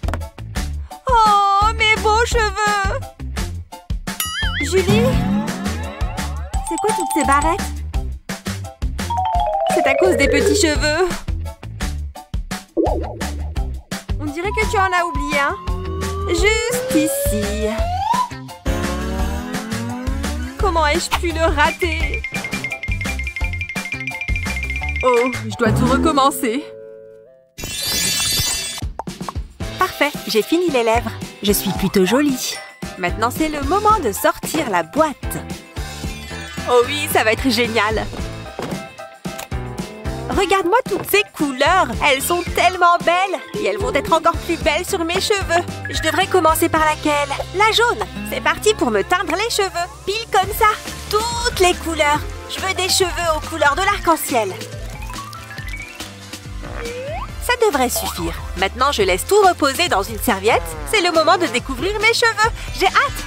[SPEAKER 1] Oh, mes beaux cheveux. Julie? C'est quoi toutes ces barrettes? C'est à cause des petits cheveux. On dirait que tu en as oublié un. Juste ici. Comment ai-je pu le rater? Oh, je dois tout recommencer. Parfait, j'ai fini les lèvres. Je suis plutôt jolie. Maintenant, c'est le moment de sortir la boîte. Oh oui, ça va être génial. Regarde-moi toutes ces couleurs. Elles sont tellement belles. Et elles vont être encore plus belles sur mes cheveux. Je devrais commencer par laquelle? La jaune. C'est parti pour me teindre les cheveux. Pile comme ça. Toutes les couleurs. Je veux des cheveux aux couleurs de l'arc-en-ciel. Ça devrait suffire. Maintenant, je laisse tout reposer dans une serviette. C'est le moment de découvrir mes cheveux. J'ai hâte.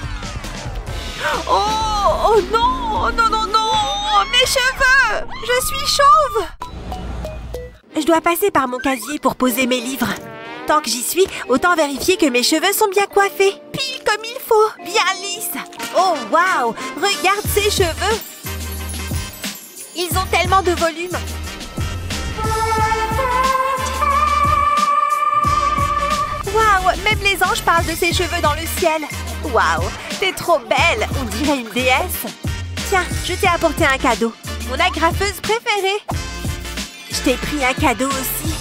[SPEAKER 1] Oh, oh non, non, non, non. Mes cheveux. Je suis chauve. Je dois passer par mon casier pour poser mes livres. Tant que j'y suis, autant vérifier que mes cheveux sont bien coiffés. Pile comme il faut, bien lisses. Oh, waouh! Regarde ces cheveux. Ils ont tellement de volume. Waouh! Même les anges parlent de ses cheveux dans le ciel. Waouh! T'es trop belle. On dirait une déesse. Tiens, je t'ai apporté un cadeau. Mon agrafeuse préférée. Je t'ai pris un cadeau aussi.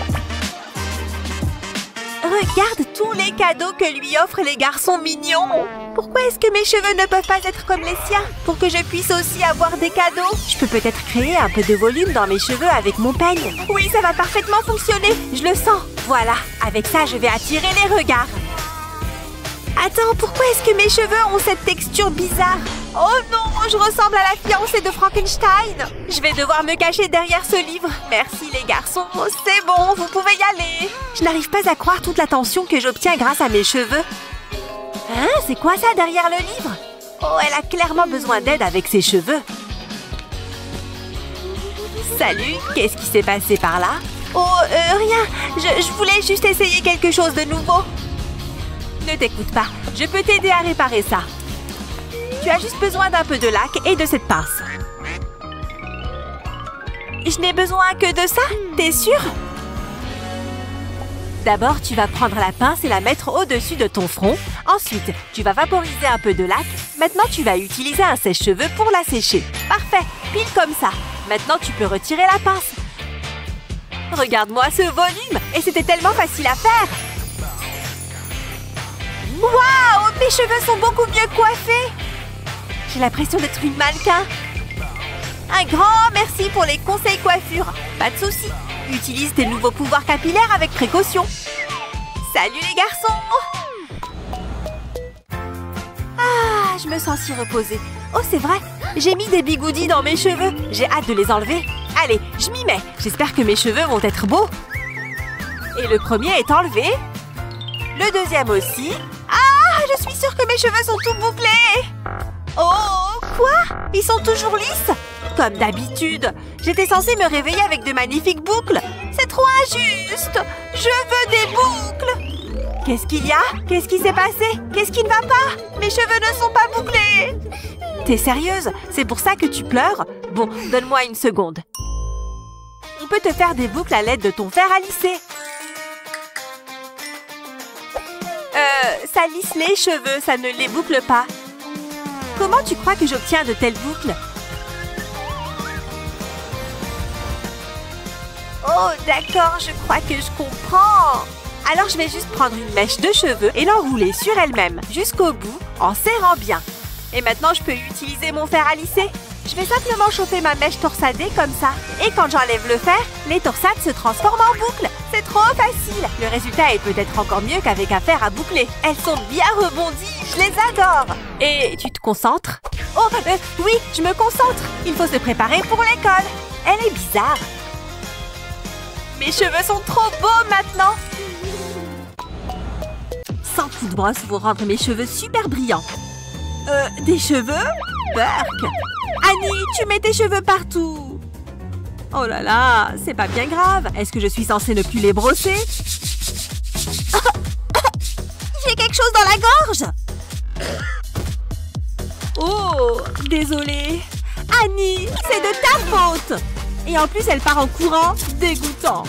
[SPEAKER 1] Regarde tous les cadeaux que lui offrent les garçons mignons. Pourquoi est-ce que mes cheveux ne peuvent pas être comme les siens? Pour que je puisse aussi avoir des cadeaux. Je peux peut-être créer un peu de volume dans mes cheveux avec mon peigne. Oui, ça va parfaitement fonctionner. Je le sens. Voilà, avec ça, je vais attirer les regards. Attends, pourquoi est-ce que mes cheveux ont cette texture bizarre? Oh non, je ressemble à la fiancée de Frankenstein. Je vais devoir me cacher derrière ce livre. Merci les garçons, c'est bon, vous pouvez y aller. Je n'arrive pas à croire toute l'attention que j'obtiens grâce à mes cheveux. Hein, c'est quoi ça derrière le livre? Oh, elle a clairement besoin d'aide avec ses cheveux. Salut, qu'est-ce qui s'est passé par là? Oh, euh, rien, je, je voulais juste essayer quelque chose de nouveau. Ne t'écoute pas, je peux t'aider à réparer ça. Tu as juste besoin d'un peu de lac et de cette pince. Je n'ai besoin que de ça, t'es sûr? D'abord, tu vas prendre la pince et la mettre au-dessus de ton front. Ensuite, tu vas vaporiser un peu de lac. Maintenant, tu vas utiliser un sèche-cheveux pour la sécher. Parfait, pile comme ça. Maintenant, tu peux retirer la pince. Regarde-moi ce volume! Et c'était tellement facile à faire! Waouh! Mes cheveux sont beaucoup mieux coiffés! J'ai l'impression d'être une mannequin. Un grand merci pour les conseils coiffure. Pas de souci. Utilise tes nouveaux pouvoirs capillaires avec précaution. Salut les garçons! Ah, je me sens si reposée. Oh, c'est vrai, j'ai mis des bigoudis dans mes cheveux. J'ai hâte de les enlever. Allez, je m'y mets. J'espère que mes cheveux vont être beaux. Et le premier est enlevé. Le deuxième aussi. Ah, je suis sûre que mes cheveux sont tout bouclés. Oh, quoi? Ils sont toujours lisses? Comme d'habitude. J'étais censée me réveiller avec de magnifiques boucles. C'est trop injuste. Je veux des boucles. Qu'est-ce qu'il y a? Qu'est-ce qui s'est passé? Qu'est-ce qui ne va pas? Mes cheveux ne sont pas bouclés. T'es sérieuse? C'est pour ça que tu pleures? Bon, donne-moi une seconde. On peut te faire des boucles à l'aide de ton fer à lisser. Euh, ça lisse les cheveux, ça ne les boucle pas. Comment tu crois que j'obtiens de telles boucles? Oh, d'accord, je crois que je comprends. Alors, je vais juste prendre une mèche de cheveux et l'enrouler sur elle-même jusqu'au bout en serrant bien. Et maintenant, je peux utiliser mon fer à lisser. Je vais simplement chauffer ma mèche torsadée comme ça. Et quand j'enlève le fer, les torsades se transforment en boucles. C'est trop facile. Le résultat est peut-être encore mieux qu'avec un fer à boucler. Elles sont bien rebondies. Je les adore. Et tu te concentres? Oh, euh, oui, je me concentre. Il faut se préparer pour l'école. Elle est bizarre. Mes cheveux sont trop beaux maintenant. cent coups de brosse vont rendre mes cheveux super brillants. Euh, des cheveux? Burk! Annie, tu mets tes cheveux partout! Oh là là, c'est pas bien grave. Est-ce que je suis censée ne plus les brosser? J'ai quelque chose dans la gorge! Oh, désolée. Annie, c'est de ta faute! Et en plus, elle part en courant. Dégoûtant.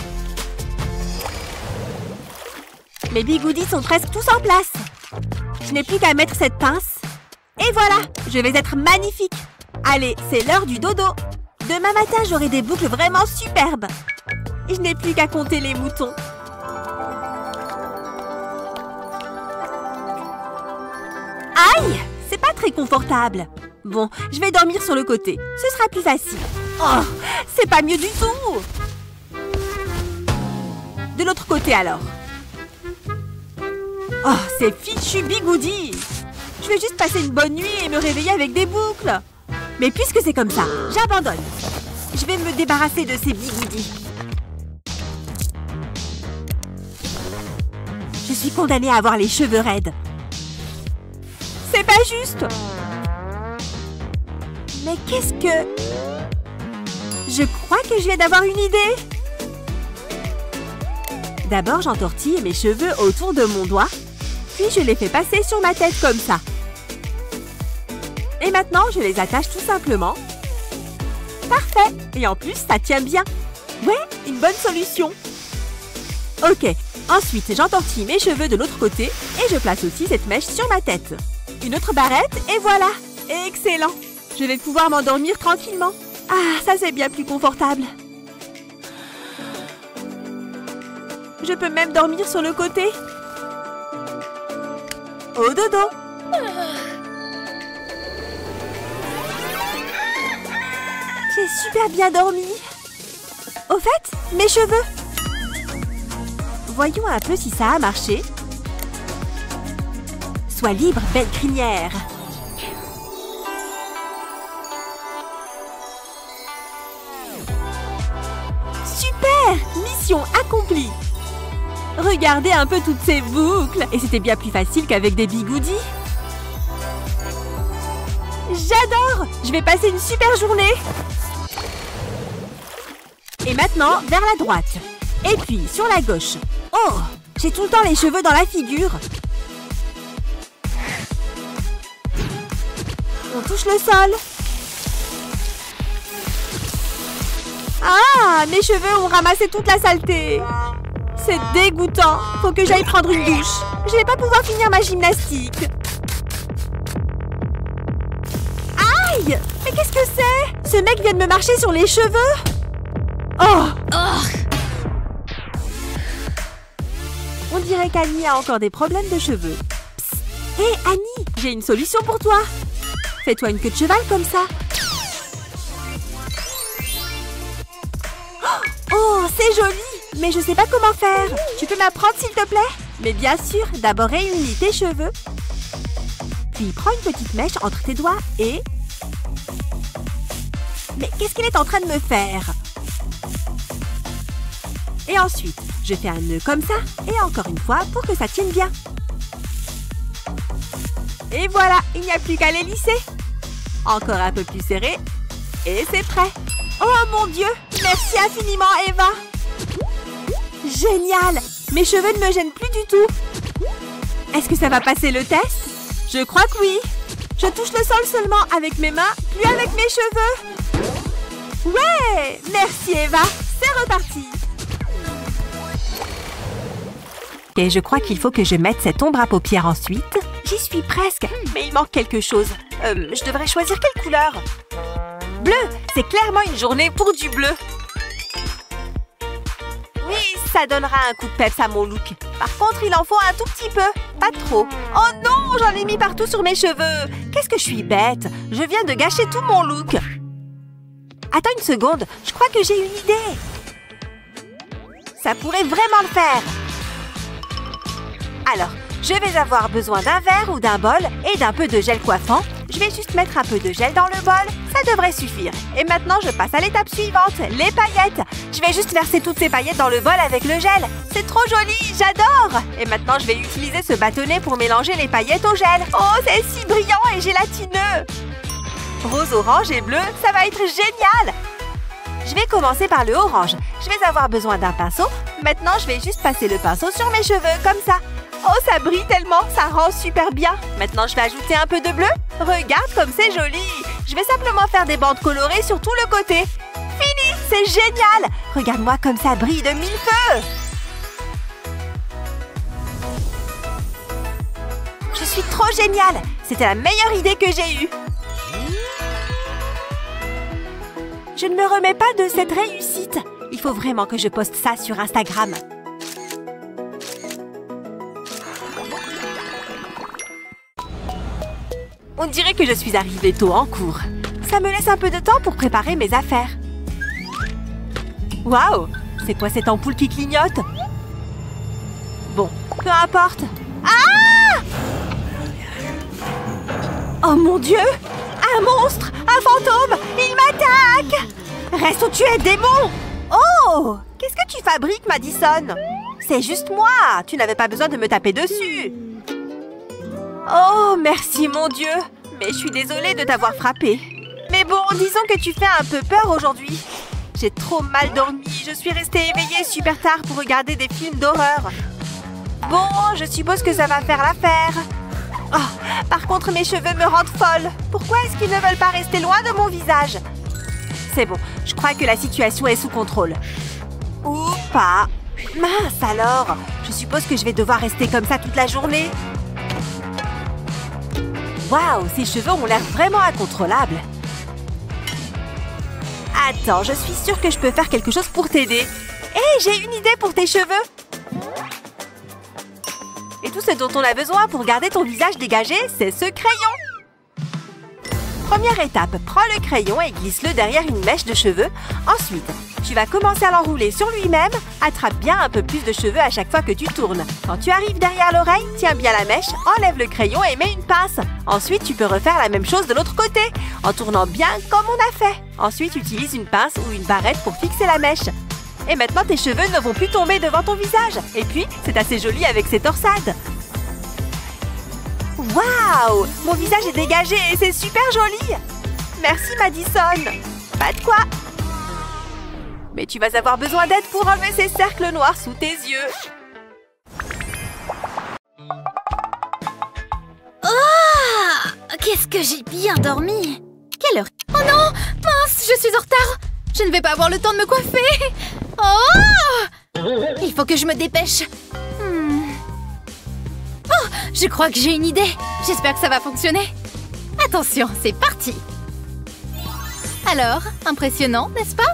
[SPEAKER 1] Mes bigoudis sont presque tous en place. Je n'ai plus qu'à mettre cette pince. Et voilà, je vais être magnifique. Allez, c'est l'heure du dodo. Demain matin, j'aurai des boucles vraiment superbes. Et je n'ai plus qu'à compter les moutons. Aïe! C'est pas très confortable. Bon, je vais dormir sur le côté. Ce sera plus facile. Oh, c'est pas mieux du tout. De l'autre côté alors. Oh, c'est fichu bigoudi. Je vais juste passer une bonne nuit et me réveiller avec des boucles. Mais puisque c'est comme ça, j'abandonne. Je vais me débarrasser de ces bigoudis. Je suis condamnée à avoir les cheveux raides. C'est pas juste. Mais qu'est-ce que... Je crois que je viens d'avoir une idée. D'abord, j'entortille mes cheveux autour de mon doigt, puis je les fais passer sur ma tête comme ça. Et maintenant, je les attache tout simplement. Parfait. Et en plus, ça tient bien. Ouais, une bonne solution. Ok. Ensuite, j'entortille mes cheveux de l'autre côté et je place aussi cette mèche sur ma tête. Une autre barrette et voilà. Excellent. Je vais pouvoir m'endormir tranquillement. Ah, ça c'est bien plus confortable. Je peux même dormir sur le côté. Au dodo. J'ai super bien dormi. Au fait, mes cheveux. Voyons un peu si ça a marché. Sois libre, belle crinière. Super! Mission accomplie. Regardez un peu toutes ces boucles. Et c'était bien plus facile qu'avec des bigoudis. J'adore! Je vais passer une super journée. Et maintenant, vers la droite. Et puis, sur la gauche. Oh! J'ai tout le temps les cheveux dans la figure. On touche le sol. Ah! Mes cheveux ont ramassé toute la saleté. C'est dégoûtant. Faut que j'aille prendre une douche. Je vais pas pouvoir finir ma gymnastique. Aïe! Mais qu'est-ce que c'est? Ce mec vient de me marcher sur les cheveux. Oh! On dirait qu'Annie a encore des problèmes de cheveux. Psst. Hé, Annie, j'ai une solution pour toi. Fais-toi une queue de cheval comme ça. Oh, c'est joli. Mais je sais pas comment faire. Tu peux m'apprendre s'il te plaît? Mais bien sûr, d'abord réunis tes cheveux. Puis prends une petite mèche entre tes doigts et... Mais qu'est-ce qu'elle est en train de me faire? Et ensuite, je fais un nœud comme ça, et encore une fois, pour que ça tienne bien. Et voilà, il n'y a plus qu'à les lisser. Encore un peu plus serré, et c'est prêt. Oh mon Dieu, merci infiniment Eva. Génial, mes cheveux ne me gênent plus du tout. Est-ce que ça va passer le test? Je crois que oui. Je touche le sol seulement avec mes mains, plus avec mes cheveux. Ouais, merci Eva, c'est reparti. Et je crois qu'il faut que je mette cette ombre à paupières ensuite. J'y suis presque, mais il manque quelque chose. Euh, je devrais choisir quelle couleur? Bleu, c'est clairement une journée pour du bleu. Oui, ça donnera un coup de peps à mon look. Par contre, il en faut un tout petit peu, pas trop. Oh non, j'en ai mis partout sur mes cheveux. Qu'est-ce que je suis bête. Je viens de gâcher tout mon look. Attends une seconde, je crois que j'ai une idée. Ça pourrait vraiment le faire. Alors, je vais avoir besoin d'un verre ou d'un bol et d'un peu de gel coiffant. Je vais juste mettre un peu de gel dans le bol. Ça devrait suffire. Et maintenant, je passe à l'étape suivante, les paillettes. Je vais juste verser toutes ces paillettes dans le bol avec le gel. C'est trop joli, j'adore. Et maintenant, je vais utiliser ce bâtonnet pour mélanger les paillettes au gel. Oh, c'est si brillant et gélatineux. Rose, orange et bleu, ça va être génial. Je vais commencer par le orange. Je vais avoir besoin d'un pinceau. Maintenant, je vais juste passer le pinceau sur mes cheveux, comme ça. Oh, ça brille tellement, ça rend super bien. Maintenant, je vais ajouter un peu de bleu. Regarde comme c'est joli. Je vais simplement faire des bandes colorées sur tout le côté. Fini, c'est génial. Regarde-moi comme ça brille de mille feux. Je suis trop géniale. C'était la meilleure idée que j'ai eue. Je ne me remets pas de cette réussite. Il faut vraiment que je poste ça sur Instagram. On dirait que je suis arrivée tôt en cours. Ça me laisse un peu de temps pour préparer mes affaires. Waouh! C'est quoi cette ampoule qui clignote? Bon, peu importe. Ah! Oh mon Dieu! Un monstre! Un fantôme! Il m'attaque! Reste où tu es, démon! Oh! Qu'est-ce que tu fabriques, Madison? C'est juste moi! Tu n'avais pas besoin de me taper dessus! Oh, merci mon Dieu! Mais je suis désolée de t'avoir frappé. Mais bon, disons que tu fais un peu peur aujourd'hui. J'ai trop mal dormi. Je suis restée éveillée super tard pour regarder des films d'horreur. Bon, je suppose que ça va faire l'affaire. Oh, par contre, mes cheveux me rendent folle. Pourquoi est-ce qu'ils ne veulent pas rester loin de mon visage? C'est bon, je crois que la situation est sous contrôle. Ou pas. Mince alors. Je suppose que je vais devoir rester comme ça toute la journée. Waouh, ces cheveux ont l'air vraiment incontrôlables. Attends, je suis sûre que je peux faire quelque chose pour t'aider. Hé, hey, j'ai une idée pour tes cheveux. Et tout ce dont on a besoin pour garder ton visage dégagé, c'est ce crayon. Première étape, prends le crayon et glisse-le derrière une mèche de cheveux. Ensuite, tu vas commencer à l'enrouler sur lui-même. Attrape bien un peu plus de cheveux à chaque fois que tu tournes. Quand tu arrives derrière l'oreille, tiens bien la mèche, enlève le crayon et mets une pince. Ensuite, tu peux refaire la même chose de l'autre côté, en tournant bien comme on a fait. Ensuite, utilise une pince ou une barrette pour fixer la mèche. Et maintenant, tes cheveux ne vont plus tomber devant ton visage. Et puis, c'est assez joli avec ces torsades. Waouh! Mon visage est dégagé et c'est super joli! Merci, Madison! Pas de quoi! Mais tu vas avoir besoin d'aide pour enlever ces cercles noirs sous tes yeux.
[SPEAKER 3] Oh! Qu'est-ce que j'ai bien dormi! Quelle heure? Oh non! Mince, je suis en retard! Je ne vais pas avoir le temps de me coiffer! Oh! Il faut que je me dépêche! Hmm. Oh! Je crois que j'ai une idée! J'espère que ça va fonctionner! Attention, c'est parti! Alors, impressionnant, n'est-ce pas?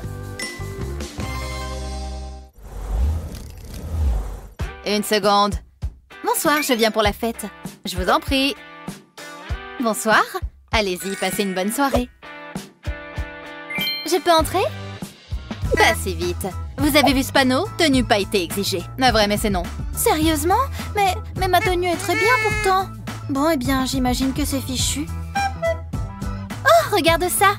[SPEAKER 3] Une seconde. Bonsoir, je viens pour la fête. Je vous en prie. Bonsoir. Allez-y, passez une bonne soirée. Je peux entrer? Passez vite. Vous avez vu ce panneau? Tenue pas été exigée. Navré, mais c'est non. Sérieusement? Mais, mais ma tenue est très bien pourtant. Bon, eh bien, j'imagine que c'est fichu. Oh, regarde ça!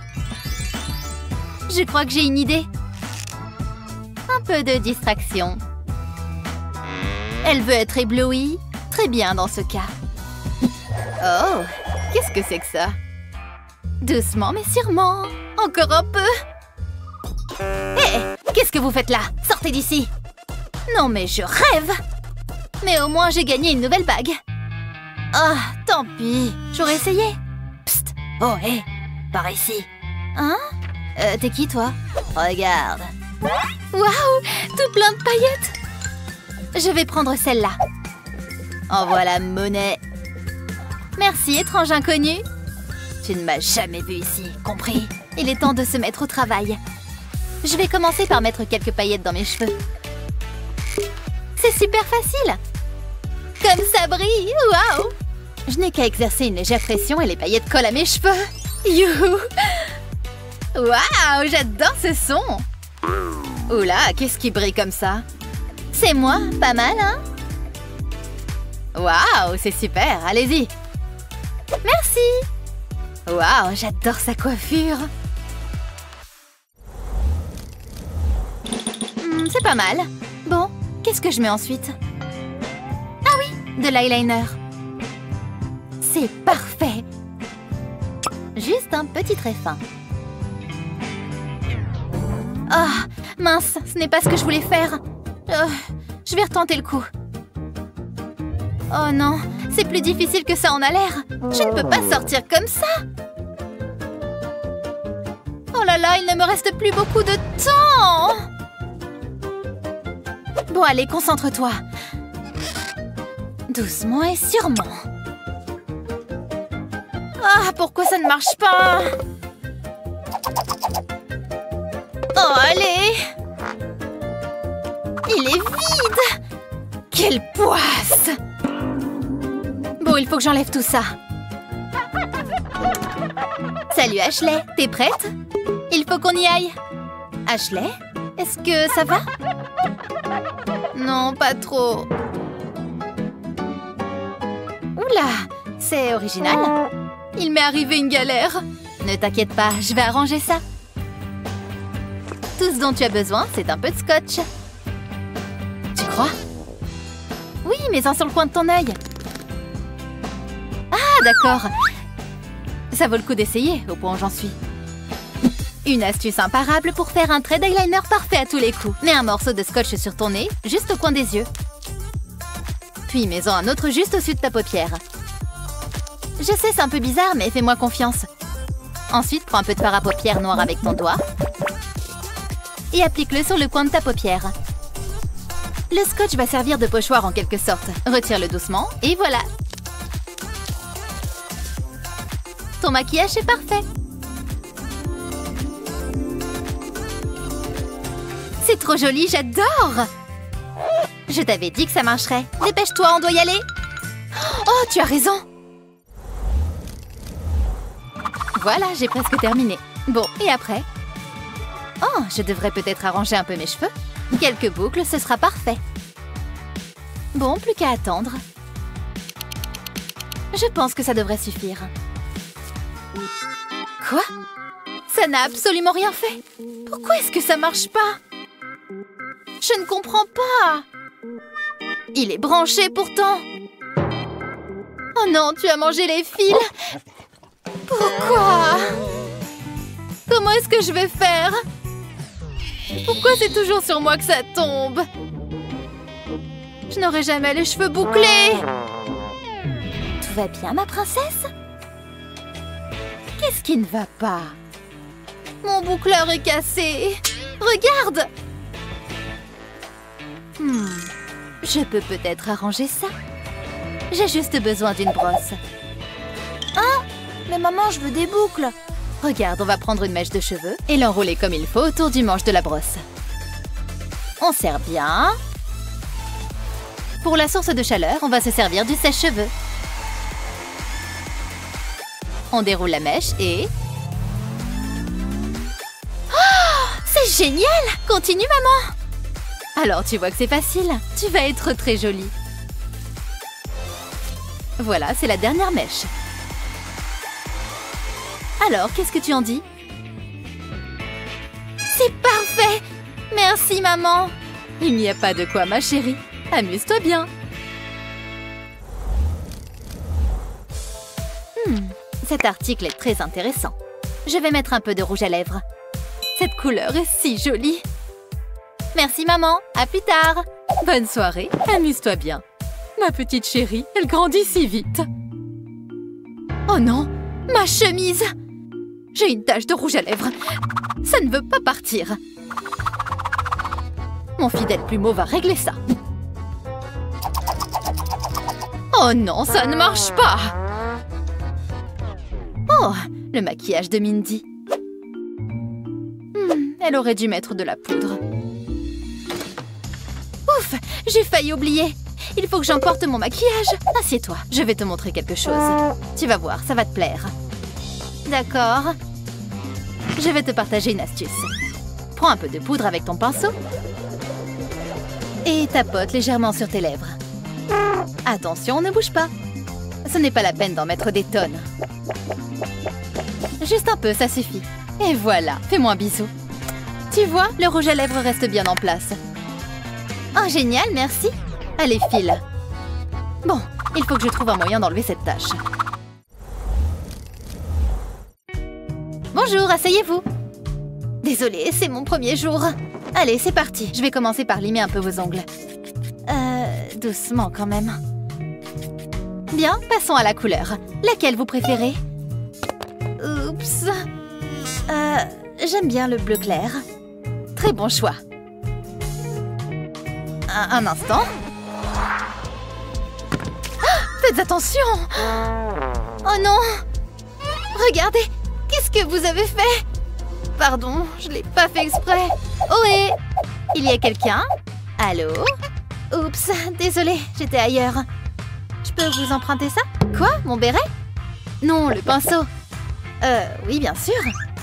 [SPEAKER 3] Je crois que j'ai une idée. Un peu de distraction. Elle veut être éblouie. Très bien dans ce cas. Oh, qu'est-ce que c'est que ça? Doucement mais sûrement. Encore un peu. Hé, hey, qu'est-ce que vous faites là? Sortez d'ici. Non mais je rêve. Mais au moins j'ai gagné une nouvelle bague. Ah, tant pis. J'aurais essayé. Psst. Oh, hé, hey, par ici. Hein? Euh, t'es qui toi? Regarde. Waouh, tout plein de paillettes. Je vais prendre celle-là. En voilà monnaie. Merci, étrange inconnu. Tu ne m'as jamais vu ici, compris? Il est temps de se mettre au travail. Je vais commencer par mettre quelques paillettes dans mes cheveux. C'est super facile. Comme ça brille, waouh! Je n'ai qu'à exercer une légère pression et les paillettes collent à mes cheveux. Youhou! Waouh, j'adore ce son. Oula, qu'est-ce qui brille comme ça? C'est moi, pas mal, hein? Waouh, c'est super, allez-y. Merci. Waouh, j'adore sa coiffure. Hmm, c'est pas mal. Bon, qu'est-ce que je mets ensuite? Ah oui, de l'eyeliner. C'est parfait. Juste un petit trait fin. Ah, oh, mince, ce n'est pas ce que je voulais faire. Oh, je vais retenter le coup. Oh non, c'est plus difficile que ça en a l'air. Je ne peux pas sortir comme ça. Oh là là, il ne me reste plus beaucoup de temps. Bon, allez, concentre-toi. Doucement et sûrement. Ah, pourquoi ça ne marche pas? Oh, allez! Il est vide! Quelle poisse! Bon, il faut que j'enlève tout ça. Salut Ashley, t'es prête? Il faut qu'on y aille. Ashley, est-ce que ça va? Non, pas trop. Oula, c'est original. Il m'est arrivé une galère. Ne t'inquiète pas, je vais arranger ça. Tout ce dont tu as besoin, c'est un peu de scotch. Tu crois? Oui, mets-en sur le coin de ton œil. Ah, d'accord. Ça vaut le coup d'essayer, au point où j'en suis. Une astuce imparable pour faire un trait d'eyeliner parfait à tous les coups. Mets un morceau de scotch sur ton nez, juste au coin des yeux. Puis mets-en un autre juste au-dessus de ta paupière. Je sais, c'est un peu bizarre, mais fais-moi confiance. Ensuite, prends un peu de fard à paupières noir avec ton doigt. Et applique-le sur le coin de ta paupière. Le scotch va servir de pochoir en quelque sorte. Retire-le doucement, et voilà. Ton maquillage est parfait. C'est trop joli, j'adore! Je t'avais dit que ça marcherait. Dépêche-toi, on doit y aller. Oh, tu as raison. Voilà, j'ai presque terminé. Bon, et après? Oh, je devrais peut-être arranger un peu mes cheveux. Quelques boucles, ce sera parfait. Bon, plus qu'à attendre. Je pense que ça devrait suffire. Quoi? Ça n'a absolument rien fait. Pourquoi est-ce que ça marche pas? Je ne comprends pas. Il est branché pourtant. Oh non, tu as mangé les fils. Pourquoi? Comment est-ce que je vais faire? Pourquoi c'est toujours sur moi que ça tombe? Je n'aurai jamais les cheveux bouclés. Tout va bien, ma princesse? Qu'est-ce qui ne va pas? Mon boucleur est cassé. Regarde! Hmm, je peux peut-être arranger ça. J'ai juste besoin d'une brosse. Hein? Mais maman, je veux des boucles. Regarde, on va prendre une mèche de cheveux et l'enrouler comme il faut autour du manche de la brosse. On serre bien. Pour la source de chaleur, on va se servir du sèche-cheveux. On déroule la mèche et... Oh, c'est génial! Continue, maman! Alors, tu vois que c'est facile. Tu vas être très jolie. Voilà, c'est la dernière mèche. Alors, qu'est-ce que tu en dis? C'est parfait! Merci, maman! Il n'y a pas de quoi, ma chérie. Amuse-toi bien. Hmm, cet article est très intéressant. Je vais mettre un peu de rouge à lèvres. Cette couleur est si jolie. Merci, maman. À plus tard. Bonne soirée. Amuse-toi bien. Ma petite chérie, elle grandit si vite. Oh non, ma chemise! J'ai une tache de rouge à lèvres. Ça ne veut pas partir. Mon fidèle plumeau va régler ça. Oh non, ça ne marche pas! Oh, le maquillage de Mindy. Hmm, elle aurait dû mettre de la poudre. Ouf, j'ai failli oublier. Il faut que j'emporte mon maquillage. Assieds-toi, je vais te montrer quelque chose. Tu vas voir, ça va te plaire. D'accord. Je vais te partager une astuce. Prends un peu de poudre avec ton pinceau. Et tapote légèrement sur tes lèvres. Attention, ne bouge pas. Ce n'est pas la peine d'en mettre des tonnes. Juste un peu, ça suffit. Et voilà, fais-moi un bisou. Tu vois, le rouge à lèvres reste bien en place. Oh, génial, merci. Allez, file. Bon, il faut que je trouve un moyen d'enlever cette tache. Bonjour, asseyez-vous. Désolée, c'est mon premier jour. Allez, c'est parti. Je vais commencer par limer un peu vos ongles. Euh, doucement quand même. Bien, passons à la couleur. Laquelle vous préférez? Oups. Euh, j'aime bien le bleu clair. Très bon choix. Un, un instant. Ah, faites attention! Oh non! Regardez! Qu'est-ce que vous avez fait? Pardon, je l'ai pas fait exprès. Ohé! Il y a quelqu'un? Allô? Oups, désolée, j'étais ailleurs. Je peux vous emprunter ça? Quoi? Mon béret? Non, le pinceau. Euh, oui, bien sûr.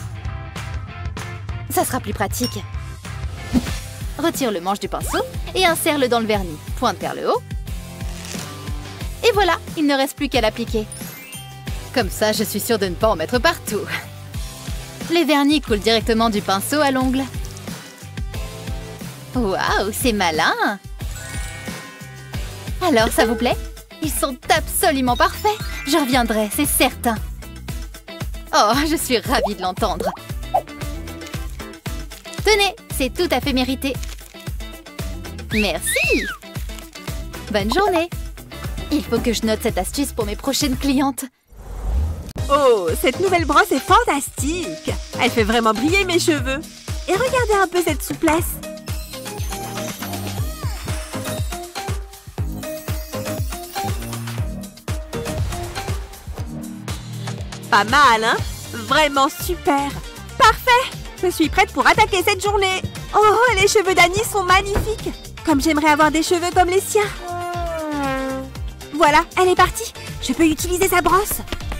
[SPEAKER 3] Ça sera plus pratique. Retire le manche du pinceau et insère-le dans le vernis. Pointe vers le haut. Et voilà, il ne reste plus qu'à l'appliquer.
[SPEAKER 4] Comme ça, je suis sûre de ne pas en mettre partout.
[SPEAKER 3] Le vernis coule directement du pinceau à l'ongle. Waouh, c'est malin! Alors, ça vous plaît? Ils sont absolument parfaits! Je reviendrai, c'est certain! Oh, je suis ravie de l'entendre! Tenez, c'est tout à fait mérité! Merci! Bonne journée! Il faut que je note cette astuce pour mes prochaines clientes!
[SPEAKER 1] Oh, cette nouvelle brosse est fantastique! Elle fait vraiment briller mes cheveux! Et regardez un peu cette souplesse! Pas mal, hein? Vraiment super! Parfait! Je suis prête pour attaquer cette journée! Oh, les cheveux d'Annie sont magnifiques! Comme j'aimerais avoir des cheveux comme les siens! Voilà, elle est partie! Je peux utiliser sa brosse!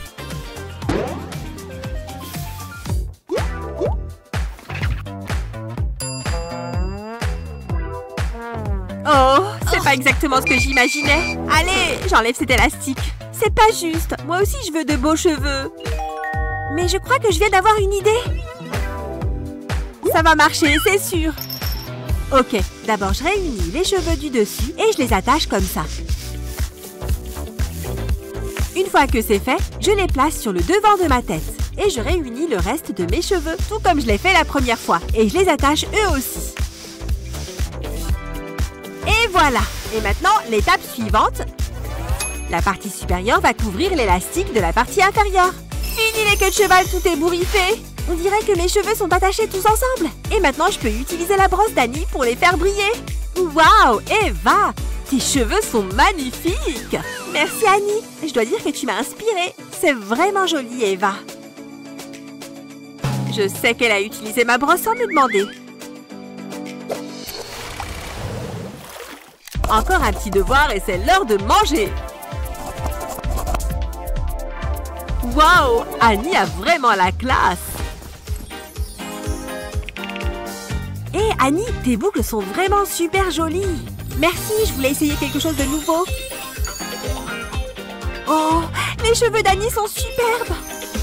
[SPEAKER 1] Oh, c'est pas exactement ce que j'imaginais! Allez, j'enlève cet élastique! C'est pas juste! Moi aussi, je veux de beaux cheveux! Mais je crois que je viens d'avoir une idée! Ça va marcher, c'est sûr! Ok, d'abord je réunis les cheveux du dessus et je les attache comme ça. Une fois que c'est fait, je les place sur le devant de ma tête. Et je réunis le reste de mes cheveux, tout comme je l'ai fait la première fois. Et je les attache eux aussi. Et voilà! Et maintenant, l'étape suivante. La partie supérieure va couvrir l'élastique de la partie inférieure. Fini les queues de cheval tout ébouriffées! On dirait que mes cheveux sont attachés tous ensemble. Et maintenant, je peux utiliser la brosse d'Annie pour les faire briller. Waouh, Eva! Tes cheveux sont magnifiques! Merci Annie! Je dois dire que tu m'as inspirée. C'est vraiment joli, Eva. Je sais qu'elle a utilisé ma brosse sans me demander. Encore un petit devoir et c'est l'heure de manger. Waouh! Annie a vraiment la classe! Hé, hey, Annie, tes boucles sont vraiment super jolies! Merci, je voulais essayer quelque chose de nouveau. Oh, les cheveux d'Annie sont superbes!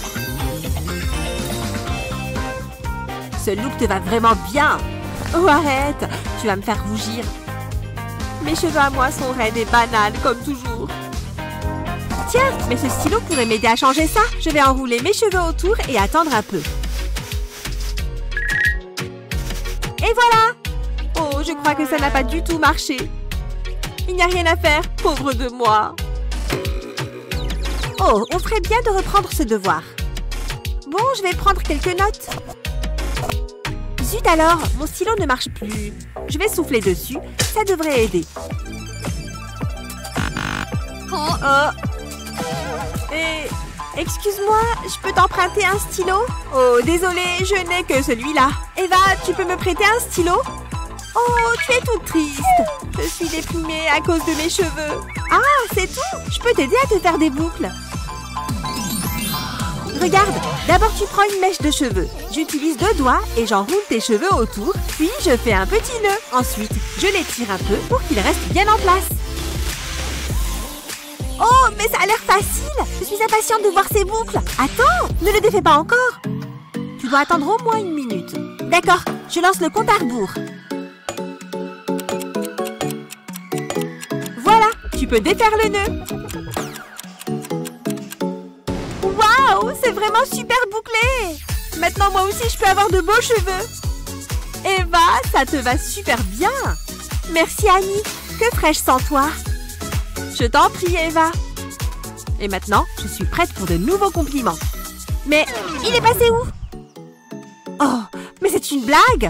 [SPEAKER 1] Ce look te va vraiment bien! Oh, arrête! Tu vas me faire rougir. Mes cheveux à moi sont raides et banals, comme toujours. Tiens, mais ce stylo pourrait m'aider à changer ça. Je vais enrouler mes cheveux autour et attendre un peu. Et voilà! Oh, je crois que ça n'a pas du tout marché. Il n'y a rien à faire, pauvre de moi. Oh, on ferait bien de reprendre ce devoir. Bon, je vais prendre quelques notes. Zut alors, mon stylo ne marche plus. Je vais souffler dessus, ça devrait aider. Oh! Et... excuse-moi, je peux t'emprunter un stylo? Oh, désolée, je n'ai que celui-là. Eva, tu peux me prêter un stylo? Oh, tu es toute triste. Je suis déprimée à cause de mes cheveux. Ah, c'est tout? Je peux t'aider à te faire des boucles. Regarde, d'abord tu prends une mèche de cheveux. J'utilise deux doigts et j'enroule tes cheveux autour. Puis je fais un petit nœud. Ensuite, je les tire un peu pour qu'ils restent bien en place. Oh, mais ça a l'air facile! Je suis impatiente de voir ces boucles. Attends, ne le défais pas encore. Tu dois attendre au moins une minute. D'accord, je lance le compte à rebours. Voilà, tu peux défaire le nœud. Waouh, c'est vraiment super bouclé! Maintenant, moi aussi, je peux avoir de beaux cheveux. Eva, ça te va super bien. Merci, Annie. Que ferais-je sans toi? Je t'en prie, Eva. Et maintenant, je suis prête pour de nouveaux compliments. Mais il est passé où? Oh, mais c'est une blague!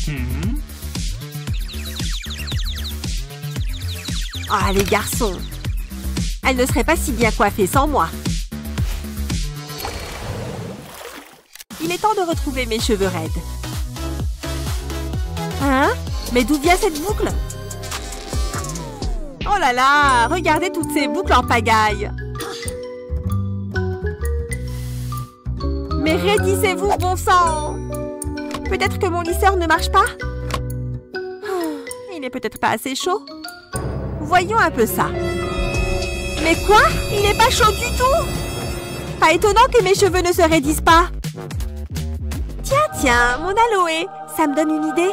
[SPEAKER 1] Ah, les garçons! Elle ne serait pas si bien coiffée sans moi. Il est temps de retrouver mes cheveux raides. Hein? Mais d'où vient cette boucle? Oh là là! Regardez toutes ces boucles en pagaille! Raidissez-vous, bon sang! Peut-être que mon lisseur ne marche pas? Il n'est peut-être pas assez chaud? Voyons un peu ça. Mais quoi? Il n'est pas chaud du tout! Pas étonnant que mes cheveux ne se raidissent pas. Tiens, tiens, mon aloe, ça me donne une idée.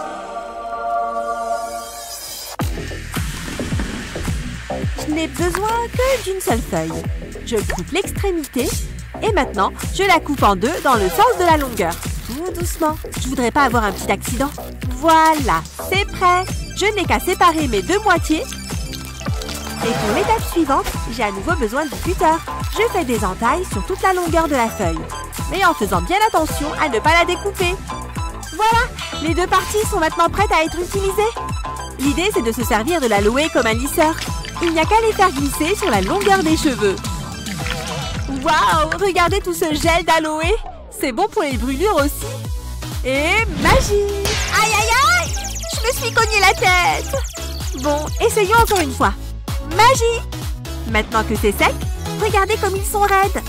[SPEAKER 1] Je n'ai besoin que d'une seule feuille. Je coupe l'extrémité et maintenant, je la coupe en deux dans le sens de la longueur. Tout doucement. Je voudrais pas avoir un petit accident. Voilà, c'est prêt. Je n'ai qu'à séparer mes deux moitiés. Et pour l'étape suivante, j'ai à nouveau besoin du cutter. Je fais des entailles sur toute la longueur de la feuille, mais en faisant bien attention à ne pas la découper. Voilà, les deux parties sont maintenant prêtes à être utilisées. L'idée, c'est de se servir de l'aloe comme un lisseur. Il n'y a qu'à les faire glisser sur la longueur des cheveux. Waouh, regardez tout ce gel d'aloe. C'est bon pour les brûlures aussi. Et magie! Aïe, aïe, aïe! Je me suis cogné la tête. Bon, essayons encore une fois. Magie! Maintenant que c'est sec, regardez comme ils sont raides.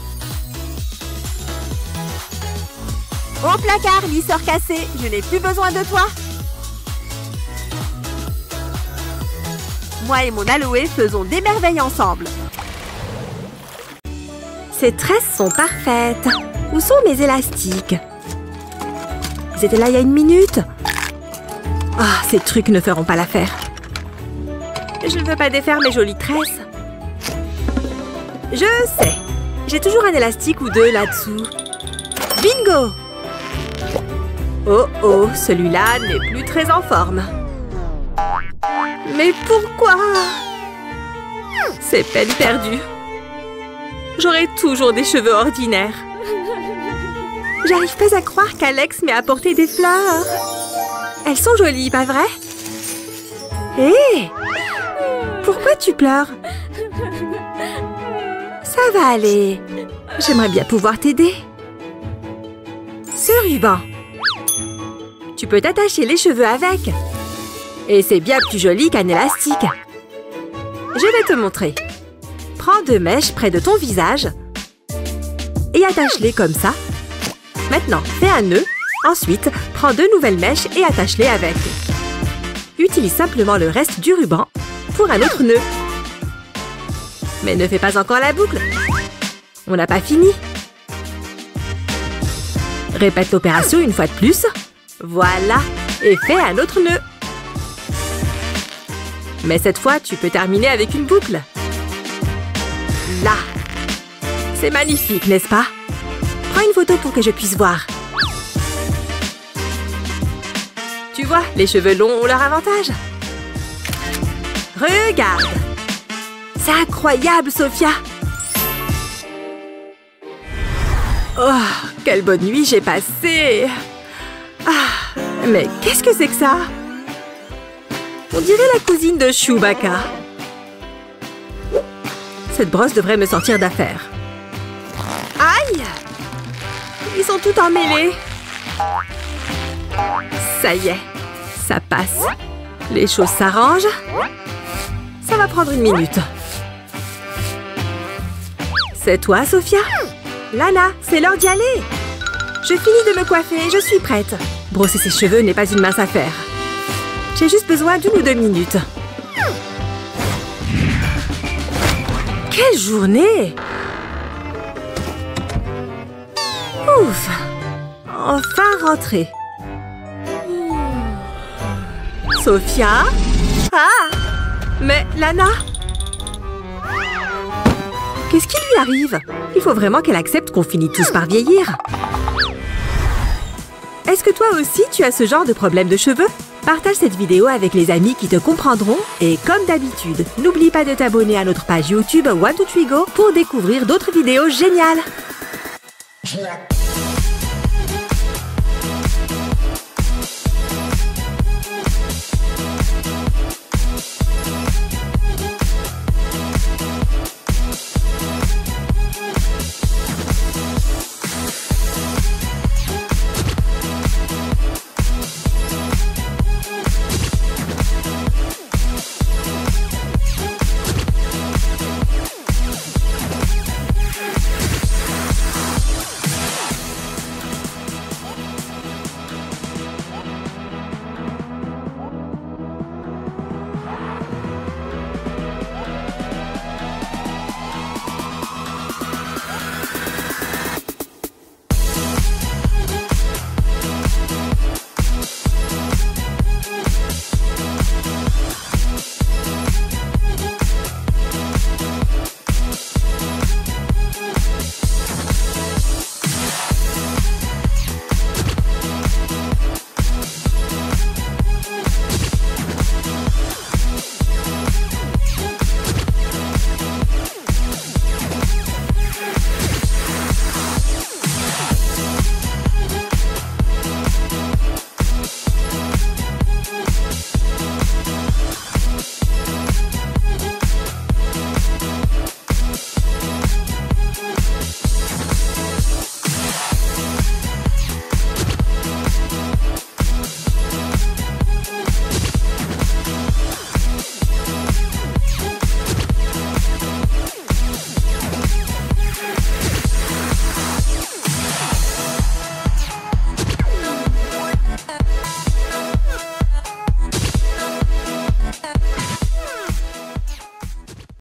[SPEAKER 1] Au placard, lisseur cassé, je n'ai plus besoin de toi. Moi et mon aloe faisons des merveilles ensemble. Ces tresses sont parfaites. Où sont mes élastiques? Ils étaient là il y a une minute. Ah, oh, ces trucs ne feront pas l'affaire. Je ne veux pas défaire mes jolies tresses. Je sais. J'ai toujours un élastique ou deux là-dessous. Bingo! Oh oh, celui-là n'est plus très en forme. Mais pourquoi? C'est peine perdue. J'aurai toujours des cheveux ordinaires. J'arrive pas à croire qu'Alex m'ait apporté des fleurs. Elles sont jolies, pas vrai? Hé! Hey! Pourquoi tu pleures? Ça va aller. J'aimerais bien pouvoir t'aider. Ce ruban. Tu peux t'attacher les cheveux avec. Et c'est bien plus joli qu'un élastique. Je vais te montrer. Prends deux mèches près de ton visage et attache-les comme ça. Maintenant, fais un nœud. Ensuite, prends deux nouvelles mèches et attache-les avec. Utilise simplement le reste du ruban pour un autre nœud. Mais ne fais pas encore la boucle. On n'a pas fini. Répète l'opération une fois de plus. Voilà. Et fais un autre nœud. Mais cette fois, tu peux terminer avec une boucle. Là. C'est magnifique, n'est-ce pas? Prends une photo pour que je puisse voir. Tu vois, les cheveux longs ont leur avantage. Regarde. C'est incroyable, Sophia. Oh, quelle bonne nuit j'ai passée. Ah, mais qu'est-ce que c'est que ça? On dirait la cousine de Chewbacca. Cette brosse devrait me sortir d'affaire. Aïe! Ils sont tout emmêlés. Ça y est, ça passe. Les choses s'arrangent. Ça va prendre une minute. C'est toi, Sophia? Lana, c'est l'heure d'y aller. Je finis de me coiffer, je suis prête. Brosser ses cheveux n'est pas une mince affaire. J'ai juste besoin d'une ou deux minutes. Quelle journée! Ouf! Enfin rentrée. Sophia? Ah! Mais Lana? Qu'est-ce qui lui arrive? Il faut vraiment qu'elle accepte qu'on finit tous par vieillir. Est-ce que toi aussi tu as ce genre de problème de cheveux? Partage cette vidéo avec les amis qui te comprendront et comme d'habitude, n'oublie pas de t'abonner à notre page YouTube One Two Three Go pour découvrir d'autres vidéos géniales.